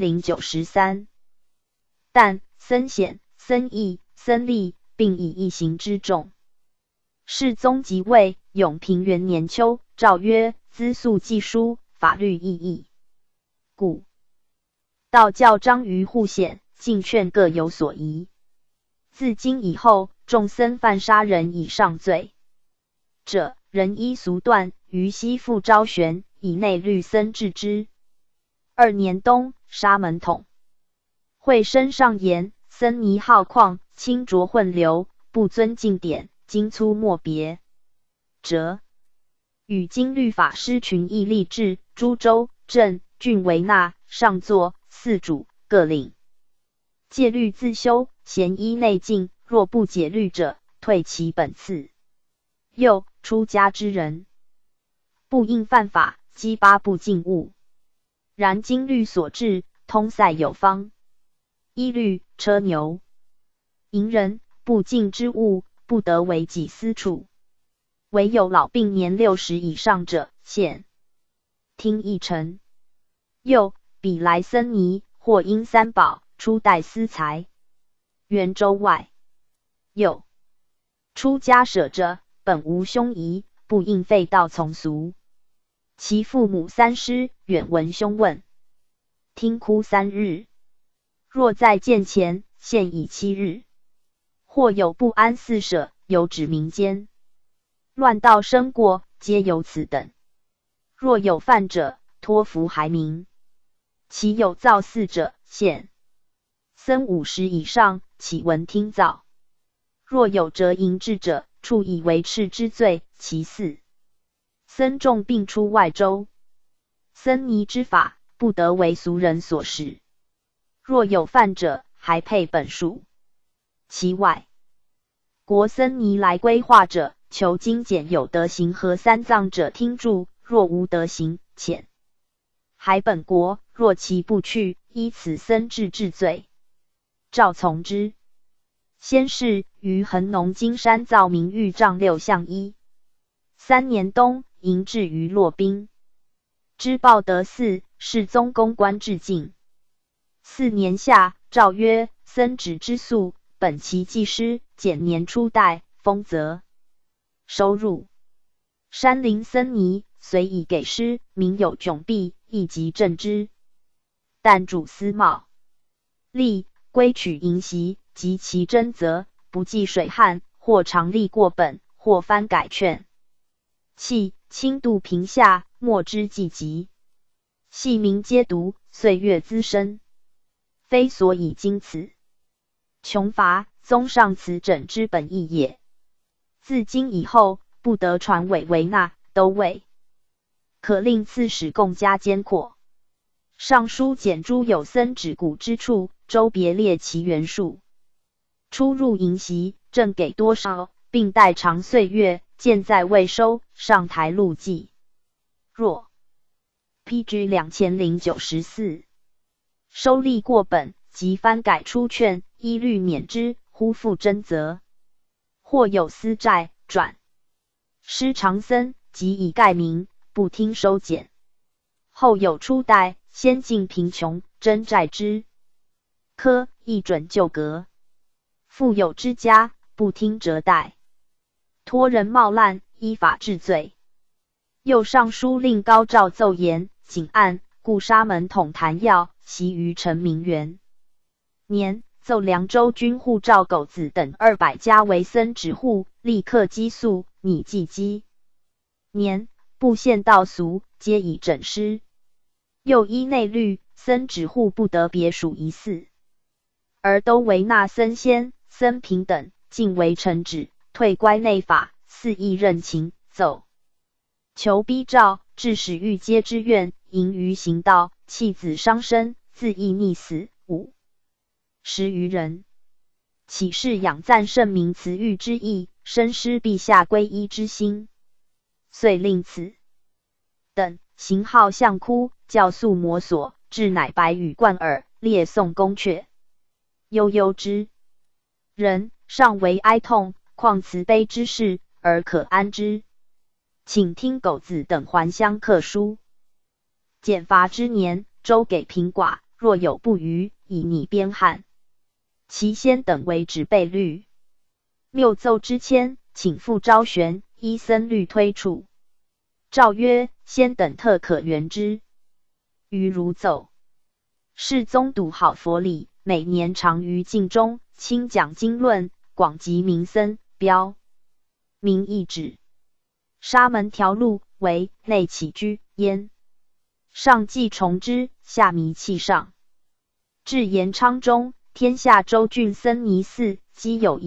2093。但僧显、僧义、僧利并以一行之众。世宗即位，永平元年秋，诏曰：资素记书，法律意义。故道教章于户显，进劝各有所宜。自今以后，众僧犯杀人以上罪者，人依俗断，于西复昭玄，以内律僧治之。2年冬，沙门统会升上言，僧尼好旷，清浊混流，不遵禁典，经粗莫别者，与经律法师群议立志，诸州、镇、郡为纳，上座、寺主各领戒律自修，咸依内禁，若不解律者，退其本次。又出家之人，不应犯法，击八不禁物。然经律所制，通塞有方。依律车牛、淫人、不敬之物，不得为己私处。唯有老病年60以上者，现听议程。又彼来僧尼，或因三宝，出代私财。圆州外，又出家舍者，本无凶疑，不应废道从俗。其父母3师，远闻凶问，听哭3日。若在见前，现以7日。或有不安寺舍，有指民间乱道生过，皆有此等。若有犯者，托付还民。其有造寺者，现僧50以上，岂闻听造。若有折营制者，处以为斥之罪。其4，僧众并出外州。僧尼之法，不得为俗人所使。若有犯者，还配本数。其外，国僧尼来规划者，求精简有德行和3藏者听住，若无德行，遣还本国。若其不去，依此僧制治罪。诏从之。先是于恒农金山造明玉丈6相1。3年冬，迎至于洛宾。知报德寺，世宗公官致敬。4年夏，诏曰：僧止之素，本其祭师，减年初代，封则收入。山林僧尼，随以给师，民有窘弊，亦即正之。但主司茂吏归取银息，及其真则，不计水旱，或常立过本，或翻改劝。弃轻度贫下，莫之计及。系民皆读，岁月滋生，非所以经此。穷乏，宗上此整之本意也。自今以后，不得传委为纳，都尉。可令刺史共加兼扩。尚书简诸有僧止谷之处，周别列其原数。出入银息，正给多少，并代长岁月，见在未收，上台录记。若 PG 2094。收利过本，即翻改出券， 依律免之，忽复征责。或有私债，转师长僧，即以盖名，不听收减。后有初代，先尽贫穷，征债之科，亦准就革。复有之家，不听折贷，托人冒滥，依法治罪。又上书令高诏奏言，谨按故沙门统坛要，袭于陈明元年，奏凉州军护赵狗子等200家为僧指户，立刻积粟，拟祭积年，布县道俗，皆以整施。又依内律，僧指户不得别属一寺，而都为纳僧先、僧平等，尽为臣旨，退乖内法，肆意任情，奏求逼诏，致使欲皆之愿，淫于行道，弃子伤身，自缢溺死50余人。起誓仰赞圣明慈欲之意，深施陛下皈依之心，遂令此等行号相哭，教宿摩索，至乃白羽贯耳，列颂宫阙。悠悠之人，尚为哀痛，况慈悲之事，而可安之。请听狗子等还乡客书。减罚之年，周给贫寡，若有不虞，以拟编汉。其先等为止备律。谬奏之签，请复昭旋，依僧律推处。诏曰：先等特可原之。余如奏。世宗笃好佛理，每年常于禁中，亲讲经论，广集民僧，标明义旨。沙门条录为内起居焉，上记重之，下弥气上。至延昌中，天下州郡僧尼寺，积有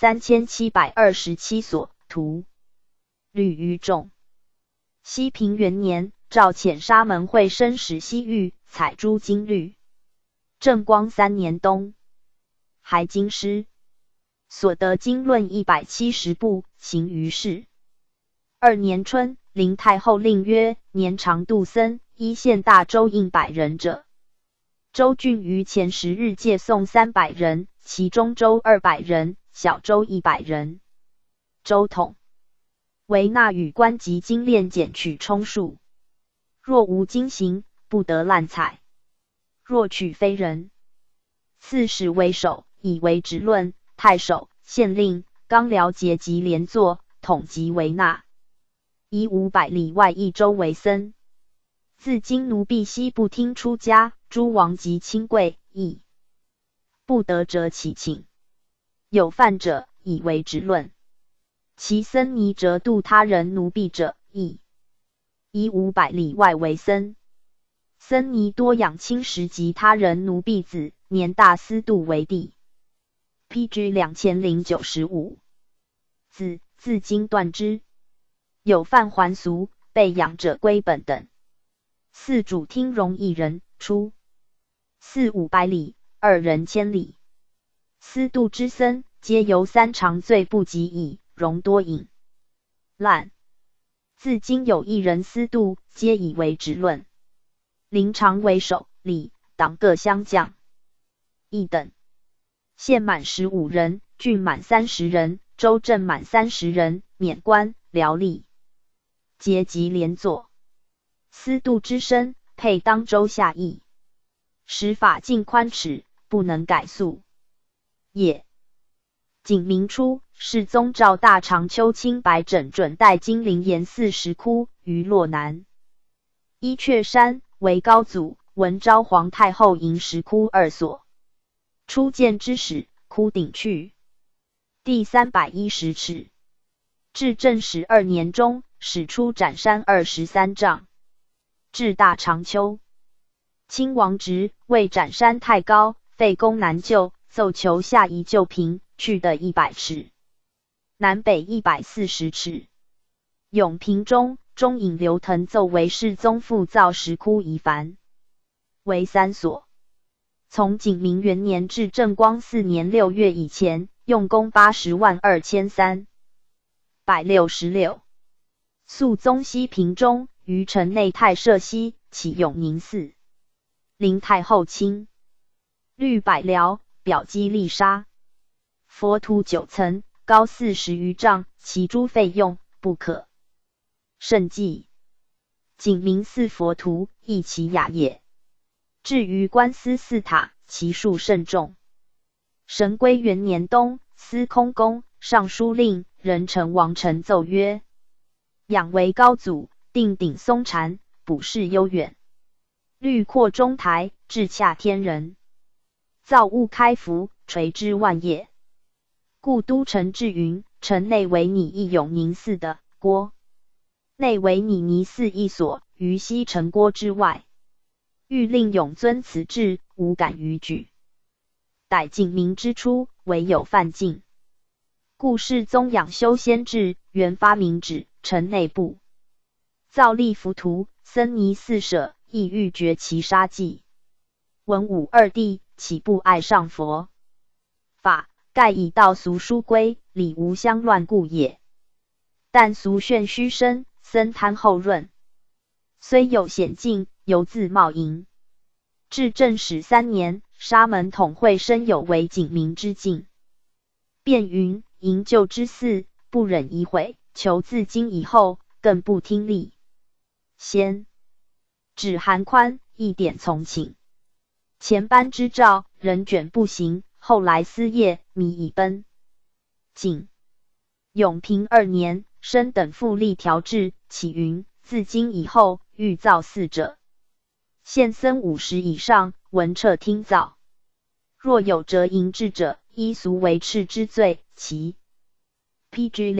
13727所，徒履于众。西平元年，诏遣沙门会生使西域，采诸经律。正光3年冬，还经师，所得经论170部，行于世。2年春，灵太后令曰：年长度僧，依县大州应100人者，州郡于前10日借送300人，其中州200人，小州100人。州统为纳与官及精炼减取充数，若无经行，不得滥采。若取非人，刺史为首，以为直论；太守、县令、纲僚节及连坐，统级为纳。以500里外一州为僧。自今奴婢悉不听出家，诸王及亲贵亦不得者起请。有犯者，以为直论。其僧尼折度他人奴婢者，亦以500里外为僧。僧尼多养亲时及他人奴婢子，年大司度为帝。PG 2095。子自今断之。有犯还俗，被养者归本等。寺主听容一人，出寺500里，2人1000里。司度之僧，皆由3常罪不及矣，容多饮滥。自今有1人司度，皆以为直论。临常为首，礼党各相降一等。县满15人，郡满30人，州镇满30人，免官僚吏皆即连坐。司度之身，配当州下邑。使法尽宽尺，不能改速也。景明初，世宗诏大长秋清白整准带金陵岩寺石窟于洛南伊阙山，为高祖文昭皇太后营石窟2所。初建之始，窟顶去第310尺。至正始2年中，始出斩山23丈。至大长秋，亲王直为斩山太高，费功难就，奏求下移就平，去的100尺，南北140尺。永平中，中引刘腾奏为世宗复造石窟夷繁，为3所。从景明元年至正光4年6月以前，用工802366。肃宗西平中，于城内太社西起永宁寺。灵太后亲律百僚， 表基利沙。佛图9层，高40余丈，其诸费用不可胜计。景明寺佛图亦其雅也。至于观思寺塔，其数甚众。神龟元年冬，司空宫尚书令仁成王臣奏曰：仰为高祖，定鼎松禅，补世悠远。律扩中台，至洽天人。造物开福，垂之万业。故都城至云，城内为拟义永宁寺的郭，内为拟尼寺一所，于西城郭之外。欲令永遵此制，无敢逾矩。逮景明之初，唯有犯禁。故世宗养修仙制，原发明旨，城内部造立浮屠，僧尼四舍，亦欲绝其杀忌。文武二帝岂不爱上佛法？盖以道俗殊归，礼无相乱故也。但俗炫虚身，僧贪厚润，虽有险境，犹自冒淫。至正始3年，沙门统会深有违景明之禁，便云：营救之事，不忍移毁，求自今以后，更不听令。先指韩宽一点从请，前班之诏，人卷不行。后来思夜，迷已奔。景永平2年，申等复立条制，启云：自今以后，欲造寺者，现僧50以上，闻彻听造。若有折营制者，依俗为斥之罪。其 PG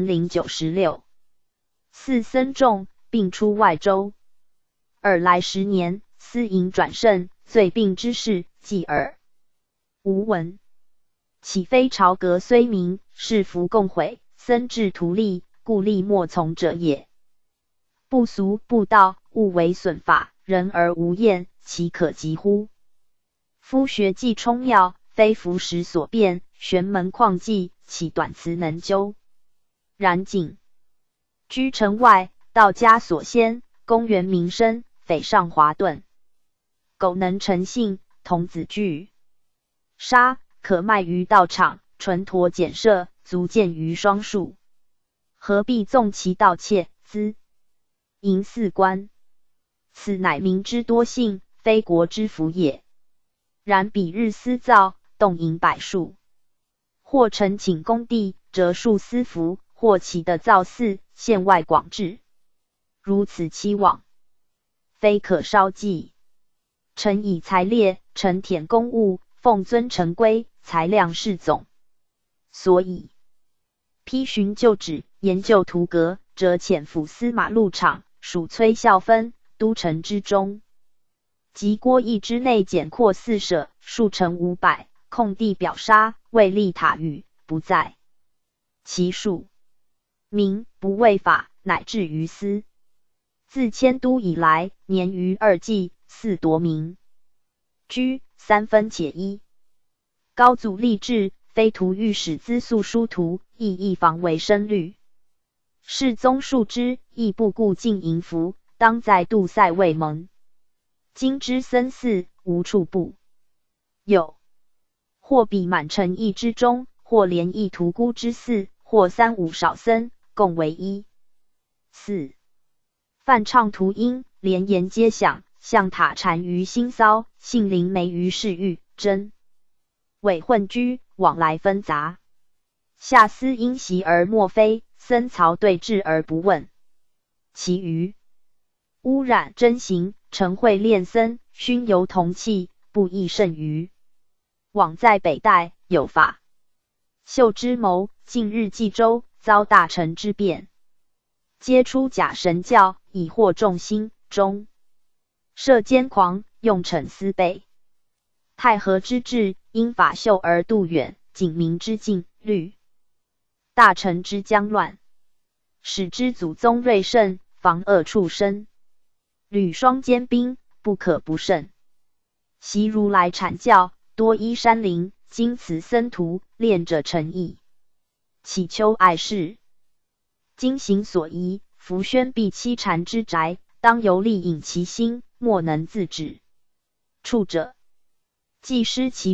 2096。四僧众并出外州。尔来10年，私淫转甚，罪病之事继而无闻。岂非朝阁虽明，世服共毁，僧制图利，故立莫从者也。不俗不道，勿为损法，人而无厌，其可及乎？夫学技充妙，非服时所变，玄门旷迹，岂短词能究？然景居城外，道家所先，公园民生，匪上华顿，苟能诚信，童子具杀，可卖于道场，纯陀简舍，足见于双数。何必纵其盗窃资淫寺官？此乃民之多幸，非国之福也。然彼日私造，动淫百数，或陈请公地，折数私服，或其的造寺，县外广治，如此期往，非可稍计。臣以才列，陈舔公务，奉尊成规，裁量事总。所以批寻旧址，研究图格，折遣府司马路场，属崔孝分，都城之中。及郭邑之内简括4舍，数乘500，空地表沙，未立塔宇，不在其数。民不畏法，乃至于斯。自迁都以来，年逾2纪，4夺民居3分且一。高祖立志，非徒欲使资素殊途，亦防为声律。世宗述之，亦不顾尽淫服，当在杜塞未蒙。今之僧寺，无处不有，或比满城邑之中，或连一屠孤之寺，或3、5少僧，共为一。4. 梵唱图音，连言皆响，象塔禅于心骚，杏林梅于世域，真伪混居，往来纷杂。下思因习而莫非，僧曹对峙而不问。其余污染真行，晨会炼僧，熏油铜器，不亦甚于？往在北代，有法秀之谋，近日冀州，遭大臣之变，皆出假神教，以惑众心。中设奸狂，用惩私悖。太和之治，因法秀而度远，景明之禁律，大臣之将乱，使之祖宗锐盛，防恶处身。履霜坚冰，不可不慎。习如来阐教，多依山林，今此僧徒，练者诚意，祈求爱事。今行所宜，伏宣避七禅之宅，当游历引其心，莫能自止。处者，既失其真，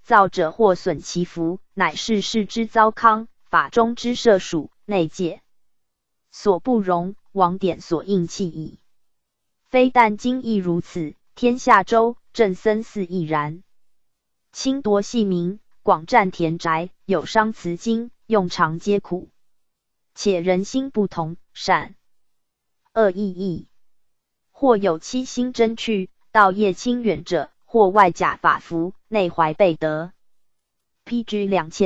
造者或损其福，乃是世之糟糠，法中之设属，内界所不容，王典所应弃矣。非但今亦如此，天下州正僧寺亦然。侵夺细民，广占田宅，有伤祠经，用常皆苦。且人心不同，善恶异异，或有七心真去，道业清远者，或外假法服，内怀背德。PG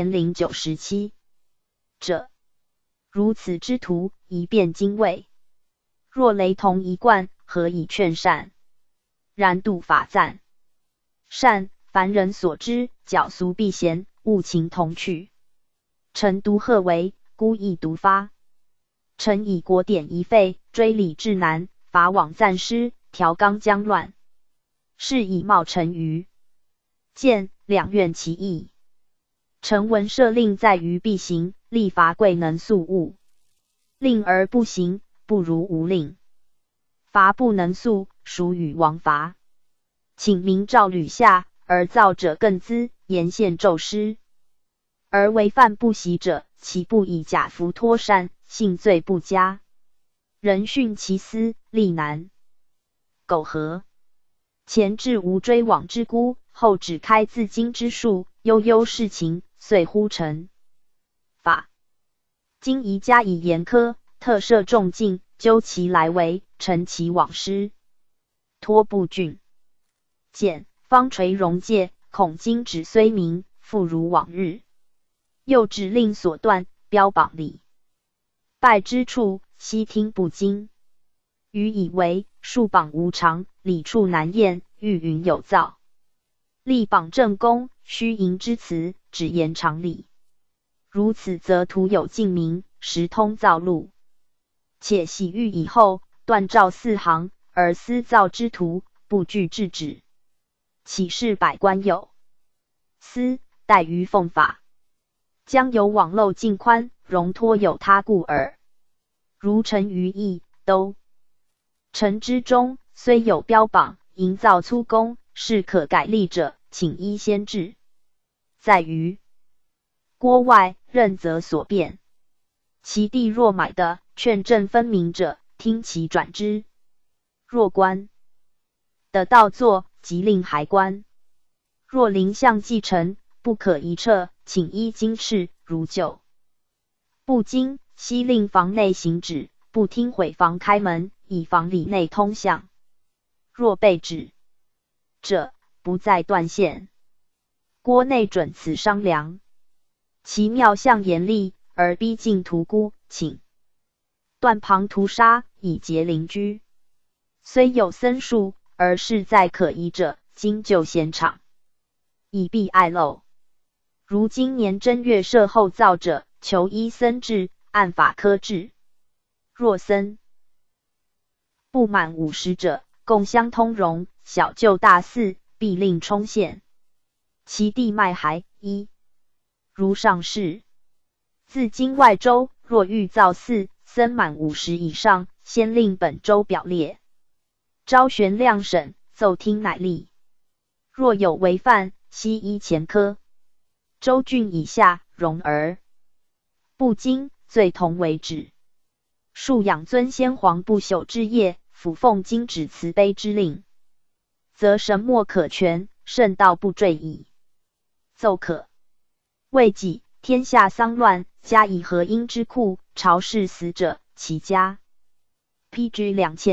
2097者，如此之徒，宜辨精卫。若雷同一贯，何以劝善？然度法赞。善，凡人所知，矫俗避嫌，物情同趣。臣独贺为，孤意独发。臣以国典遗废，追礼治难，法网暂失，调纲将乱。是以冒臣于见，两愿其意。臣闻赦令在于必行，立法贵能速务。令而不行，不如无令。罚不能速，属与王罚。请明诏履下，而造者更资，言献奏施。而违犯不习者，岂不以假服脱善，性罪不佳？人训其私，力难苟合。前至无追往之孤，后指开自经之术，悠悠事情，遂乎臣法。今宜加以严苛，特设重禁，究其来为，陈其往失。托不郡见方垂容戒，恐今旨虽明，复如往日。又指令所断，标榜礼拜之处，悉听不惊。余以为数榜无常，礼处难验，欲云有造。立榜正公，虚营之词，只言常理。如此则徒有尽名，实通造路。且洗狱以后，断诏4行，而私造之徒不具制止，岂是百官有司，待于奉法？将有网漏尽宽，容托有他故耳。如臣于义都城之中，虽有标榜，营造粗工，是可改立者，请依先制。在于郭外，任则所变。其地若买的，劝正分明者，听其转之。若官的道作，即令还官。若临相继承，不可移撤，请依经敕，如旧。不经，悉令房内行止，不听毁房开门，以防里内通向。若被止者，不再断线。郭内准此商量。其妙相严厉，而逼近屠孤，请断旁屠杀，以节邻居。虽有僧术，而事在可疑者，今就闲场，以避碍漏。如今年正月设后造者，求依僧制，按法科制。若僧不满50者，共相通融，小就大肆，必令充现。其地脉还一如上示。自今外州，若欲造寺，僧满50以上，先令本州表列，昭悬量审，奏听乃立。若有违犯，悉依前科。州郡以下，容而不经，罪同为止。树养尊先皇不朽之业，抚奉经旨慈悲之令，则神莫可全，圣道不坠矣。奏可为己，天下丧乱，加以合阴之库，朝事死者，其家。PG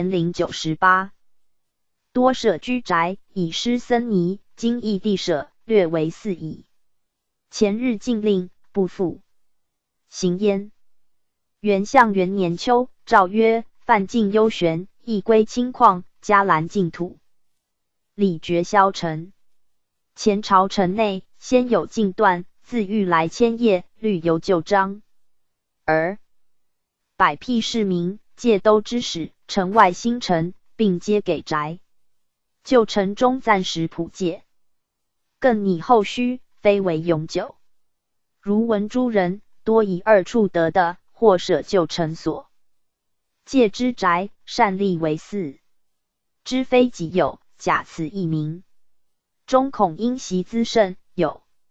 2098多舍居宅，以施僧尼，今异地舍，略为4矣。前日禁令，不复行焉。元象元年秋，诏曰：犯禁幽玄，亦归清旷，迦兰净土。礼绝消沉。前朝城内，先有禁断，自欲来千叶，虑犹旧章。而百辟市民，借都之使，城外新城，并皆给宅。旧城中暂时普借，更拟后须，非为永久。如闻诸人多以2处得的，或舍旧城所借之宅，擅立为寺，知非己有，假此一名。终恐因袭滋甚，有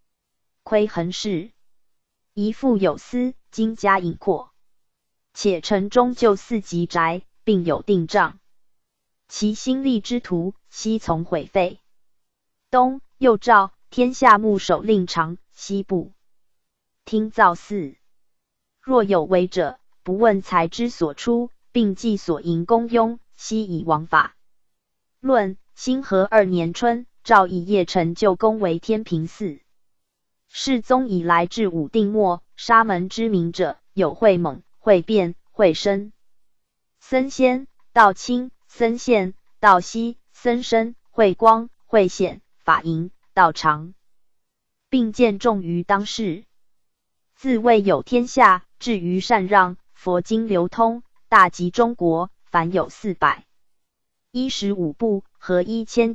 窥衡氏，遗父有司，今家隐阔，且城中就4级宅，并有定帐。其兴利之徒，悉从毁废。东又诏天下牧守令常西部听造寺，若有违者，不问财之所出，并计所营公庸，悉以王法。论兴和2年春，诏以邺城旧宫为天平寺。世宗以来至武定末，沙门之名者，有慧猛、慧辩、慧深、僧先、道清、僧宪、道熙、僧深、慧光、慧显、法营、道常，并见重于当世。自谓有天下，至于禅让，佛经流通，大及中国，凡有415部，合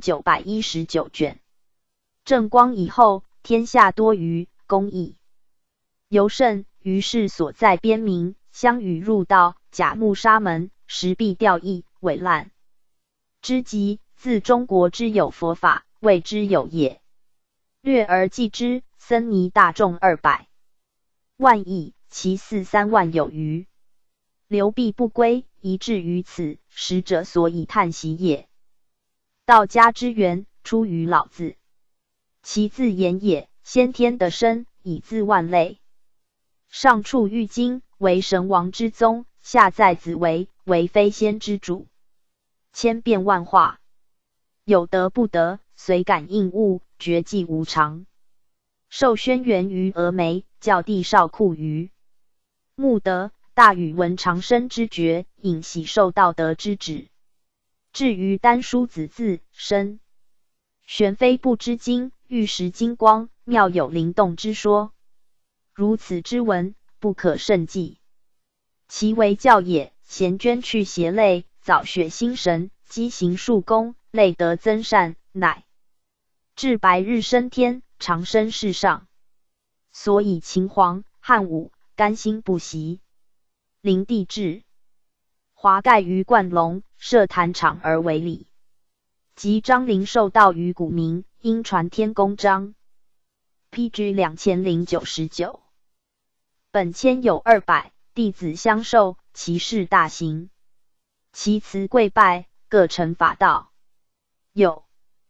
1919卷。正光以后，天下多于公义尤甚，于是所在边民，相与入道，假目沙门，实必掉义，伪滥之极。自中国之有佛法，谓之有也。略而记之，僧尼大众200万矣，其4、3万有余。流弊不归，宜至于此，使者所以叹息也。道家之源，出于老子，其自言也，先天的身，以自万类。上处玉经，为神王之宗；下在子为非仙之主。千变万化，有得不得，随感应物，绝迹无常。受轩辕于峨眉，教地少库于慕德，大禹闻长生之诀，引喜受道德之旨。至于丹书子字身，玄非不知经，玉石金光，妙有灵动之说。如此之文，不可胜计。其为教也，咸捐去邪类，早学心神，积行数功，累得增善，乃至白日升天，长生世上。所以秦皇、汉武甘心不息。灵帝制，华盖于冠龙，设坛场而为礼。及张陵受道于古民，因传天公章。PG 2099。本签有200，弟子相授，其事大行。其辞跪拜，各成法道。有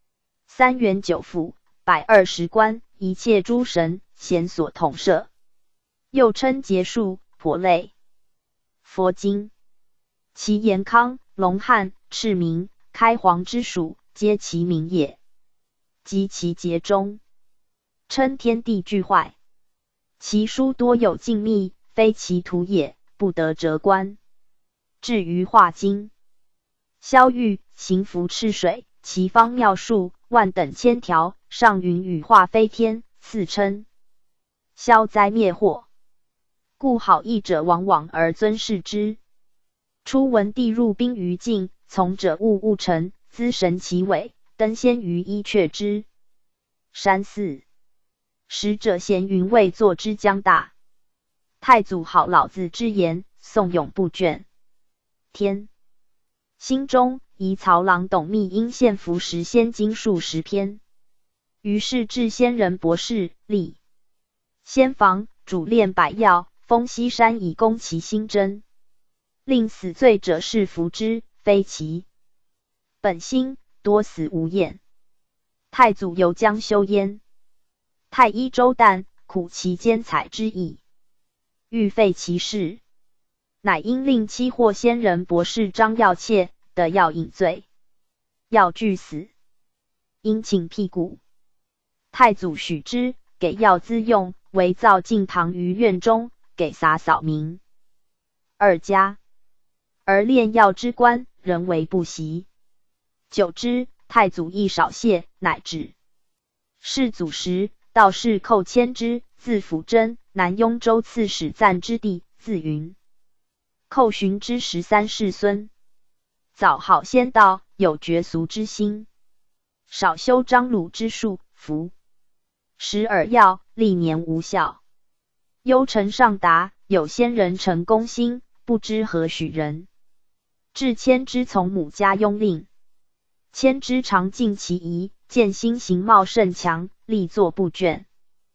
3元9府，120官，一切诸神贤所统摄。又称结束、婆类。佛经，其延康、龙汉、赤明、开皇之属，皆其名也。及其节中，称天地俱坏。其书多有禁密，非其图也，不得折观。至于化经，萧玉行拂赤水，其方妙术，万等千条，上云羽化飞天，次称消灾灭祸。故好义者往往而尊视之。初闻帝入兵于境，从者勿成，资神其尾，登仙于伊阙之山寺。使者咸云未作之将大。太祖好老子之言，颂咏不倦。天心中遗曹郎董密因献服10仙经数10篇。于是至仙人博士，立仙房，主炼百药，封西山以供其心真。令死罪者是服之，非其本心，多死无厌。太祖犹将修焉。太医周旦苦其兼采之意，欲废其事，乃因令期获仙人博士张药窃的药引罪，药俱死，因请辟谷。太祖许之，给药资用，为造净堂于院中，给洒扫民。2家，而炼药之官，人为不习。久之，太祖亦少谢，乃至世祖时，道士寇迁之，字辅真，南雍州刺史赞之弟，字云。寇寻之13世孙。早好仙道，有绝俗之心，少修张鲁之术，服食饵药，历年无效。幽城上达，有仙人成公心，不知何许人。至迁之从母家拥令，迁之常尽其仪，见心形貌甚强，力作不倦。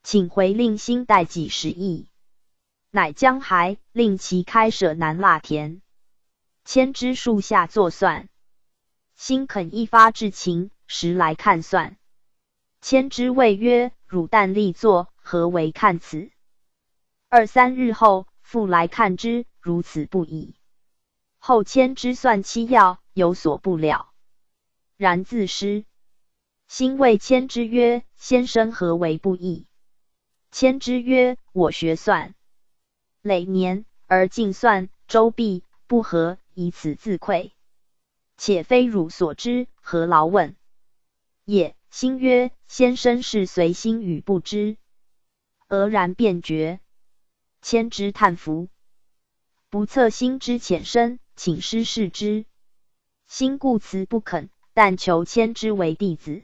请回令兴代几10亿，乃将还，令其开舍南腊田。迁之树下作算，兴肯一发至秦，时来看算。迁之谓曰：汝但立作，何为看此？2、3日后，复来看之，如此不已。后迁之算期要，有所不了。然自失。兴谓迁之曰：先生何为不义？迁之曰：我学算累年，而尽算周弊，不合，以此自愧。且非汝所知，何劳问也？兴曰：先生是随心与不知，俄然便觉。迁之叹服，不测兴之浅深，请师示之。兴故辞不肯，但求迁之为弟子。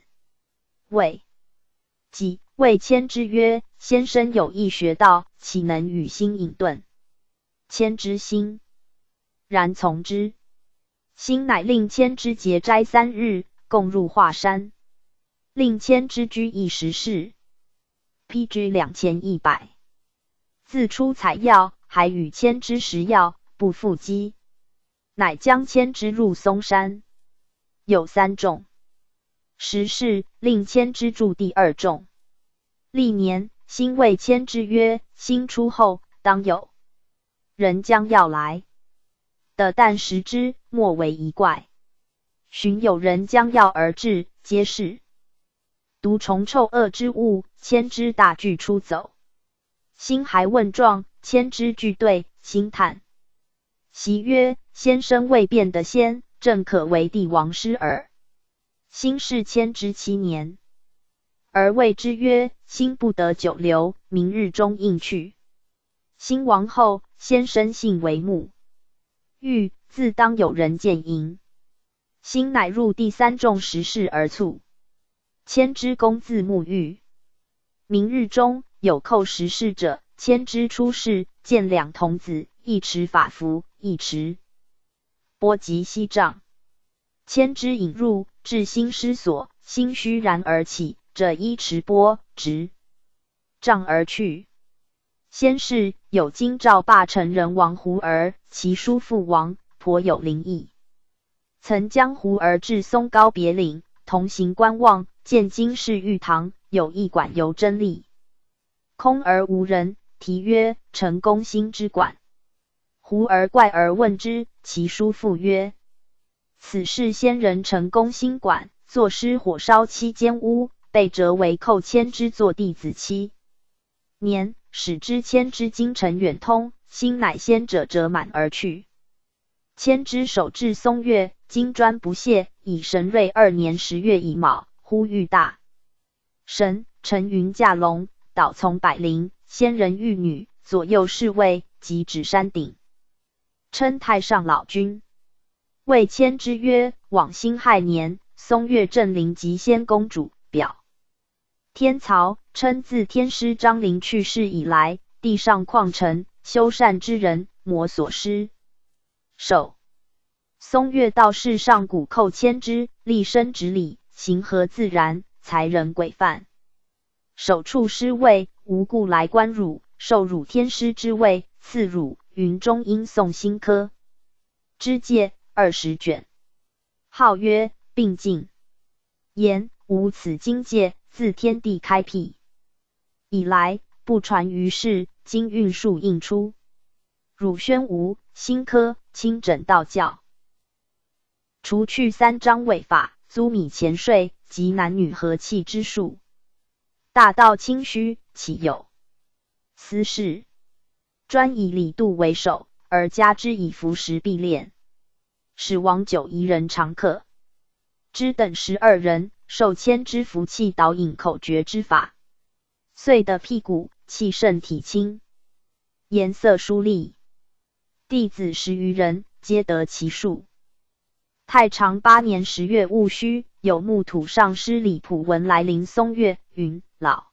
谓迁之曰：先生有意学道，岂能与兴隐遁？迁之兴，然从之。兴乃令迁之节斋3日，共入华山，令迁之居一时事。PG 2100。自出采药，还与迁之食药，不复饥，乃将迁之入嵩山，有3众。时事，令迁之住第2众。历年，兴谓迁之曰：兴出后，当有人将要来，的但食之，莫为一怪。寻有人将要而至，皆是毒虫臭恶之物，迁之大惧出走。兴还问状，迁之俱对，兴叹习曰：先生未变的先，正可为帝王师耳。兴是迁之7年，而谓之曰：兴不得久留，明日中应去。兴亡后，先生信为穆欲，自当有人见迎。兴乃入第3众时事而卒。迁之公自沐浴。明日中有叩时事者，迁之出世，见2童子，一持法符，一持钵及膝杖。迁之引入，至兴师所，兴虚然而起，者依持钵，执杖而去。先是有京兆霸成人王胡儿，其叔父王颇有灵异，曾将胡儿至松高别岭，同行观望，见金氏玉堂，有一馆游真力，空而无人，题曰成公兴之馆。胡儿怪而问之，其叔父曰：此是先人成公兴馆，作师火烧7间屋，被折为寇迁之作弟子7年，使之迁之京城远通，兴乃先者折满而去。迁之守至松岳，金砖不懈，以神瑞2年10月乙卯，忽遇大神，乘云驾龙，导从百灵，仙人玉女，左右侍卫，即指山顶，称太上老君。谓迁之曰：往辛亥年，松岳镇灵吉仙公主表天曹，称自天师张灵去世以来，地上旷尘，修善之人，魔所施首。松岳道士上古寇迁之，立身直礼，行合自然，才人规范。首处师位，无故来观汝，受汝天师之位，赐汝云中音诵新科之戒20卷，号曰并进。言无此经戒，自天地开辟以来，不传于世，今运数印出。汝宣无新科，清整道教，除去3章违法，租米钱税及男女和气之术，大道清虚，岂有私事？专以礼度为首，而加之以服食必练，使王9夷人常客之等12人，受迁之服气导引口诀之法，遂得辟谷，气盛体清，颜色殊丽。弟子10余人，皆得其数。太常8年10月戊戌，有木土上师李普文来临松岳，云老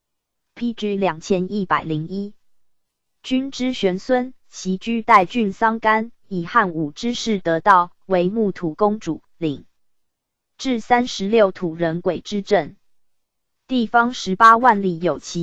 PG 2101。君之玄孙，袭居代郡桑干，以汉武之士得道，为木土公主，领至36土人鬼之政。地方18万里有其，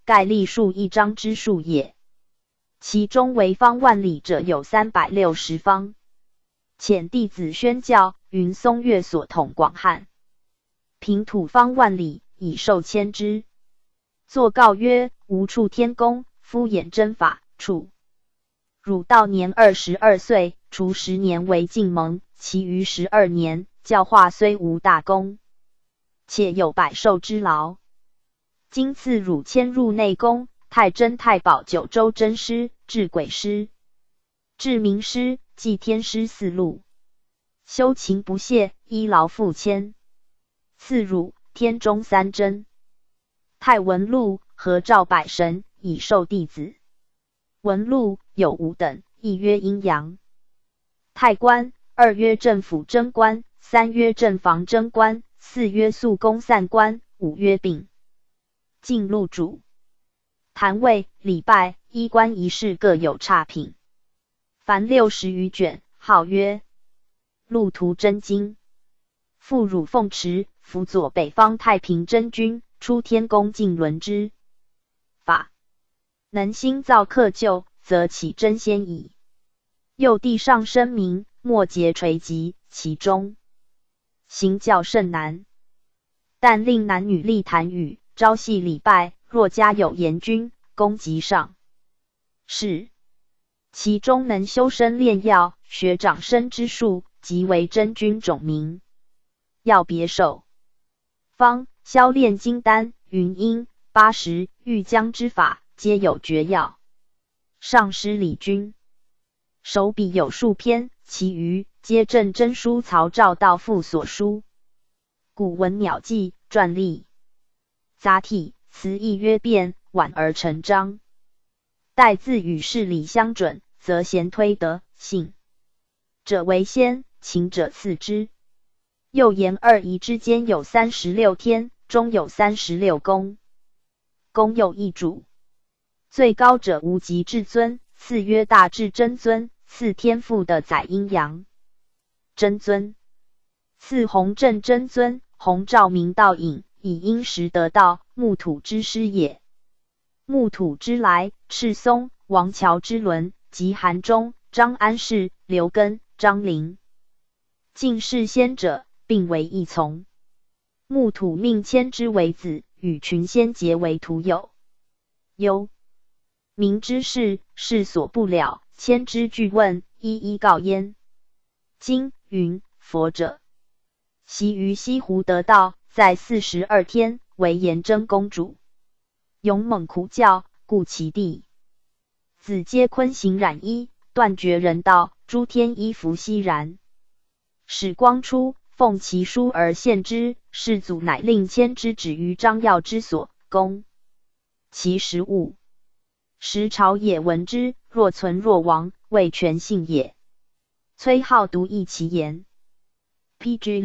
盖历数1章之数也。其中为方万里者有360方。遣弟子宣教，云松岳所统广汉，平土方万里，以受迁之。作告曰：吾处天宫，敷衍真法，处。汝到年22岁，除10年为禁蒙，其余12年，教化虽无大功，且有百寿之劳。今赐汝迁入内宫，太真太保9州真师，治鬼师，治名师，祭天师4路，修勤不懈，依劳复迁。赐汝天中3真，太文禄，合照百神，以授弟子。文禄有5等，一曰阴阳太官，2曰政府贞官，3曰正房贞官，4曰宿宫散官，5曰丙进禄主。坛位、礼拜、衣冠仪式各有差品，凡60余卷，号曰路途真经。复汝奉持，辅佐北方太平真君，出天宫进伦之法。能兴造克旧，则起真先矣。又地上声明，末节垂及其中，行教甚难。但令男女立坛语，朝夕礼拜，若家有严君，公即上是。其中能修身炼药，学长生之术，即为真君种名。要别手方消炼金丹、云阴、80、玉浆之法，皆有诀要。上师李君，手笔有数篇，其余皆正真书曹照道父所书。古文鸟记、篆隶、杂体、词义约变，婉而成章。待字与事理相准，则贤推得信者为先，勤者次之。又言2仪之间有36天，中有36宫，宫有一主。最高者无极至尊，次曰大至真尊，次天父的载阴阳真尊，次弘正真尊，弘照明道隐，以阴时得道，木土之师也。木土之来，赤松、王乔之伦，及韩忠、张安世、刘根、张陵，尽是先者，并为一从。木土命迁之为子，与群仙结为徒友。忧明之事，事所不了，迁之具问，一一告焉。今云佛者，习于西湖得道，在42天，为颜真公主。勇猛苦教，故其弟子皆昆行染衣，断绝人道，诸天衣服熙然。始光出，奉其书而献之，世祖乃令迁之止于张耀之所，攻其实物。时朝野闻之，若存若亡，谓全信也。崔颢读译其言。PG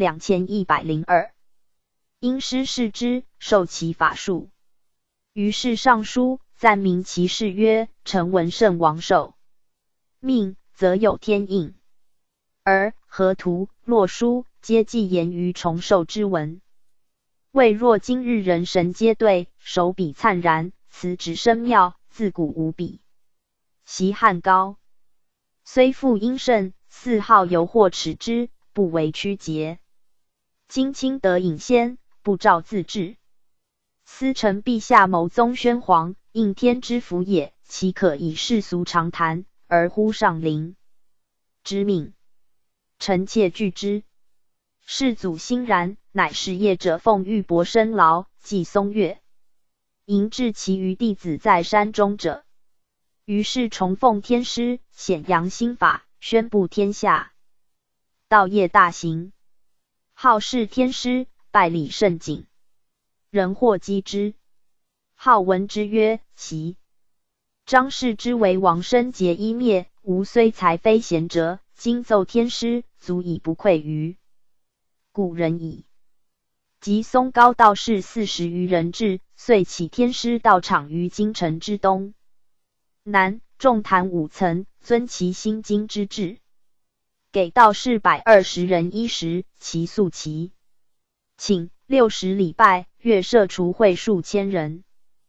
2102。因师视之，授其法术。于是上书赞明其事曰：臣闻圣王受命，则有天应。而河图、洛书皆记言于重授之文。谓若今日人神皆对，手笔灿然，此指深妙，自古无比。习汉高，虽复阴盛，四号犹或耻之，不为曲节。今卿得隐先，不召自治。思臣陛下谋宗宣皇，应天之福也，岂可以世俗常谈，而乎上灵之命？臣妾惧之。世祖欣然，乃使业者奉玉帛深劳，祭松岳，迎至其余弟子在山中者。于是重奉天师，显扬新法，宣布天下。道业大行，好事天师，拜礼甚谨。人或讥之，好闻之曰：其张氏之为王生节一灭，吾虽才非贤哲，今奏天师，足以不愧于古人矣。及松高道士40余人至，遂起天师道场于京城之东南，众坛5层，遵其心经之制，给道士120人衣食，其宿其请60礼拜，月设除会数千人。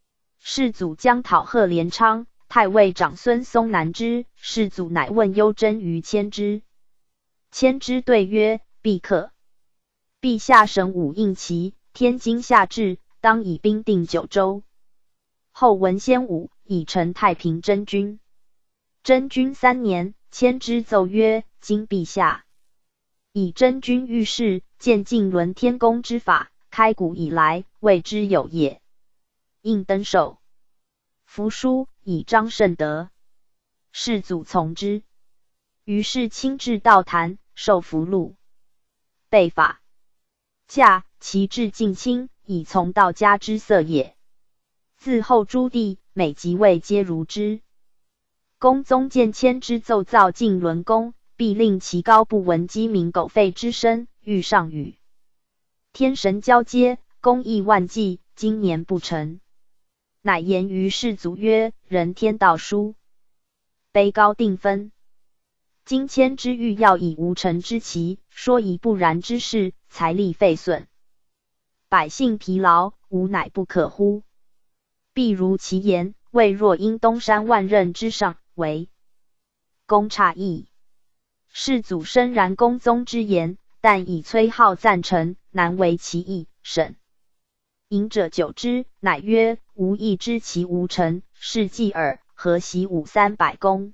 世祖将讨贺连昌，太尉长孙松南之。世祖乃问幽真于谦之。谦之对曰：必可。陛下审武应旗，天津下至，当以兵定九州。后闻先武以成太平真君。真君3年，谦之奏曰：今陛下以真君遇事，见晋伦天公之法，开古以来未之有也。应登授符书以彰圣德。世祖从之。于是亲至道坛，受符箓，备法驾，其至近亲，以从道家之色也。自后诸帝，每即位皆如之。公宗见谦之奏造晋伦公，必令其高不闻鸡鸣狗吠之声，欲上与天神交接，公议万计，今年不成。乃言于世祖曰：人天道殊，卑高定分。今谦之欲要以无成之期，说以不然之事，财力费损，百姓疲劳，吾乃不可乎？必如其言，未若因东山万仞之上为。公诧异。世祖深然公宗之言，但以崔浩赞成，难为其意。审隐者久之，乃曰：吾亦知其无成，是继耳，何习武300功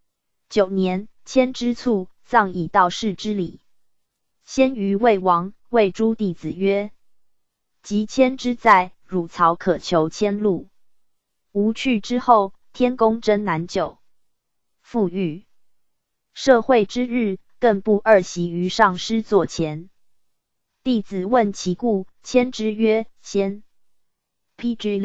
？9年，谦之卒，葬以道士之礼。先于魏王，谓诸弟子曰：及谦之在，汝曹可求谦禄。吾去之后，天公真难久。复欲社会之日，更不二席于上师座前。弟子问其故，谦之曰：先 PG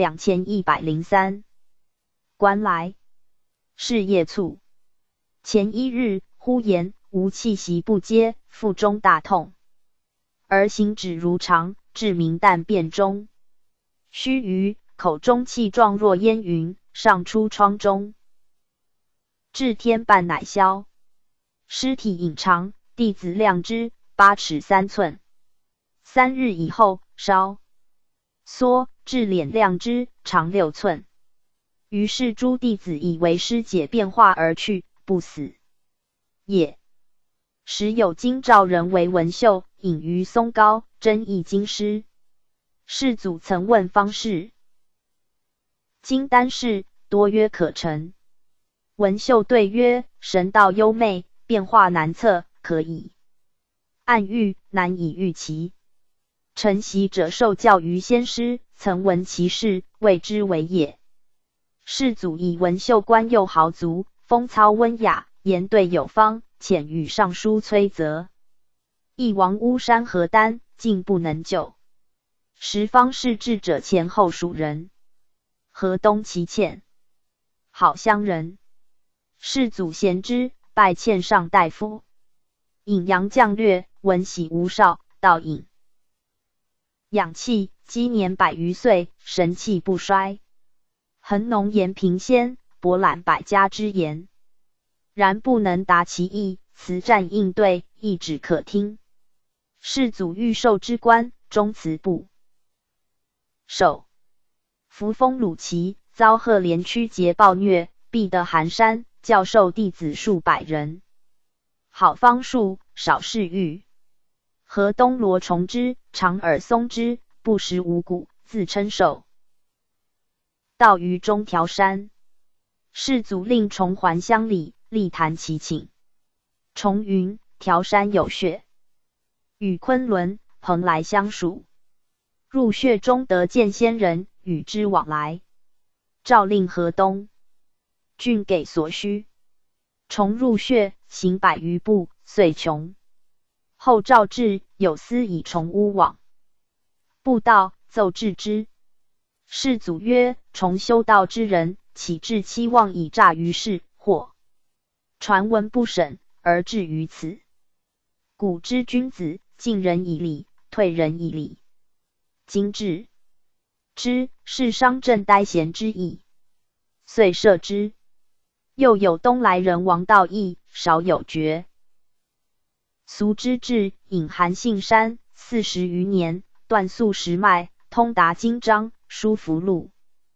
2103。官来，是夜卒。前1日，忽言无气息不接，腹中大痛，而行止如常，至明旦便中。须臾，口中气状若烟云，上出疮中。至天半乃消。尸体隐长，弟子量之，8尺3寸。3日以后，烧缩，至脸量之，长6寸。于是诸弟子以为尸解变化而去，不死也。时有京兆人为文秀，隐于松高，真译经师。世祖曾问方士，今丹事多曰可成。文秀对曰：神道幽昧，变化难测，可以暗喻，难以预期。承袭者受教于先师，曾闻其事，谓之为也。世祖以文秀官又豪族，风操温雅，言对有方，遣与尚书崔泽。一王巫山何丹，竟不能救。时方士智者前后属人，河东其倩，好乡人。世祖贤之，拜欠上大夫。引阳将略，闻喜无少，道隐养气，积年100余岁，神气不衰。恒农言平先，博览百家之言，然不能达其意，辞战应对，亦只可听。世祖欲授之官，终辞不受。扶风鲁齐，遭贺连曲节暴虐，避得寒山，教授弟子数百人。好方术，少侍御。河东罗崇之，长耳松之，不食五谷，自称寿。道于中条山。世祖令崇还乡里，力谈其请。崇云：条山有穴，与昆仑、蓬莱相属。入穴中得见仙人，与之往来。诏令河东郡给所需。崇入穴，行100余步，遂穷。后诏至，有司以崇屋往。布道，奏至之。世祖曰：崇修道之人，岂至期望以诈于世，或传闻不审，而至于此？古之君子，进人以礼，退人以礼。今至之，是商正呆闲之意，遂赦之。又有东来人王道义，少有绝。俗之至，隐韩信山40余年，断素食脉，通达经章，书符箓。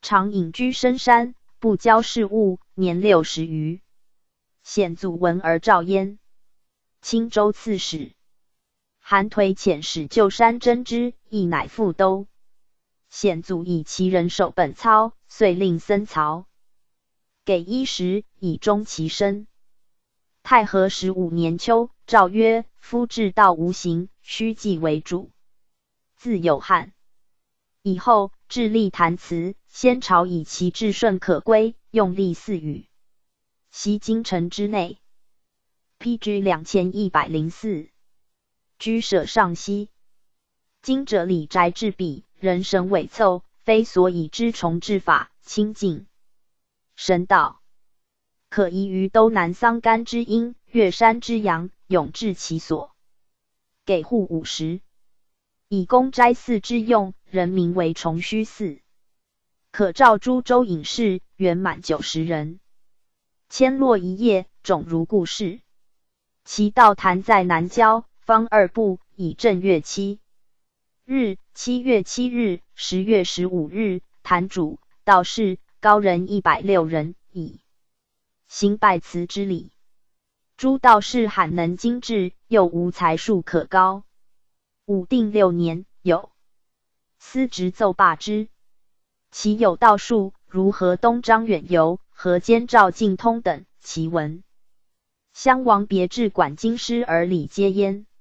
常隐居深山，不交事务，年60余。显祖闻而召焉。青州刺史。韩颓遣使就山征之，亦乃复都。显祖以其人守本操，遂令僧曹给衣食，以终其身。太和15年秋，诏曰：夫治道无形，须纪为主。自有汉以后，致力谈辞，先朝以其治顺可归，用力4语。袭京城之内。PG 2104。居舍上西。今者里宅治弊，人神伪凑，非所以知重治法，清净神道。可疑于都南桑干之阴，岳山之阳，永治其所。给户50，以供斋祀之用，人名为崇虚寺。可召诸州隐士，圆满90人。千落一叶，种如故事。其道坛在南郊，方2步，以正月7日、7月7日、10月15日，坛主、道士、高人106人，以行拜辞之礼。诸道士罕能精致，又无才术可高。武定6年，有司职奏罢之。其有道术，如河东张远游、河间赵敬通等，其文襄王别致管经师而礼皆焉。